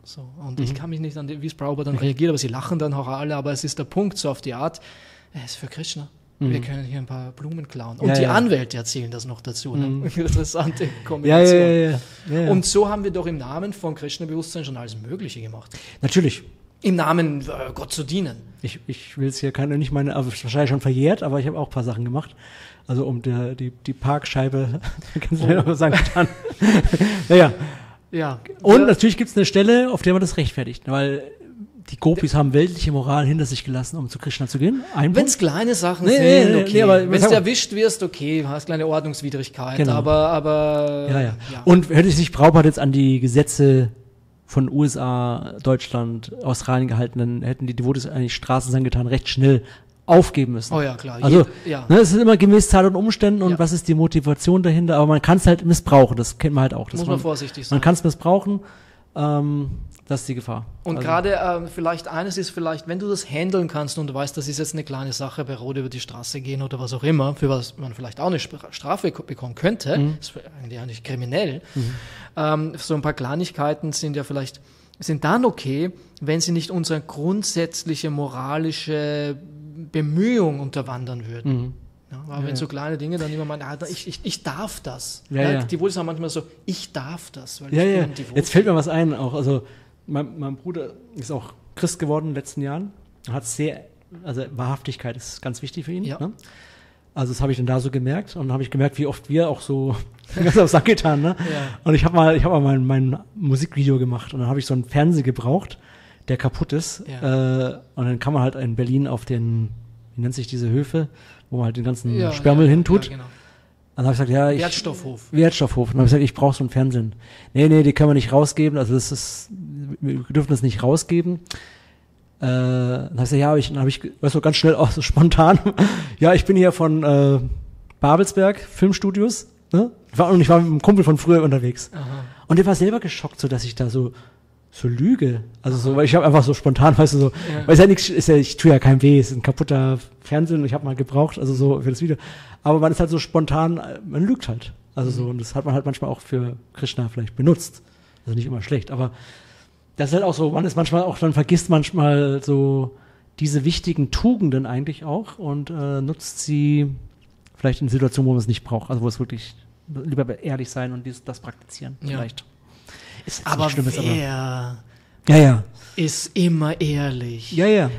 So. Und Mhm. ich kann mich nicht an die, wie es Prabhupada dann reagiert, aber sie lachen dann auch alle, aber es ist der Punkt, so auf die Art, es ist für Krishna. Mhm. Wir können hier ein paar Blumen klauen. Und Ja, die ja. Anwälte erzählen das noch dazu. Ne? Mhm. Interessante Ja, Kombination. ja, ja, ja, ja, ja. Und so haben wir doch im Namen von Krishna-Bewusstsein schon alles Mögliche gemacht. Natürlich. Im Namen äh, Gott zu dienen. Ich, ich will es hier keine, nicht meine, aber wahrscheinlich schon verjährt, aber ich habe auch ein paar Sachen gemacht. Also um der, die, die Parkscheibe, kannst du oh. sagen, getan. Naja. Ja. Und ja. natürlich gibt es eine Stelle, auf der man das rechtfertigt, weil die Gopis haben weltliche Moral hinter sich gelassen, um zu Krishna zu gehen. Wenn es kleine Sachen nee, sind, nee, okay. Nee, aber wenn du erwischt wirst, okay, hast kleine Ordnungswidrigkeit, genau. aber, aber ja, ja. ja. Und hätte sich Prabhupada jetzt an die Gesetze von U S A, Deutschland, Australien gehalten, dann hätten die Devotis eigentlich Straßensangetan recht schnell aufgeben müssen. Oh ja, klar. Also, Jed, ja. ne, es ist immer gemäß Zeit und Umständen und ja. was ist die Motivation dahinter, aber man kann es halt missbrauchen, das kennt man halt auch. Muss man, man vorsichtig sein. Man kann es missbrauchen, ähm, das ist die Gefahr. Und also. gerade ähm, vielleicht eines ist vielleicht, wenn du das handeln kannst und du weißt, das ist jetzt eine kleine Sache, bei Rot über die Straße gehen oder was auch immer, für was man vielleicht auch eine Strafe bekommen könnte, Mhm. das ist eigentlich auch nicht kriminell, Mhm. ähm, so ein paar Kleinigkeiten sind ja vielleicht, sind dann okay, wenn sie nicht unsere grundsätzliche moralische Bemühung unterwandern würden. Mhm. Ja, aber Ja, wenn ja. so kleine Dinge dann immer meinen, ah, ich, ich, ich darf das. Ja, Ja, ja. Die Devotis haben manchmal so, ich darf das, weil Ja, ich ja. bin Devotee. Jetzt fällt mir was ein, auch, also mein, mein Bruder ist auch Christ geworden in den letzten Jahren, hat sehr, also Wahrhaftigkeit ist ganz wichtig für ihn. Ja. Ne? Also das habe ich dann da so gemerkt und dann habe ich gemerkt, wie oft wir auch so ganz aufs Sack getan, ne? Ja. Und ich habe mal, ich habe mal mein, mein Musikvideo gemacht und dann habe ich so einen Fernseher gebraucht, der kaputt ist. Ja. Äh, und dann kann man halt in Berlin auf den, wie nennt sich diese Höfe, wo man halt den ganzen Ja, Sperrmüll ja, hintut. Ja, genau. Dann habe ich gesagt, ja, ich. Wertstoffhof. Wertstoffhof. Und dann habe ich gesagt, ich brauche so einen Fernsehen. Nee, nee, die können wir nicht rausgeben. Also das ist, wir dürfen das nicht rausgeben. Äh, dann habe ich gesagt, ja, ich, dann habe ich, weißt du, ganz schnell auch so spontan. Ja, ich bin hier von äh, Babelsberg Filmstudios. Ne? Ich war, und ich war mit einem Kumpel von früher unterwegs. Aha. Und der war selber geschockt, so dass ich da so so lüge. Also so, weil ich habe einfach so spontan, weißt du, so, Ja. weil es ja nichts, ist ja, ich tue ja keinem weh, es ist ein kaputter Fernsehen und ich habe mal gebraucht, also so für das Video. Aber man ist halt so spontan, man lügt halt. Also so, und das hat man halt manchmal auch für Krishna vielleicht benutzt. Also nicht immer schlecht, aber das ist halt auch so, man ist manchmal auch, dann vergisst manchmal so diese wichtigen Tugenden eigentlich auch und äh, nutzt sie vielleicht in Situationen, wo man es nicht braucht. Also wo es wirklich lieber ehrlich sein und dies, das praktizieren Ja. vielleicht. Ist Aber nicht Schlimmes, wer ja, ja. ist immer ehrlich? Ja, ja.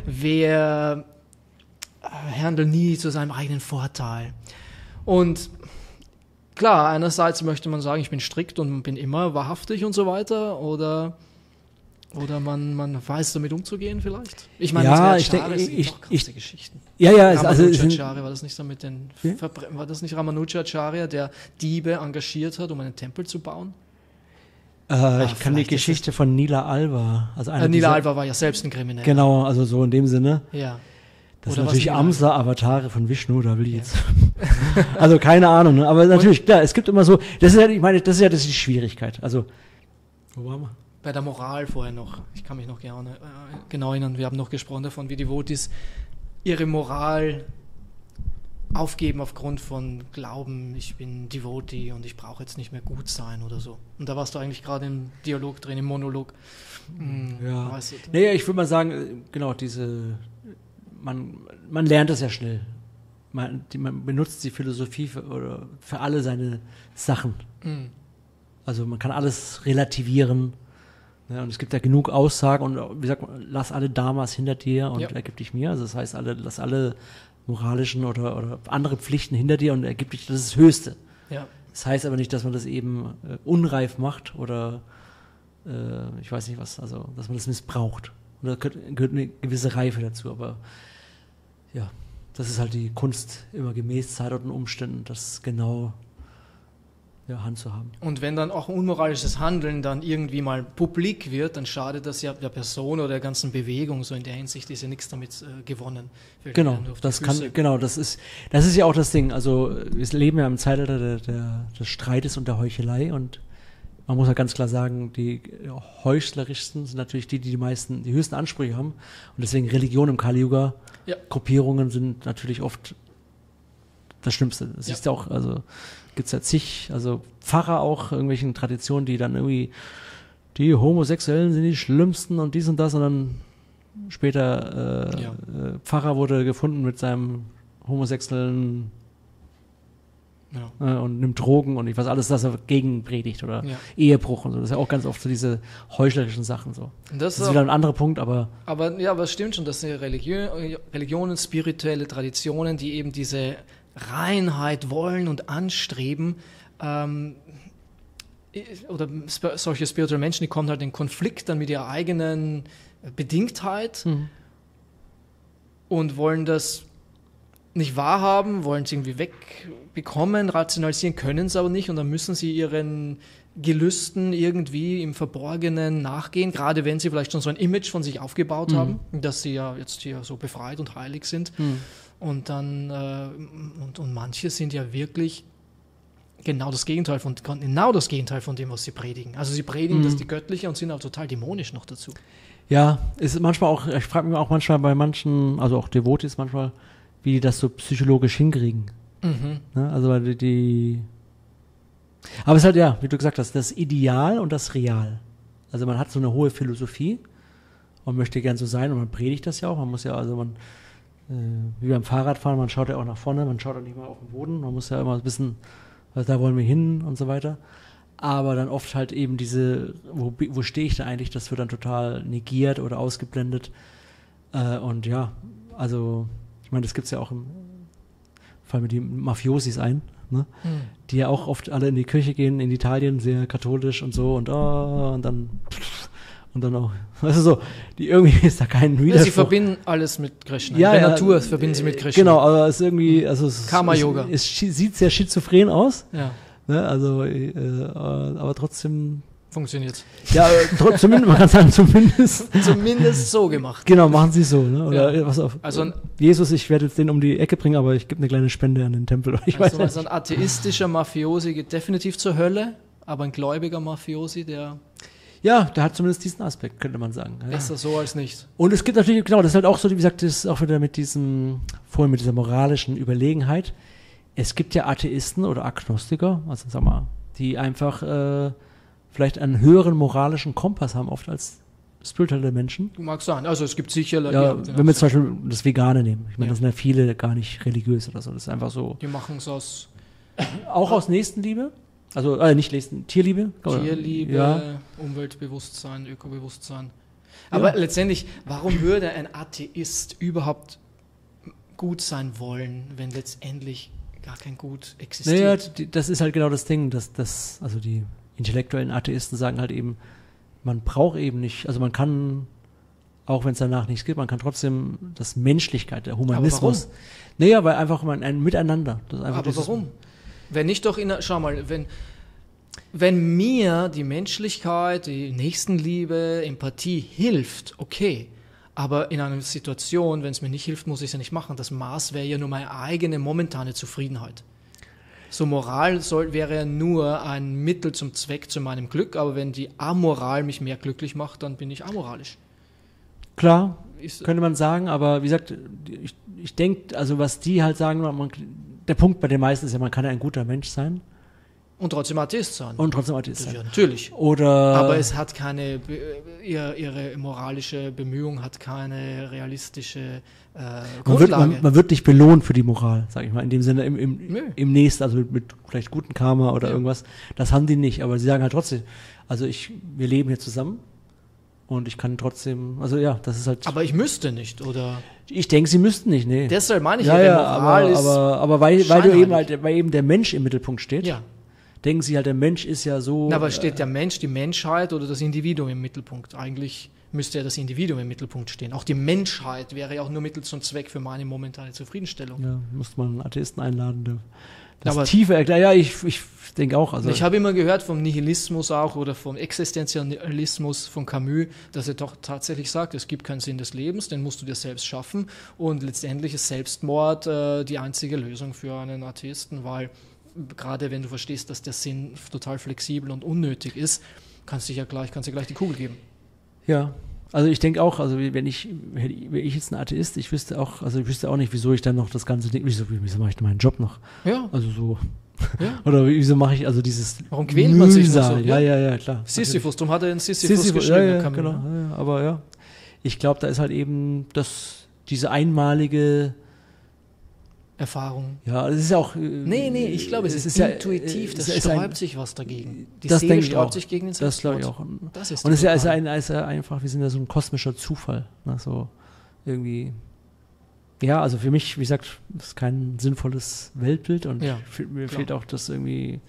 Wer äh, handelt nie zu seinem eigenen Vorteil? Und klar, einerseits möchte man sagen, ich bin strikt und bin immer wahrhaftig und so weiter, oder, oder man, man weiß damit umzugehen vielleicht? Ich meine, Ja, das ich denke, sind ich- doch ich- krasse Geschichten. Ja, ja, es, also es sind, Ramanujacharya, war das nicht so mit den Wie? Verbre- war das nicht Ramanujacharya, der Diebe engagiert hat, um einen Tempel zu bauen? äh, ich kann die vielleicht ist Geschichte von Nila Alva, also einer Äh, Nila dieser- Alva war ja selbst ein Krimineller. Genau, also so in dem Sinne. Ja. Das Oder sind was natürlich Nila Amsa-Avatare von Vishnu, da will ich jetzt. Also keine Ahnung, ne? Aber natürlich, klar, es gibt immer so, das ist ja, ich meine, das ist ja das ist die Schwierigkeit. Also, wo waren wir? Bei der Moral vorher noch, ich kann mich noch gerne, äh, genau erinnern, wir haben noch gesprochen davon, wie Devotis ihre Moral aufgeben aufgrund von Glauben, ich bin Devotee und ich brauche jetzt nicht mehr gut sein oder so. Und da warst du eigentlich gerade im Dialog drin, im Monolog. Hm, Ja. weißt du, Naja, ich würde mal sagen, äh, genau, diese, man, man lernt das ja schnell. Man, die, man benutzt die Philosophie für, oder für alle seine Sachen. hm, Also man kann alles relativieren. Ja, und es gibt ja genug Aussagen und wie sagt man, lass alle Dharmas hinter dir und Ja. ergib dich mir. Also das heißt, alle, lass alle moralischen oder, oder andere Pflichten hinter dir und ergib dich, das ist das Höchste. ja. Das heißt aber nicht, dass man das eben äh, unreif macht oder äh, ich weiß nicht was, also dass man das missbraucht. Und da gehört, gehört eine gewisse Reife dazu, aber ja, das ist halt die Kunst, immer gemäß Zeit und Umständen, das genau ja, handzuhaben. Und wenn dann auch unmoralisches Handeln dann irgendwie mal publik wird, dann schadet das ja der Person oder der ganzen Bewegung. So in der Hinsicht ist ja nichts damit äh, gewonnen. Fällt mir Genau, nur auf die das kann, Füße. genau, das ist, das ist ja auch das Ding. Also wir leben ja im Zeitalter der, der, des Streites und der Heuchelei und man muss ja ganz klar sagen, die heuchlerischsten sind natürlich die, die die meisten, die höchsten Ansprüche haben und deswegen Religion im Kali Yuga, Ja. Gruppierungen sind natürlich oft das Schlimmste. Das Ja. ist ja auch, also gibt's ja zig, also Pfarrer auch, irgendwelchen Traditionen, die dann irgendwie die Homosexuellen sind die Schlimmsten und dies und das und dann später äh, Ja. äh, Pfarrer wurde gefunden mit seinem homosexuellen Ja. äh, und nimmt Drogen und ich weiß alles, das er gegen predigt oder Ja. Ehebruch und so. Das ist ja auch ganz oft so diese heuchlerischen Sachen so. Und Das das ist wieder ein anderer Punkt, aber Aber ja, aber es stimmt schon, dass die Religion, Religionen, spirituelle Traditionen, die eben diese Reinheit wollen und anstreben, ähm, oder sp- solche spirituelle Menschen, die kommen halt in Konflikt dann mit ihrer eigenen Bedingtheit mhm. und wollen das nicht wahrhaben, wollen es irgendwie wegbekommen, rationalisieren können es aber nicht und dann müssen sie ihren Gelüsten irgendwie im Verborgenen nachgehen, gerade wenn sie vielleicht schon so ein Image von sich aufgebaut Mhm. haben, dass sie ja jetzt hier so befreit und heilig sind. Mhm. Und dann, äh, und, und manche sind ja wirklich genau das Gegenteil von, genau das Gegenteil von dem, was sie predigen. Also sie predigen Mhm. das die Göttliche und sind auch total dämonisch noch dazu. Ja, ist manchmal auch, ich frage mich auch manchmal bei manchen, also auch Devotis manchmal, wie die das so psychologisch hinkriegen. Mhm. Ne? Also weil die, die aber es ist halt, ja, wie du gesagt hast, das Ideal und das Real. Also man hat so eine hohe Philosophie und möchte gern so sein und man predigt das ja auch. Man muss ja, also man, äh, wie beim Fahrradfahren, man schaut ja auch nach vorne, man schaut auch nicht mal auf den Boden, man muss ja immer wissen, was, da wollen wir hin und so weiter. Aber dann oft halt eben diese, wo, wo stehe ich da eigentlich, das wird dann total negiert oder ausgeblendet. Äh, und ja, also, ich meine, das gibt es ja auch im, fallen mir die Mafiosis ein, ne? Mhm. Die ja auch oft alle in die Kirche gehen, in Italien, sehr katholisch und so und oh, und dann und dann auch, weißt du so, die irgendwie ist da kein Ja, Widerspruch. sie verbinden alles mit Krishna. Ja, In der ja, Natur verbinden sie mit Krishna. Genau, aber es ist irgendwie, also es, Karma-Yoga. es, es schi- sieht sehr schizophren aus, Ja, ne? Also, äh, aber trotzdem, funktioniert. ja, tr- zumindest, man kann sagen, zumindest, Zumindest so gemacht. genau, machen sie es so, ne? Oder Ja. was auf, Also ein- Jesus, ich werde jetzt den um die Ecke bringen, aber ich gebe eine kleine Spende an den Tempel. Oder ich weiß Also, nicht. also ein atheistischer Mafiosi geht definitiv zur Hölle, aber ein gläubiger Mafiosi, der Ja, der hat zumindest diesen Aspekt, könnte man sagen. Ja. besser so als nicht. Und es gibt natürlich, genau, das ist halt auch so, wie gesagt, das ist auch wieder mit diesem, vorhin mit dieser moralischen Überlegenheit. Es gibt ja Atheisten oder Agnostiker, also sag mal, die einfach äh, vielleicht einen höheren moralischen Kompass haben, oft als spirituelle Menschen. Mag sein. Also es gibt sicher, Ja, ja, wenn wir zum Beispiel das Vegane nehmen. Ich meine, Ja. das sind ja viele gar nicht religiös oder so. Das ist einfach so. die machen es aus Auch aus Nächstenliebe. Also, äh, nicht Nächsten, Tierliebe. oder? Tierliebe, Ja. Umweltbewusstsein, Ökobewusstsein. Aber Ja. letztendlich, warum würde ein Atheist überhaupt gut sein wollen, wenn letztendlich gar kein Gut Naja, existiert? die- das ist halt genau das Ding, dass das, also die intellektuellen Atheisten sagen halt eben, man braucht eben nicht, also man kann, auch wenn es danach nichts gibt, man kann trotzdem das Menschlichkeit, der Humanismus. warum? Naja, weil einfach man ein Miteinander. Das ist einfach Aber dieses- warum? Wenn nicht doch in, schau mal, wenn, wenn mir die Menschlichkeit, die Nächstenliebe, Empathie hilft, okay. Aber in einer Situation, wenn es mir nicht hilft, muss ich es ja nicht machen. Das Maß wäre ja nur meine eigene momentane Zufriedenheit. So Moral soll, wäre ja nur ein Mittel zum Zweck zu meinem Glück, aber wenn die Amoral mich mehr glücklich macht, dann bin ich amoralisch. Klar, Ist, könnte man sagen, aber wie gesagt, ich, ich denke, also was die halt sagen, man, der Punkt bei den meisten ist ja, man kann ja ein guter Mensch sein und trotzdem Atheist sein. und trotzdem Atheist Das sein. ja, natürlich. Oder Aber es hat keine, Be- ihr, ihre moralische Bemühung hat keine realistische äh, man wird, Grundlage. man, man wird nicht belohnt für die Moral, sag ich mal, in dem Sinne im, im, Nö. im nächsten, also mit, mit vielleicht gutem Karma oder Ja. irgendwas. Das haben die nicht, aber sie sagen halt trotzdem, also ich, wir leben hier zusammen und ich kann trotzdem, also ja, das ist halt, Aber ich müsste nicht, oder? ich denke, sie müssten nicht, nee. Deshalb meine ich, ja, ihre ja, Moral aber, ist. aber, aber weil, weil du eben scheinheilig. halt, weil eben der Mensch im Mittelpunkt steht, ja. denken sie halt, der Mensch ist ja so. Na, aber steht der Mensch, die Menschheit oder das Individuum im Mittelpunkt? Eigentlich müsste ja das Individuum im Mittelpunkt stehen. Auch die Menschheit wäre ja auch nur Mittel zum Zweck für meine momentane Zufriedenstellung. Ja, muss man einen Atheisten einladen, der das Aber- tiefe erklärt. Ja, ich, ich denke auch. Also, Ich habe immer gehört vom Nihilismus auch oder vom Existenzialismus von Camus, dass er doch tatsächlich sagt, es gibt keinen Sinn des Lebens, den musst du dir selbst schaffen und letztendlich ist Selbstmord äh, die einzige Lösung für einen Atheisten, weil gerade wenn du verstehst, dass der Sinn total flexibel und unnötig ist, kannst du ja gleich, kannst du gleich die Kugel geben. ja, also ich denke auch, also wenn ich, wäre ich jetzt ein Atheist, ich wüsste auch, also ich wüsste auch nicht, wieso ich dann noch das ganze Ding, wieso, wieso mache ich denn meinen Job noch? Ja, Also so, Ja. Oder wieso mache ich also dieses Warum quält man sich noch so? Ja, ja, ja, klar. Sisyphus, darum hat er in Sisyphus, Sisyphus geschrieben. ja, ja, Kann genau. man, Ja, ja, aber ja, ich glaube, da ist halt eben das, diese einmalige Erfahrung. Ja, es ist ja auch. Äh, Nee, nee, ich glaube, es ist, ist intuitiv, ja, das es ist sträubt ein, sich was dagegen. Die das Seele denke ich sträubt auch. sich gegen den Das glaube Selbstmord. ich auch. Das ist Und es ist ja, ist total- ja, ein, ist ja einfach, wir sind ja so ein kosmischer Zufall. Ne? So irgendwie. Ja, also für mich, wie gesagt, ist kein sinnvolles Weltbild und Ja, fe- mir klar. fehlt auch das irgendwie.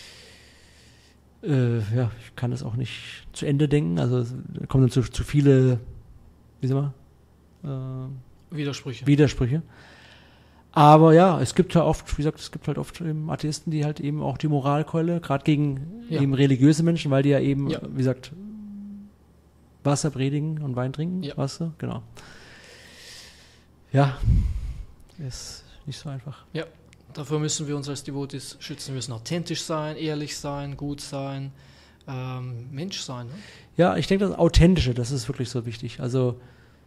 Äh, ja, ich kann das auch nicht zu Ende denken. Also es- da kommen dann zu, zu viele, wie sagen wir, äh, Widersprüche. Widersprüche. Aber ja, es gibt ja oft, wie gesagt, es gibt halt oft eben Atheisten, die halt eben auch die Moralkeule, gerade gegen Ja. eben religiöse Menschen, weil die ja eben, Ja. wie gesagt, Wasser predigen und Wein trinken. Ja. Wasser, genau. Ja, ist nicht so einfach. Ja, dafür müssen wir uns als Devotees schützen. Wir müssen authentisch sein, ehrlich sein, gut sein, ähm, Mensch sein. Ne? Ja, ich denke, das Authentische, das ist wirklich so wichtig. Also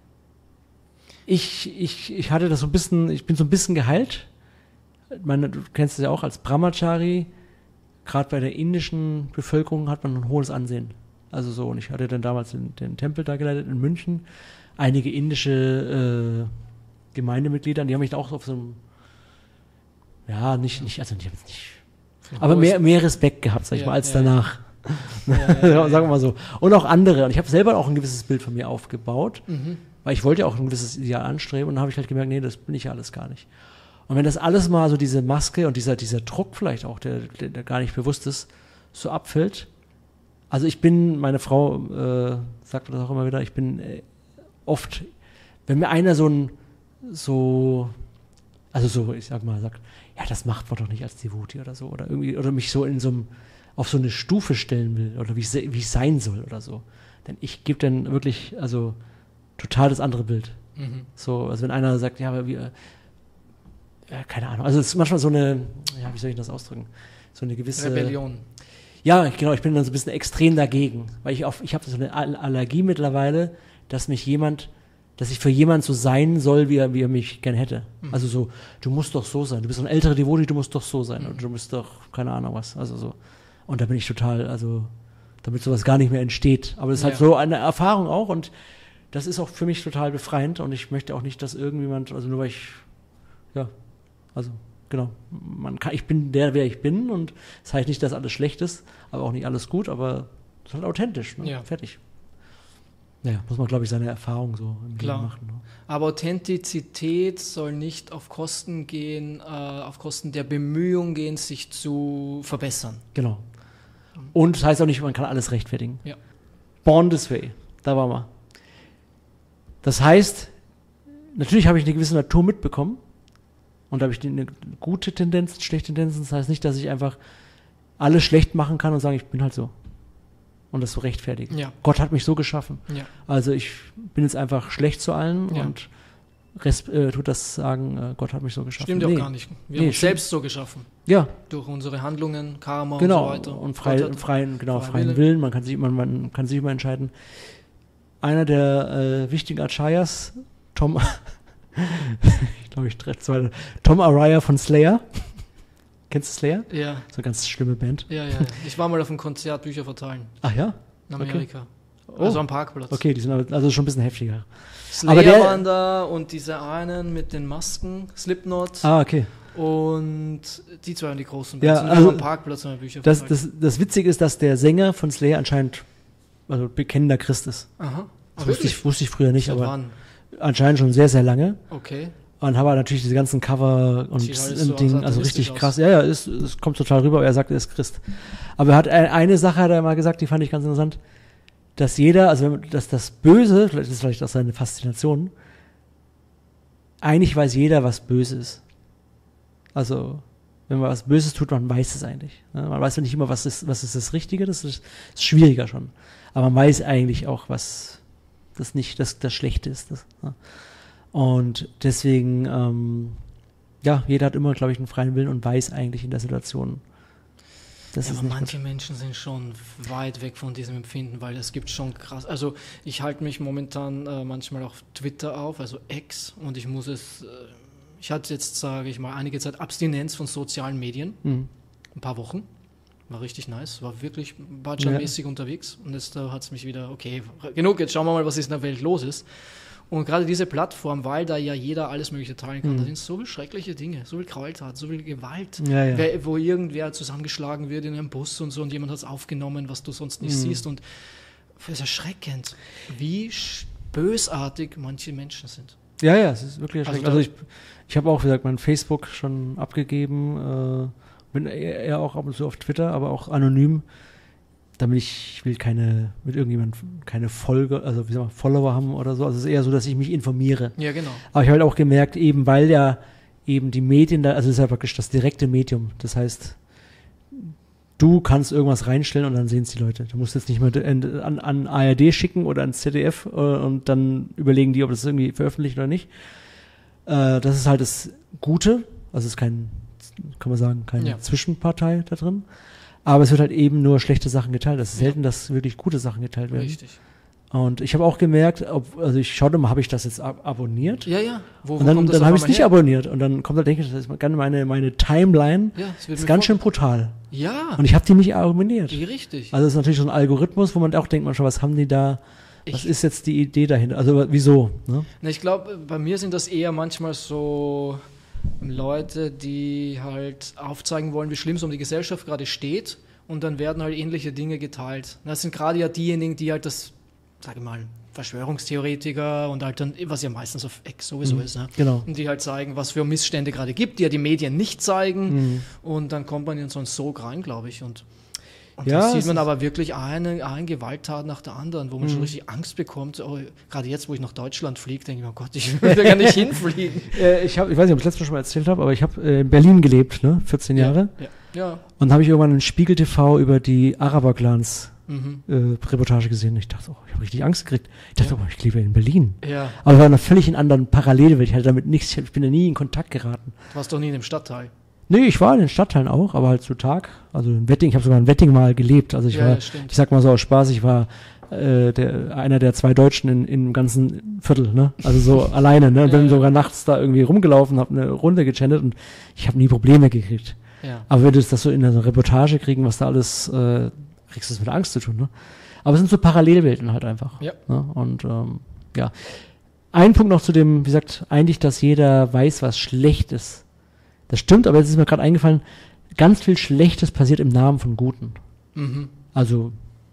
ich, ich, ich hatte das so ein bisschen, ich bin so ein bisschen geheilt. Ich meine, du kennst es ja auch als Brahmachari, gerade bei der indischen Bevölkerung hat man ein hohes Ansehen. Also so, und ich hatte dann damals den, den Tempel da geleitet in München. Einige indische äh, Gemeindemitglieder, die haben mich da auch auf so einem, ja, nicht, nicht, also nicht, nicht aber mehr, mehr Respekt gehabt, sag ich Ja, mal, als ja, danach. Ja, ja, ja, Sagen wir mal so. Und auch andere. Und ich habe selber auch ein gewisses Bild von mir aufgebaut, Mhm. weil ich wollte ja auch ein gewisses Ideal anstreben und dann habe ich halt gemerkt, nee, das bin ich ja alles gar nicht. Und wenn das alles mal so diese Maske und dieser, dieser Druck vielleicht auch, der, der, der gar nicht bewusst ist, so abfällt. Also ich bin, meine Frau äh, sagt das auch immer wieder, ich bin äh, oft, wenn mir einer so ein, so, also so, ich sag mal, sagt, ja, das macht man doch nicht als Devotee oder so, oder irgendwie, oder mich so in so einem, auf so eine Stufe stellen will, oder wie ich, se- wie ich sein soll oder so. Denn ich gebe dann wirklich, also total das andere Bild. Mhm. So, also wenn einer sagt, ja, aber wir, ja, keine Ahnung, also es ist manchmal so eine, ja, wie soll ich das ausdrücken? So eine gewisse Rebellion. Ja, genau, ich bin dann so ein bisschen extrem dagegen, weil ich auf, ich habe so eine All- Allergie mittlerweile, dass mich jemand, dass ich für jemand so sein soll, wie er, wie er mich gern hätte. Mhm. Also so, du musst doch so sein, du bist so ein älterer Devotee, du musst doch so sein, Mhm. oder du bist doch, keine Ahnung was, also so. Und da bin ich total, also, damit sowas gar nicht mehr entsteht. Aber das ist halt Ja. so eine Erfahrung auch und das ist auch für mich total befreiend und ich möchte auch nicht, dass irgendjemand, also nur weil ich, ja, also, genau, man kann, ich bin der, wer ich bin und das heißt nicht, dass alles schlecht ist, aber auch nicht alles gut, aber es ist halt authentisch, ne? Ja. Fertig. Naja, muss man, glaube ich, seine Erfahrung so im Klar. Leben machen. Ne? Aber Authentizität soll nicht auf Kosten gehen, äh, auf Kosten der Bemühung gehen, sich zu verbessern. Genau. Und das heißt auch nicht, man kann alles rechtfertigen. Ja. Born this way, da waren wir. Das heißt, natürlich habe ich eine gewisse Natur mitbekommen und da habe ich die- eine gute Tendenz, schlechte Tendenzen. Das heißt nicht, dass ich einfach alles schlecht machen kann und sagen, ich bin halt so. Und das so rechtfertigen. Ja. Gott hat mich so geschaffen. Ja. Also ich bin jetzt einfach schlecht zu allen Ja. und Rest, äh, tut das sagen, äh, Gott hat mich so geschaffen. Stimmt ja auch Nee. gar nicht. Wir Nee, haben uns stimmt. selbst so geschaffen. Ja, Durch unsere Handlungen, Karma genau. und so weiter. Und frei, Gott hat- freien, genau, freien freien Willen. Willen. Man kann sich immer, man kann sich immer entscheiden. Einer der äh, wichtigen Acharyas, Tom, ich glaube, ich treffe zwei, Tom Araya von Slayer. Kennst du Slayer? Ja, So eine ganz schlimme Band. ja, ja. Ich war mal auf einem Konzert Bücher verteilen Ach ja? in Okay. Amerika. Oh. Also am Parkplatz. Okay, die sind aber- also schon ein bisschen heftiger. Slayer Aber der- waren da und diese einen mit den Masken, Slipknot Ah, okay. und die zwei waren die großen Ja, Bands. Und wir also haben am Parkplatz haben wir Bücher Das, verteilt. das, das Witzige ist, dass der Sänger von Slayer anscheinend also bekennender Christ ist. Aha. Das Ah, wusste wirklich? ich, wusste ich früher nicht, Seit aber wann? anscheinend schon sehr, sehr lange. Okay. Und habe natürlich diese ganzen Cover und, Sieht alles und so Ding, also satanistisch richtig aus. krass. Ja, ja, es, es kommt total rüber, aber er sagt, er ist Christ. Aber er hat ein- eine Sache hat er mal gesagt, die fand ich ganz interessant, dass jeder, also wenn man- dass das Böse, vielleicht ist es vielleicht auch seine Faszination, eigentlich weiß jeder, was böse ist. Also, wenn man was Böses tut, man weiß es eigentlich. Ne? Man weiß ja nicht immer, was ist, was ist das Richtige, das ist, ist schwieriger schon. Aber man weiß eigentlich auch, was das nicht, das, das Schlechte ist. Das, ne? Und deswegen, ähm, ja, jeder hat immer, glaube ich, einen freien Willen und weiß eigentlich in der Situation, das Ja, ist aber nicht manche gut. Menschen sind schon weit weg von diesem Empfinden, weil es gibt schon krass. Also ich halte mich momentan äh, manchmal auf Twitter auf, also X, und ich muss es, äh, ich hatte jetzt, sage ich mal, einige Zeit Abstinenz von sozialen Medien. Mhm. ein paar Wochen. War richtig nice, war wirklich Bajan-mäßig ja. unterwegs. Und jetzt da hat es mich wieder, okay, genug, jetzt schauen wir mal, was in der Welt los ist. Und gerade diese Plattform, weil da ja jeder alles Mögliche teilen kann, mhm. da sind so viele schreckliche Dinge, so viel Gräueltaten, so viel Gewalt, ja, ja. Wer, wo irgendwer zusammengeschlagen wird in einem Bus und so und jemand hat es aufgenommen, was du sonst nicht mhm. siehst. Und es ist erschreckend, wie bösartig manche Menschen sind. Ja, ja, es ist wirklich erschreckend. Also, Also ich, ich habe auch, wie gesagt, mein Facebook schon abgegeben, äh, bin eher auch ab und zu auf Twitter, aber auch anonym, damit ich, ich will keine, mit irgendjemandem keine Folge, also wie sagt man, Follower haben oder so. Also es ist eher so, dass ich mich informiere. Ja, genau. Aber ich habe halt auch gemerkt, eben weil ja eben die Medien da, also es ist ja praktisch das direkte Medium. Das heißt, du kannst irgendwas reinstellen und dann sehen es die Leute. Du musst jetzt nicht mehr an, an A R D schicken oder ans Z D F äh, und dann überlegen die, ob das irgendwie veröffentlicht oder nicht. Äh, das ist halt das Gute. Also es ist kein, kann man sagen, keine ja. Zwischenpartei da drin. Aber es wird halt eben nur schlechte Sachen geteilt. Es ist selten, ja. dass wirklich gute Sachen geteilt werden. Richtig. Und ich habe auch gemerkt, ob, also ich schaute mal, habe ich das jetzt ab- abonniert? Ja, ja. Wo, wo und dann, kommt das dann habe ich es auf nicht einmal her? abonniert. Und dann kommt halt, denke ich, das ist ganz meine, meine Timeline Ja, das wird ist mir ganz vor- schön brutal. Ja, Und ich habe die nicht abonniert. ja, richtig. Also es ist natürlich so ein Algorithmus, wo man auch denkt, man schon, was haben die da, was Ich- ist jetzt die Idee dahinter? Also wieso? Ne? Na, ich glaube, bei mir sind das eher manchmal so Leute, die halt aufzeigen wollen, wie schlimm es um die Gesellschaft gerade steht und dann werden halt ähnliche Dinge geteilt. Das sind gerade ja diejenigen, die halt das, sage ich mal, Verschwörungstheoretiker und halt dann, was ja meistens auf Ex sowieso Mhm. ist, ne? Genau. Und die halt zeigen, was für Missstände gerade gibt, die ja die Medien nicht zeigen Mhm. und dann kommt man in so einen Sog rein, glaube ich, und Und Ja, da sieht es man ist- aber wirklich eine, eine Gewalttat nach der anderen, wo man Mhm. schon richtig Angst bekommt. Oh, gerade jetzt, wo ich nach Deutschland fliege, denke ich mir, oh Gott, ich will da gar nicht hinfliegen. Äh, ich, hab, ich weiß nicht, ob ich das letztes Mal schon mal erzählt habe, aber ich habe äh, in Berlin gelebt, ne? vierzehn Jahre. Ja, ja. Und habe ich irgendwann einen Spiegel T V über die Araber-Clans Mhm. äh, Reportage gesehen. Ich dachte, oh, ich habe richtig Angst gekriegt. Ich dachte, Ja. oh, ich lebe in Berlin. Ja, Aber ich war in einer völlig in anderen Parallelwelt. Ich hatte damit nichts, ich bin da nie in Kontakt geraten. du warst doch nie in dem Stadtteil. Nee, ich war in den Stadtteilen auch, aber halt zu Tag. Also in Wedding, ich habe sogar in Wedding mal gelebt. Also ich Ja, war, ja, stimmt. ich sag mal so aus Spaß, ich war äh, der, einer der zwei Deutschen in, in dem ganzen Viertel, ne? Also so alleine, ne? Und Ja, bin ja. sogar nachts da irgendwie rumgelaufen, habe eine Runde gechantet und ich habe nie Probleme gekriegt. Ja. Aber wenn du das so in einer Reportage kriegen, was da alles, äh, kriegst du das mit Angst zu tun, ne? Aber es sind so Parallelwelten halt einfach. Ja. Ne? Und ähm, ja. Ein Punkt noch zu dem, wie gesagt, eigentlich, dass jeder weiß, was schlecht ist. Das stimmt, aber jetzt ist mir gerade eingefallen, ganz viel Schlechtes passiert im Namen von Guten. Mhm. Also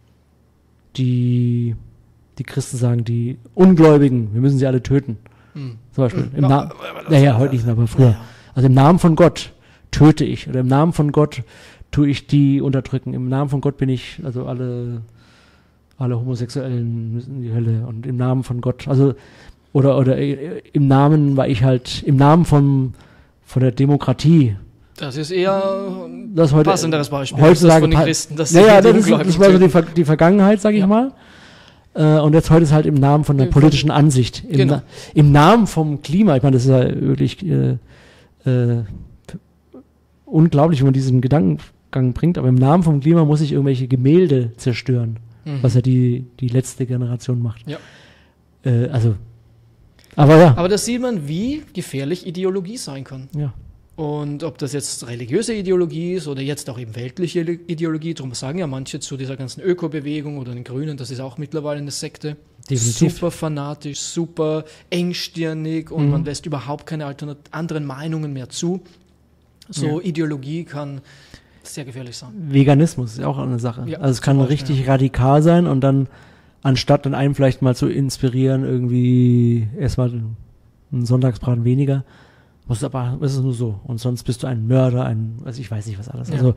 die, die Christen sagen, die Ungläubigen, wir müssen sie alle töten. Mhm. Zum Beispiel. Im Ja, Namen, aber- aber das- naja, heute nicht mehr, aber früher. Ja. Also im Namen von Gott töte ich. Oder im Namen von Gott tue ich die unterdrücken. Im Namen von Gott bin ich, also alle, alle Homosexuellen müssen in die Hölle. Und im Namen von Gott, also, oder, oder äh, im Namen war ich halt, im Namen von, von der Demokratie. Das ist eher Das ein heute, passenderes Beispiel. heutzutage das von den pa- Christen. Dass naja, sie die das, ist, Ungläubigen das war so die, töten. Ver die Vergangenheit, sage ich Ja. mal. Äh, und jetzt heute ist halt im Namen von der Im- politischen Ansicht. Im, Genau. Na Im Namen vom Klima. Ich meine, das ist ja wirklich äh, äh, unglaublich, wenn man diesen Gedankengang bringt. Aber im Namen vom Klima muss ich irgendwelche Gemälde zerstören, Mhm. was ja die, die letzte Generation macht. Ja. Äh, also, aber ja. Aber da sieht man, wie gefährlich Ideologie sein kann. ja. Und ob das jetzt religiöse Ideologie ist oder jetzt auch eben weltliche Ideologie, darum sagen ja manche zu dieser ganzen Ökobewegung oder den Grünen, das ist auch mittlerweile eine Sekte. Definitiv. Super fanatisch, super engstirnig und Mhm. man lässt überhaupt keine alternat- anderen Meinungen mehr zu. So Ja. Ideologie kann sehr gefährlich sein. Veganismus ist ja auch eine Sache. Ja, also es kann zum Beispiel, richtig radikal sein und dann, anstatt dann einen vielleicht mal zu inspirieren, irgendwie erstmal einen Sonntagsbraten weniger, muss es aber, ist es nur so. Und sonst bist du ein Mörder, ein, also ich weiß nicht was alles. Ja. Also,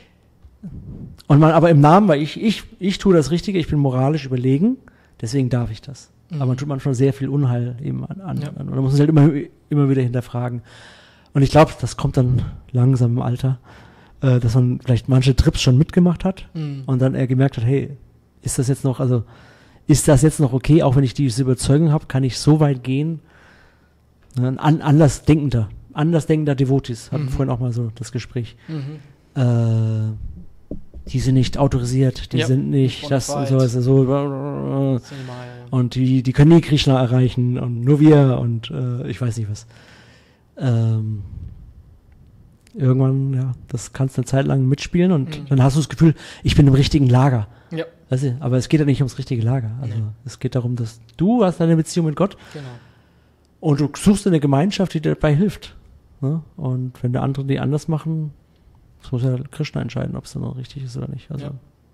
und man, aber im Namen, weil ich, ich, ich tue das Richtige, ich bin moralisch überlegen, deswegen darf ich das. Mhm. Aber man tut manchmal sehr viel Unheil eben an. an, Ja. an und man muss es halt immer, immer wieder hinterfragen. Und ich glaube, das kommt dann langsam im Alter, äh, dass man vielleicht manche Trips schon mitgemacht hat Mhm. und dann er gemerkt hat, hey, ist das jetzt noch, also ist das jetzt noch okay, auch wenn ich diese Überzeugung habe, kann ich so weit gehen? Ne, Ein an, andersdenkender, andersdenkender Devotis, hatten Mhm. vorhin auch mal so das Gespräch. Mhm. Äh, die sind nicht autorisiert, die Ja, sind nicht das und so, also so Das sind immer, ja, ja. und die, die können nie Krishna erreichen und nur wir und äh, ich weiß nicht was. Ähm, irgendwann, ja, das kannst du eine Zeit lang mitspielen und Mhm. dann hast du das Gefühl, ich bin im richtigen Lager. Ja, Weißt du, aber es geht ja nicht ums richtige Lager. Also Nee. es geht darum, dass du hast deine Beziehung mit Gott genau. und du suchst eine Gemeinschaft, die dir dabei hilft. Ne? Und wenn der andere die anders machen, das muss ja Krishna entscheiden, ob es dann noch richtig ist oder nicht. Also, Ja.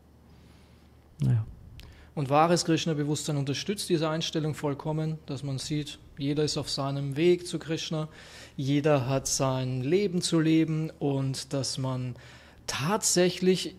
naja. Und wahres Krishna-Bewusstsein unterstützt diese Einstellung vollkommen, dass man sieht, jeder ist auf seinem Weg zu Krishna, jeder hat sein Leben zu leben und dass man tatsächlich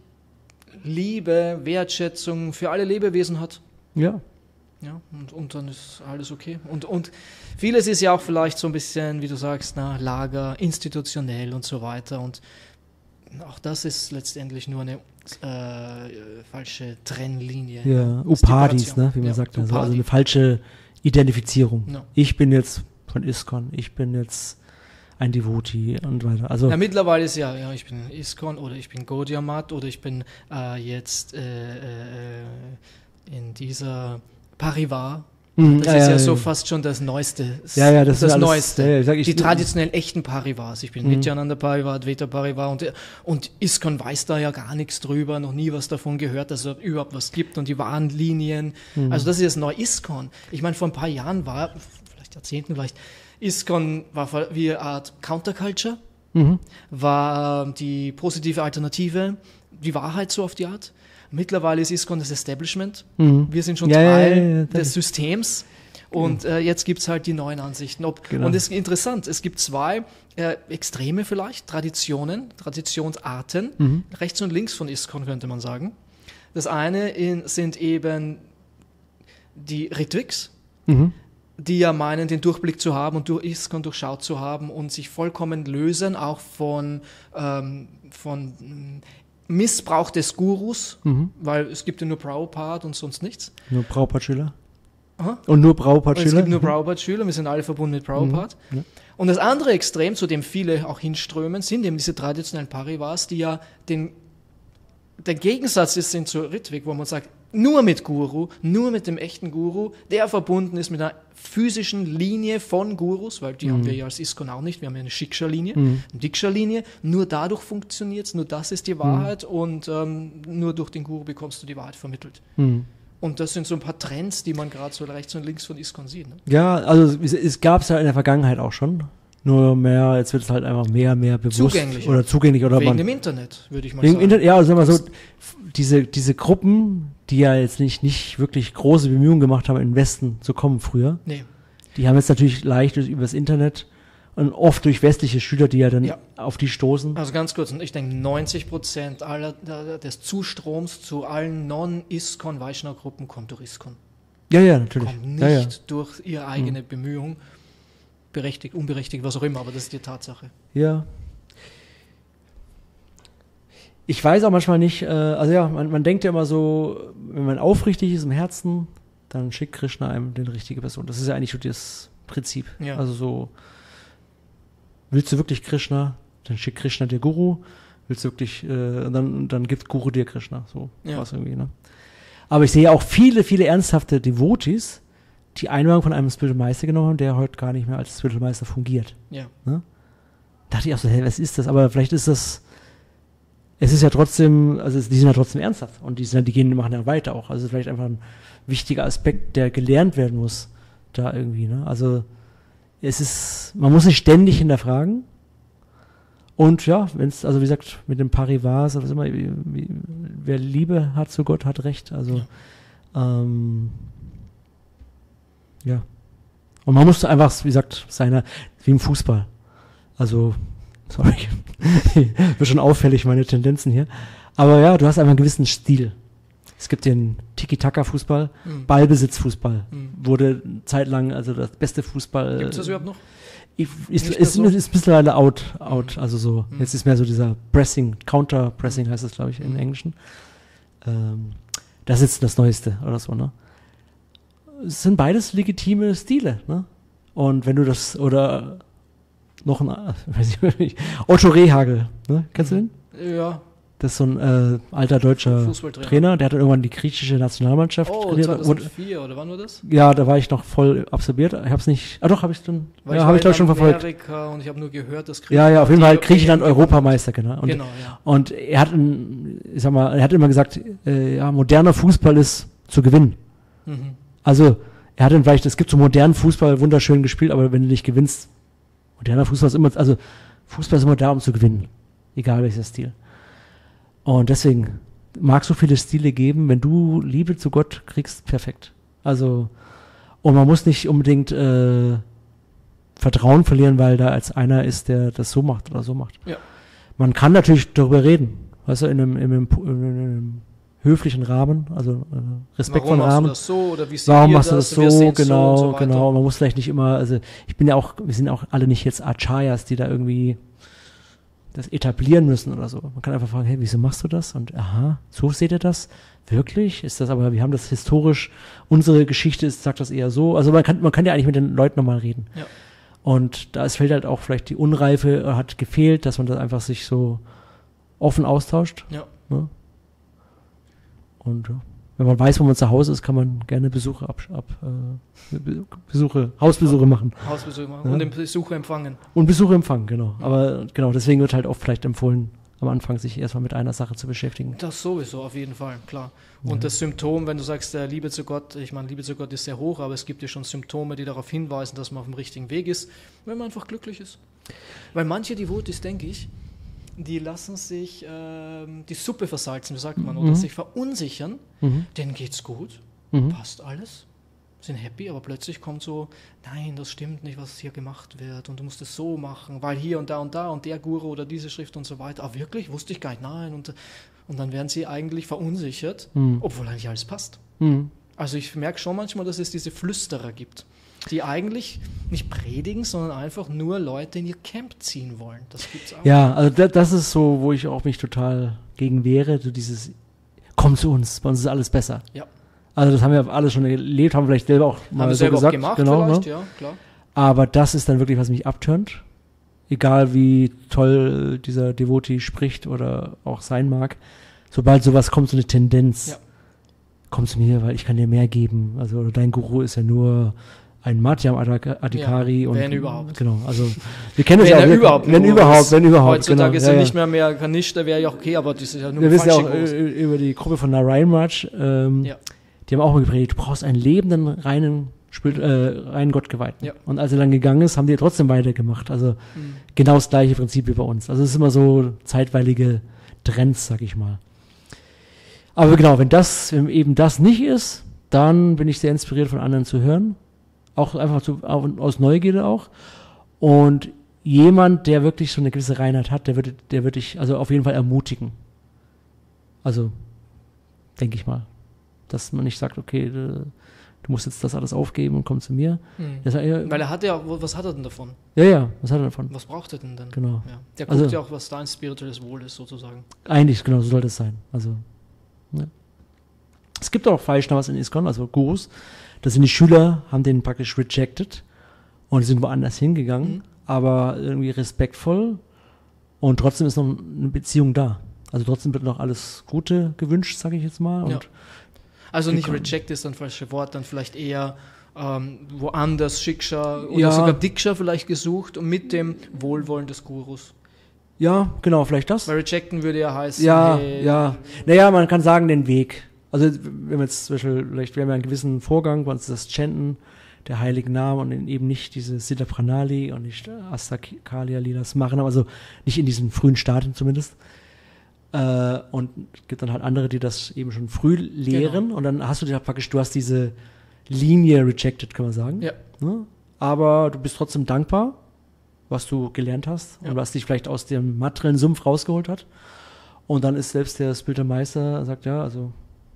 Liebe, Wertschätzung für alle Lebewesen hat. Ja. Ja, und, und dann ist alles okay. Und, und vieles ist ja auch vielleicht so ein bisschen, wie du sagst, na, Lager, institutionell und so weiter. Und auch das ist letztendlich nur eine äh, falsche Trennlinie. Ja, Upadis, Separation. ne, wie man Ja, sagt. Also, Upadi. also eine falsche Identifizierung. Ja. Ich bin jetzt von ISKCON, ich bin jetzt ein Devotee und weiter. Also, Ja, mittlerweile ist ja, ja, ich bin ISKCON oder ich bin Gaudiya Math oder ich bin äh, jetzt äh, äh, in dieser Parivar. Mhm, Das ja, ist ja, ja, so ja. fast schon das Neueste. Ja, ja, das ist alles- Neueste. ja, ja, ich sag, ich- die traditionell echten Parivars. Ich bin Mhm. Nityananda Parivar, Advaita Parivar und, und ISKCON weiß da ja gar nichts drüber, noch nie was davon gehört, dass es überhaupt was gibt und die wahren Linien. Mhm. Also das ist jetzt neu ISKCON. Ich meine, vor ein paar Jahren war, vielleicht Jahrzehnten vielleicht, ISKCON war wie eine Art Counterculture, Mhm. war die positive Alternative, die Wahrheit so auf die Art. Mittlerweile ist ISKCON das Establishment. Mhm. Wir sind schon Ja, ja, Teil ja, ja, des danke. Systems und äh, jetzt gibt es halt die neuen Ansichten. Ob, Genau. Und es ist interessant, es gibt zwei äh, Extreme vielleicht, Traditionen, Traditionsarten, Mhm. rechts und links von ISKCON könnte man sagen. Das eine in, sind eben die Ritviks, Mhm. die ja meinen, den Durchblick zu haben und durch ISKCON durchschaut zu haben und sich vollkommen lösen, auch von, ähm, von mm, Missbrauch des Gurus, Mhm. weil es gibt ja nur Prabhupada und sonst nichts. Nur Prabhupada-Schüler. Aha. Und nur Und es Prabhupada-Schüler. gibt nur Prabhupada-Schüler, wir sind alle verbunden mit Prabhupada. Mhm. Ja. Und das andere Extrem, zu dem viele auch hinströmen, sind eben diese traditionellen Parivars, die ja den, der Gegensatz ist sind zu Ritvik, wo man sagt, nur mit Guru, nur mit dem echten Guru, der verbunden ist mit einer physischen Linie von Gurus, weil die haben wir ja als ISKCON auch nicht, wir haben ja eine Shiksha-Linie, Mhm. eine Diksha-Linie, nur dadurch funktioniert es, nur das ist die Wahrheit und ähm, nur durch den Guru bekommst du die Wahrheit vermittelt. Mhm. Und das sind so ein paar Trends, die man gerade so rechts und links von ISKCON sieht. Ne? Ja, also es, es gab es ja in der Vergangenheit auch schon. Nur mehr, jetzt wird es halt einfach mehr, mehr bewusst. Zugänglicher. Oder zugänglich. Oder Wegen man, dem Internet, würde ich mal wegen sagen. Internet, ja, also sagen wir so, f- diese, diese Gruppen, die ja jetzt nicht, nicht wirklich große Bemühungen gemacht haben, in den Westen zu kommen früher, Nee. die haben jetzt natürlich leicht durch, übers Internet und oft durch westliche Schüler, die ja dann Ja. auf die stoßen. Also ganz kurz, ich denke, neunzig Prozent aller, der- des Zustroms zu allen Non-ISKCON-Vaishnava-Gruppen kommt durch ISKCON. Ja, ja, natürlich. Kommt nicht Ja, ja. durch ihre eigene Bemühung. Berechtigt, unberechtigt, was auch immer, aber das ist die Tatsache. Ja. Ich weiß auch manchmal nicht, äh, also ja, man, man denkt ja immer so, wenn man aufrichtig ist im Herzen, dann schickt Krishna einem die richtige Person. Das ist ja eigentlich so das Prinzip. Ja. Also so, willst du wirklich Krishna, dann schickt Krishna dir Guru, willst du wirklich, äh, dann, dann gibt Guru dir Krishna. So Ja. was irgendwie, ne? Aber ich sehe auch viele, viele ernsthafte Devotees, die Einweihung von einem Spiritual Meister genommen haben, der heute gar nicht mehr als Spiritual Meister fungiert. Ja. Ne? Dachte ich auch so, hey, was ist das? Aber vielleicht ist das, es ist ja trotzdem, also es, die sind ja trotzdem ernsthaft und die, sind, die gehen, die machen ja weiter auch. Also vielleicht einfach ein wichtiger Aspekt, der gelernt werden muss, da irgendwie. Ne? Also es ist, man muss sich ständig hinterfragen. Und ja, wenn es, also wie gesagt, mit dem Parivars oder was immer, wie, wie, wer Liebe hat zu Gott, hat Recht. Also ja. Ähm, ja. Und man muss einfach, wie gesagt, seiner, wie im Fußball. Also, sorry, wird schon auffällig, meine Tendenzen hier. Aber ja, du hast einfach einen gewissen Stil. Es gibt den Tiki-Taka-Fußball, Mhm. Ballbesitzfußball. Mhm. Wurde zeitlang, also das beste Fußball. Gibt es das überhaupt noch? Ich, ist, Nicht ist, mehr so? ist mittlerweile out, out, also so. Mhm. Jetzt ist mehr so dieser Pressing, Counter-Pressing heißt das, glaube ich, im Mhm. Englischen. Ähm, das ist das Neueste oder so, ne? Es sind beides legitime Stile, ne? Und wenn du das, oder noch ein, weiß ich nicht, Otto Rehagel, ne? Kennst du den? Ja, Das ist so ein äh, alter deutscher Fußballtrainer. Trainer, der hat dann irgendwann die griechische Nationalmannschaft Oh, trainiert. zweitausendvier, oder wann war das? Ja, da war ich noch voll absorbiert. Ich hab's nicht, ah doch, habe ich dann, Weil ja, ich habe ich war glaube schon in verfolgt. Amerika und ich habe nur gehört, dass Ja, ja, auf jeden die Fall Griechenland E M Europameister, genau. Und, Genau, ja. und er hat, ein, ich sag mal, er hat immer gesagt, äh, ja, moderner Fußball ist zu gewinnen. Mhm. Also, er hat dann vielleicht, es gibt so modernen Fußball, wunderschön gespielt, aber wenn du nicht gewinnst, moderner Fußball ist immer, also Fußball ist immer da, um zu gewinnen. Egal welcher Stil. Und deswegen mag es so viele Stile geben, wenn du Liebe zu Gott kriegst, perfekt. Also, und man muss nicht unbedingt äh, Vertrauen verlieren, weil da als einer ist, der das so macht oder so macht. Ja. Man kann natürlich darüber reden, weißt du, in einem, in einem, in einem höflichen Rahmen, also äh, respektvollen Warum Rahmen. machst du das so oder wie seht Warum ihr machst du das Wir so? sehen's Genau, so und so weiter. genau. Man muss vielleicht nicht immer, also ich bin ja auch, wir sind auch alle nicht jetzt Acharyas, die da irgendwie das etablieren müssen oder so. Man kann einfach fragen, hey, wieso machst du das? Und aha, so seht ihr das? Wirklich? Ist das aber, wir haben das historisch, unsere Geschichte ist, sagt das eher so. Also man kann, man kann ja eigentlich mit den Leuten nochmal reden. Ja. Und da ist fällt halt auch vielleicht die Unreife, äh, hat gefehlt, dass man da einfach sich so offen austauscht. Ja. Ne? Und ja, wenn man weiß, wo man zu Hause ist, kann man gerne Besuche ab, ab äh, Be- Besuche, Hausbesuche machen. Hausbesuch machen Ja. und den Besucher empfangen. Und Besuche empfangen, genau. Aber genau, deswegen wird halt oft vielleicht empfohlen, am Anfang sich erstmal mit einer Sache zu beschäftigen. Das sowieso, auf jeden Fall, klar. Und Ja. das Symptom, wenn du sagst, äh, Liebe zu Gott, ich meine, Liebe zu Gott ist sehr hoch, aber es gibt ja schon Symptome, die darauf hinweisen, dass man auf dem richtigen Weg ist, wenn man einfach glücklich ist. Weil manche Devotis, denke ich, die lassen sich ähm, die Suppe versalzen, wie sagt man, oder Mhm. sich verunsichern, Mhm. denen geht's gut, Mhm. passt alles, sind happy, aber plötzlich kommt so, nein, das stimmt nicht, was hier gemacht wird und du musst es so machen, weil hier und da und da und der Guru oder diese Schrift und so weiter. Ah, wirklich? Wusste ich gar nicht, nein. Und, und dann werden sie eigentlich verunsichert, Mhm. obwohl eigentlich alles passt. Mhm. Also ich merke schon manchmal, dass es diese Flüsterer gibt, die eigentlich nicht predigen, sondern einfach nur Leute in ihr Camp ziehen wollen. Das gibt's auch. Ja, also da, das ist so, wo ich auch mich total gegen wehre, so dieses, komm zu uns, bei uns ist alles besser. Ja. Also das haben wir alles schon erlebt, haben wir vielleicht selber auch mal Haben wir so selber gesagt. auch gemacht genau, vielleicht, ne? ja, klar. Aber das ist dann wirklich, was mich abturnt. Egal wie toll dieser Devotee spricht oder auch sein mag. Sobald sowas kommt, so eine Tendenz, Ja. komm zu mir, weil ich kann dir mehr geben. Also oder dein Guru ist ja nur ein Madhyam Adhikari. Ja, und wenn überhaupt. Genau, also wir kennen Wenn es ja er auch. überhaupt wenn nur überhaupt, ist. wenn überhaupt. Heutzutage genau, ist ja, er ja. nicht mehr mehr Kanishta, wäre ja okay, aber das ist ja nur Wir wissen ja auch falsche Gurus. äh, über die Gruppe von Narayan Raj, ähm, Ja. die haben auch mal gepredigt, du brauchst einen lebenden, reinen, Spül- äh, reinen Gottgeweihten. Ja. Und als er dann gegangen ist, haben die trotzdem weitergemacht. Also Mhm. genau das gleiche Prinzip wie bei uns. Also es ist immer so zeitweilige Trends, sag ich mal. Aber genau, wenn das, wenn eben das nicht ist, dann bin ich sehr inspiriert von anderen zu hören. Auch einfach zu, aus Neugierde auch. Und jemand, der wirklich so eine gewisse Reinheit hat, der wird, der wird dich also auf jeden Fall ermutigen. Also, denke ich mal. Dass man nicht sagt, okay, du, du musst jetzt das alles aufgeben und komm zu mir. Mhm. Das, ja, Weil er hat ja, was hat er denn davon? ja, ja, was hat er davon? Was braucht er denn dann? Genau. Ja. Der guckt Also- ja auch, was dein spirituelles Wohl ist, sozusagen. Eigentlich, genau, so sollte es sein. Also, ja. Es gibt auch Vaishnavas in ISKCON, also Gurus. Das sind die Schüler, haben den praktisch rejected und sind woanders hingegangen, Mhm. aber irgendwie respektvoll und trotzdem ist noch eine Beziehung da. Also trotzdem wird noch alles Gute gewünscht, sage ich jetzt mal. Und Ja. Also nicht Willkommen. reject ist dann falsche Wort, dann vielleicht eher ähm, woanders Shiksha oder Ja. sogar Diksha vielleicht gesucht und mit dem Wohlwollen des Gurus. ja, genau, vielleicht das. Weil rejecten würde ja heißen, Ja, hey, ja. Naja, man kann sagen, den Weg. Also, wenn wir jetzt zum Beispiel, vielleicht, wir haben ja einen gewissen Vorgang, bei uns ist das Chanten der heiligen Namen und eben nicht diese Siddha Pranali und nicht Astakalya Lilas machen, also nicht in diesen frühen Stadien zumindest. Äh, und es gibt dann halt andere, die das eben schon früh lehren Genau. und dann hast du dir praktisch, du hast diese Linie rejected, kann man sagen. Ja. Ne? Aber du bist trotzdem dankbar, was du gelernt hast Ja. und was dich vielleicht aus dem materiellen Sumpf rausgeholt hat. Und dann ist selbst der Spiritual Meister, sagt, ja, also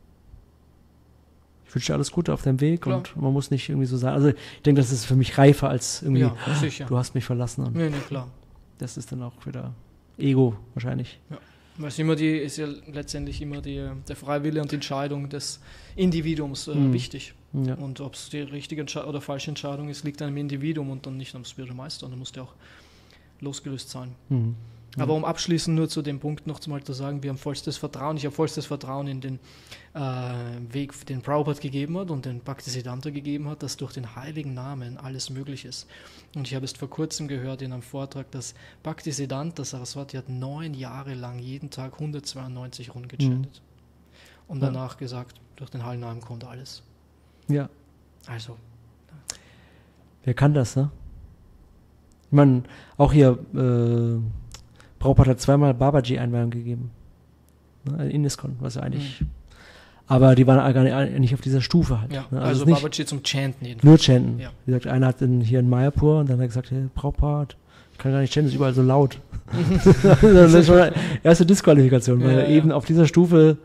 ich wünsche dir alles Gute auf deinem Weg Klar. und man muss nicht irgendwie so sein. Also ich denke, das ist für mich reifer als irgendwie, Ja, sicher. du hast mich verlassen und Nee, nee, klar. das ist dann auch wieder Ego wahrscheinlich. Weil es immer die, ist ja letztendlich immer die, der Freiwille und die Entscheidung des Individuums äh, Mhm. wichtig. Ja. Und ob es die richtige Entsche- oder falsche Entscheidung ist, liegt an dem Individuum und dann nicht am Spiritual Meister. Und da muss der auch losgelöst sein. Mhm. Aber um abschließend nur zu dem Punkt noch mal zu sagen, wir haben vollstes Vertrauen, ich habe vollstes Vertrauen in den äh, Weg, den Prabhupada gegeben hat und den Bhaktisiddhanta gegeben hat, dass durch den heiligen Namen alles möglich ist. Und ich habe es vor kurzem gehört in einem Vortrag, dass Bhaktisiddhanta Saraswati hat neun Jahre lang jeden Tag hundertzweiundneunzig Runden gechantet. Mhm. Und danach ja. gesagt, durch den heiligen Namen kommt alles. Ja. Also. Wer kann das, ne? Ich meine, auch hier, äh, Prabhupada hat zweimal Babaji-Einweihung gegeben. Ne, in ISKCON, was ja eigentlich. Mhm. Aber die waren gar nicht auf dieser Stufe halt. Ja, ne? also, also Babaji zum Chanten jedenfalls. Nur Chanten. Ja. Wie gesagt, einer hat in, hier in Mayapur und dann hat er gesagt, hey, Prabhupada, ich kann gar nicht chanten, ist überall so laut. Das ist schon eine erste Disqualifikation, weil ja, eben ja. auf dieser Stufe,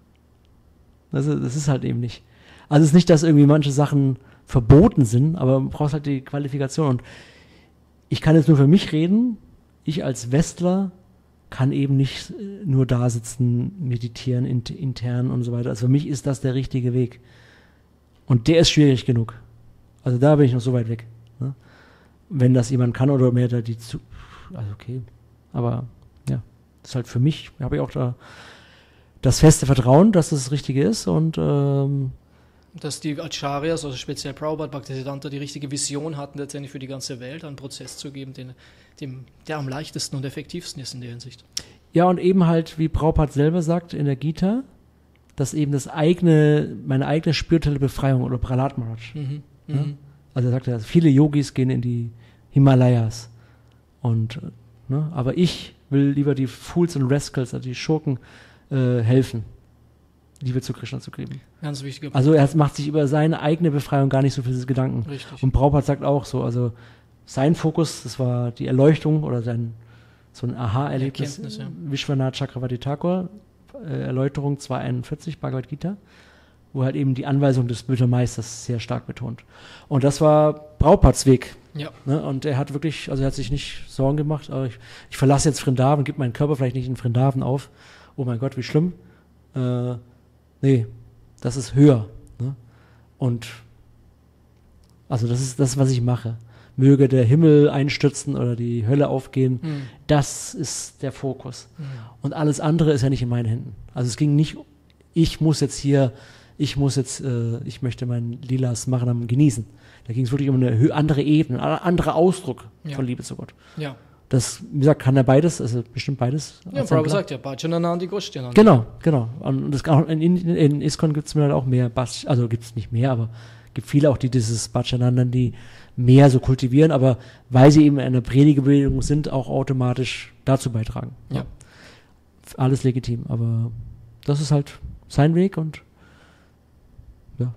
das ist, das ist halt eben nicht. Also es ist nicht, dass irgendwie manche Sachen verboten sind, aber man braucht halt die Qualifikation. Und ich kann jetzt nur für mich reden, ich als Westler kann eben nicht nur da sitzen, meditieren, intern und so weiter. Also für mich ist das der richtige Weg. Und der ist schwierig genug. Also da bin ich noch so weit weg. Ne? Wenn das jemand kann oder mehr da die zu... Also okay. Aber ja, das ist halt für mich, habe ich auch da das feste Vertrauen, dass das das Richtige ist und ähm, dass die Acharyas, also speziell Prabhupada, Bhaktisiddhanta, die richtige Vision hatten, letztendlich für die ganze Welt einen Prozess zu geben, den, dem, der am leichtesten und effektivsten ist in der Hinsicht. Ja, und eben halt, wie Prabhupada selber sagt in der Gita, dass eben das eigene, meine eigene spirituelle Befreiung oder Prahlad Maharaj. Mhm, ja? Also er sagt ja, viele Yogis gehen in die Himalayas. Und, ne, aber ich will lieber die Fools und Rascals, also die Schurken, äh, helfen. Liebe zu Krishna zu geben. Ganz wichtiger Punkt. Also er macht sich über seine eigene Befreiung gar nicht so viele Gedanken. Richtig. Und Prabhupada sagt auch so, also sein Fokus, das war die Erleuchtung oder sein so ein Aha-Erlebnis. Ja. Vishwanath Chakravarti Thakur, äh, Erläuterung zweihunderteinundvierzig, Bhagavad Gita, wo halt eben die Anweisung des Bildmeisters sehr stark betont. Und das war Prabhupads Weg. Ja. Ne? Und er hat wirklich, also er hat sich nicht Sorgen gemacht, aber ich, ich verlasse jetzt Vrindavan, gebe meinen Körper vielleicht nicht in Vrindavan auf. Oh mein Gott, wie schlimm. Äh, Nee, das ist höher. Ne? Und also das ist das, was ich mache. Möge der Himmel einstürzen oder die Hölle aufgehen. Mhm. Das ist der Fokus. Mhm. Und alles andere ist ja nicht in meinen Händen. Also es ging nicht, ich muss jetzt hier, ich muss jetzt, äh, ich möchte meinen Lilas machen, genießen. Da ging es wirklich um eine andere Ebene, ein anderer Ausdruck ja. von Liebe zu Gott. Ja. Das, wie gesagt, kann er beides, also bestimmt beides. Ja, Prabhupada sagt ja, Bhajananandi Goshtianandi. Genau, genau. Und das, in, in, in ISKCON gibt es mir halt auch mehr, Bach, also gibt es nicht mehr, aber gibt viele auch, die dieses Bhajananandi mehr so kultivieren, aber weil sie eben in einer Predigerbewegung sind, auch automatisch dazu beitragen. Ja. ja. Alles legitim, aber das ist halt sein Weg und ja.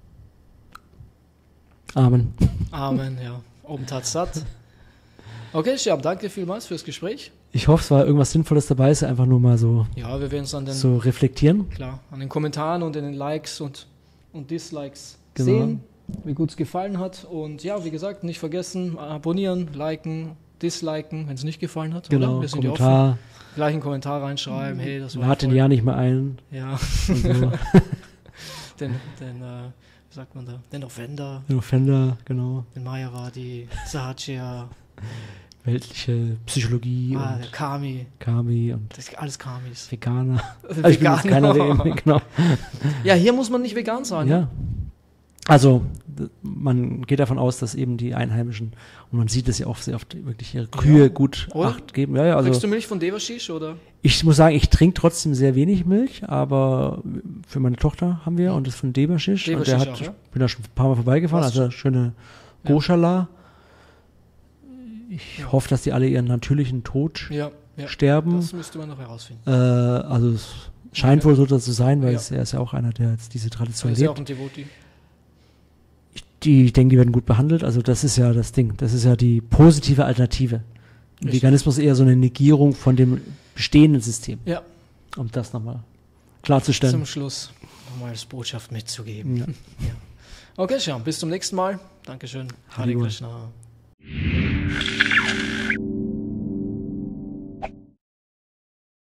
Amen. Amen, ja. Om Tat Sat. Okay, Shyam, danke vielmals fürs Gespräch. Ich hoffe, es war irgendwas Sinnvolles dabei, ist einfach nur mal so, ja, wir werden es an den, so reflektieren. Klar, an den Kommentaren und in den Likes und, und Dislikes genau. sehen, wie gut es gefallen hat. Und ja, wie gesagt, nicht vergessen, abonnieren, liken, disliken, wenn es nicht gefallen hat. Genau, oder? Wir sind Kommentar. Ja offen. Gleich einen Kommentar reinschreiben, hey, das war Lad den ja nicht mehr ein. Ja. Und so. den, den äh, wie sagt man da, den Offender. Den Offender, genau. Den Mayavadi, Sahajya. Weltliche Psychologie ah, und der Kami. Kami und das ist alles Kamis. Veganer. Also ich bin jetzt keiner, der eben, genau. Ja, hier muss man nicht vegan sein. Ja. Ne? Also man geht davon aus, dass eben die Einheimischen, und man sieht es ja auch sehr oft, wirklich ihre Kühe ja. gut oder? Acht geben. Ja, ja, also Trinkst du Milch von Devashish, oder? Ich muss sagen, ich trinke trotzdem sehr wenig Milch, aber für meine Tochter haben wir und das von Devashish. Devashish und der hat, auch, ja? bin da schon ein paar Mal vorbeigefahren, Was? also schöne Goshala. Ich ja. hoffe, dass die alle ihren natürlichen Tod ja, ja. sterben. Das müsste man noch herausfinden. Äh, also es scheint ja. wohl so zu sein, weil ja. es, er ist ja auch einer, der jetzt diese Tradition lebt. lebt. Ist ja auch ein Devotee. Ich, die, ich denke, die werden gut behandelt. Also das ist ja das Ding. Das ist ja die positive Alternative. Richtig. Veganismus ist eher so eine Negierung von dem bestehenden System. Ja. Um das nochmal klarzustellen. Zum Schluss nochmal als Botschaft mitzugeben. Ja. ja. Okay, Shyam, bis zum nächsten Mal. Dankeschön. Hare Krishna.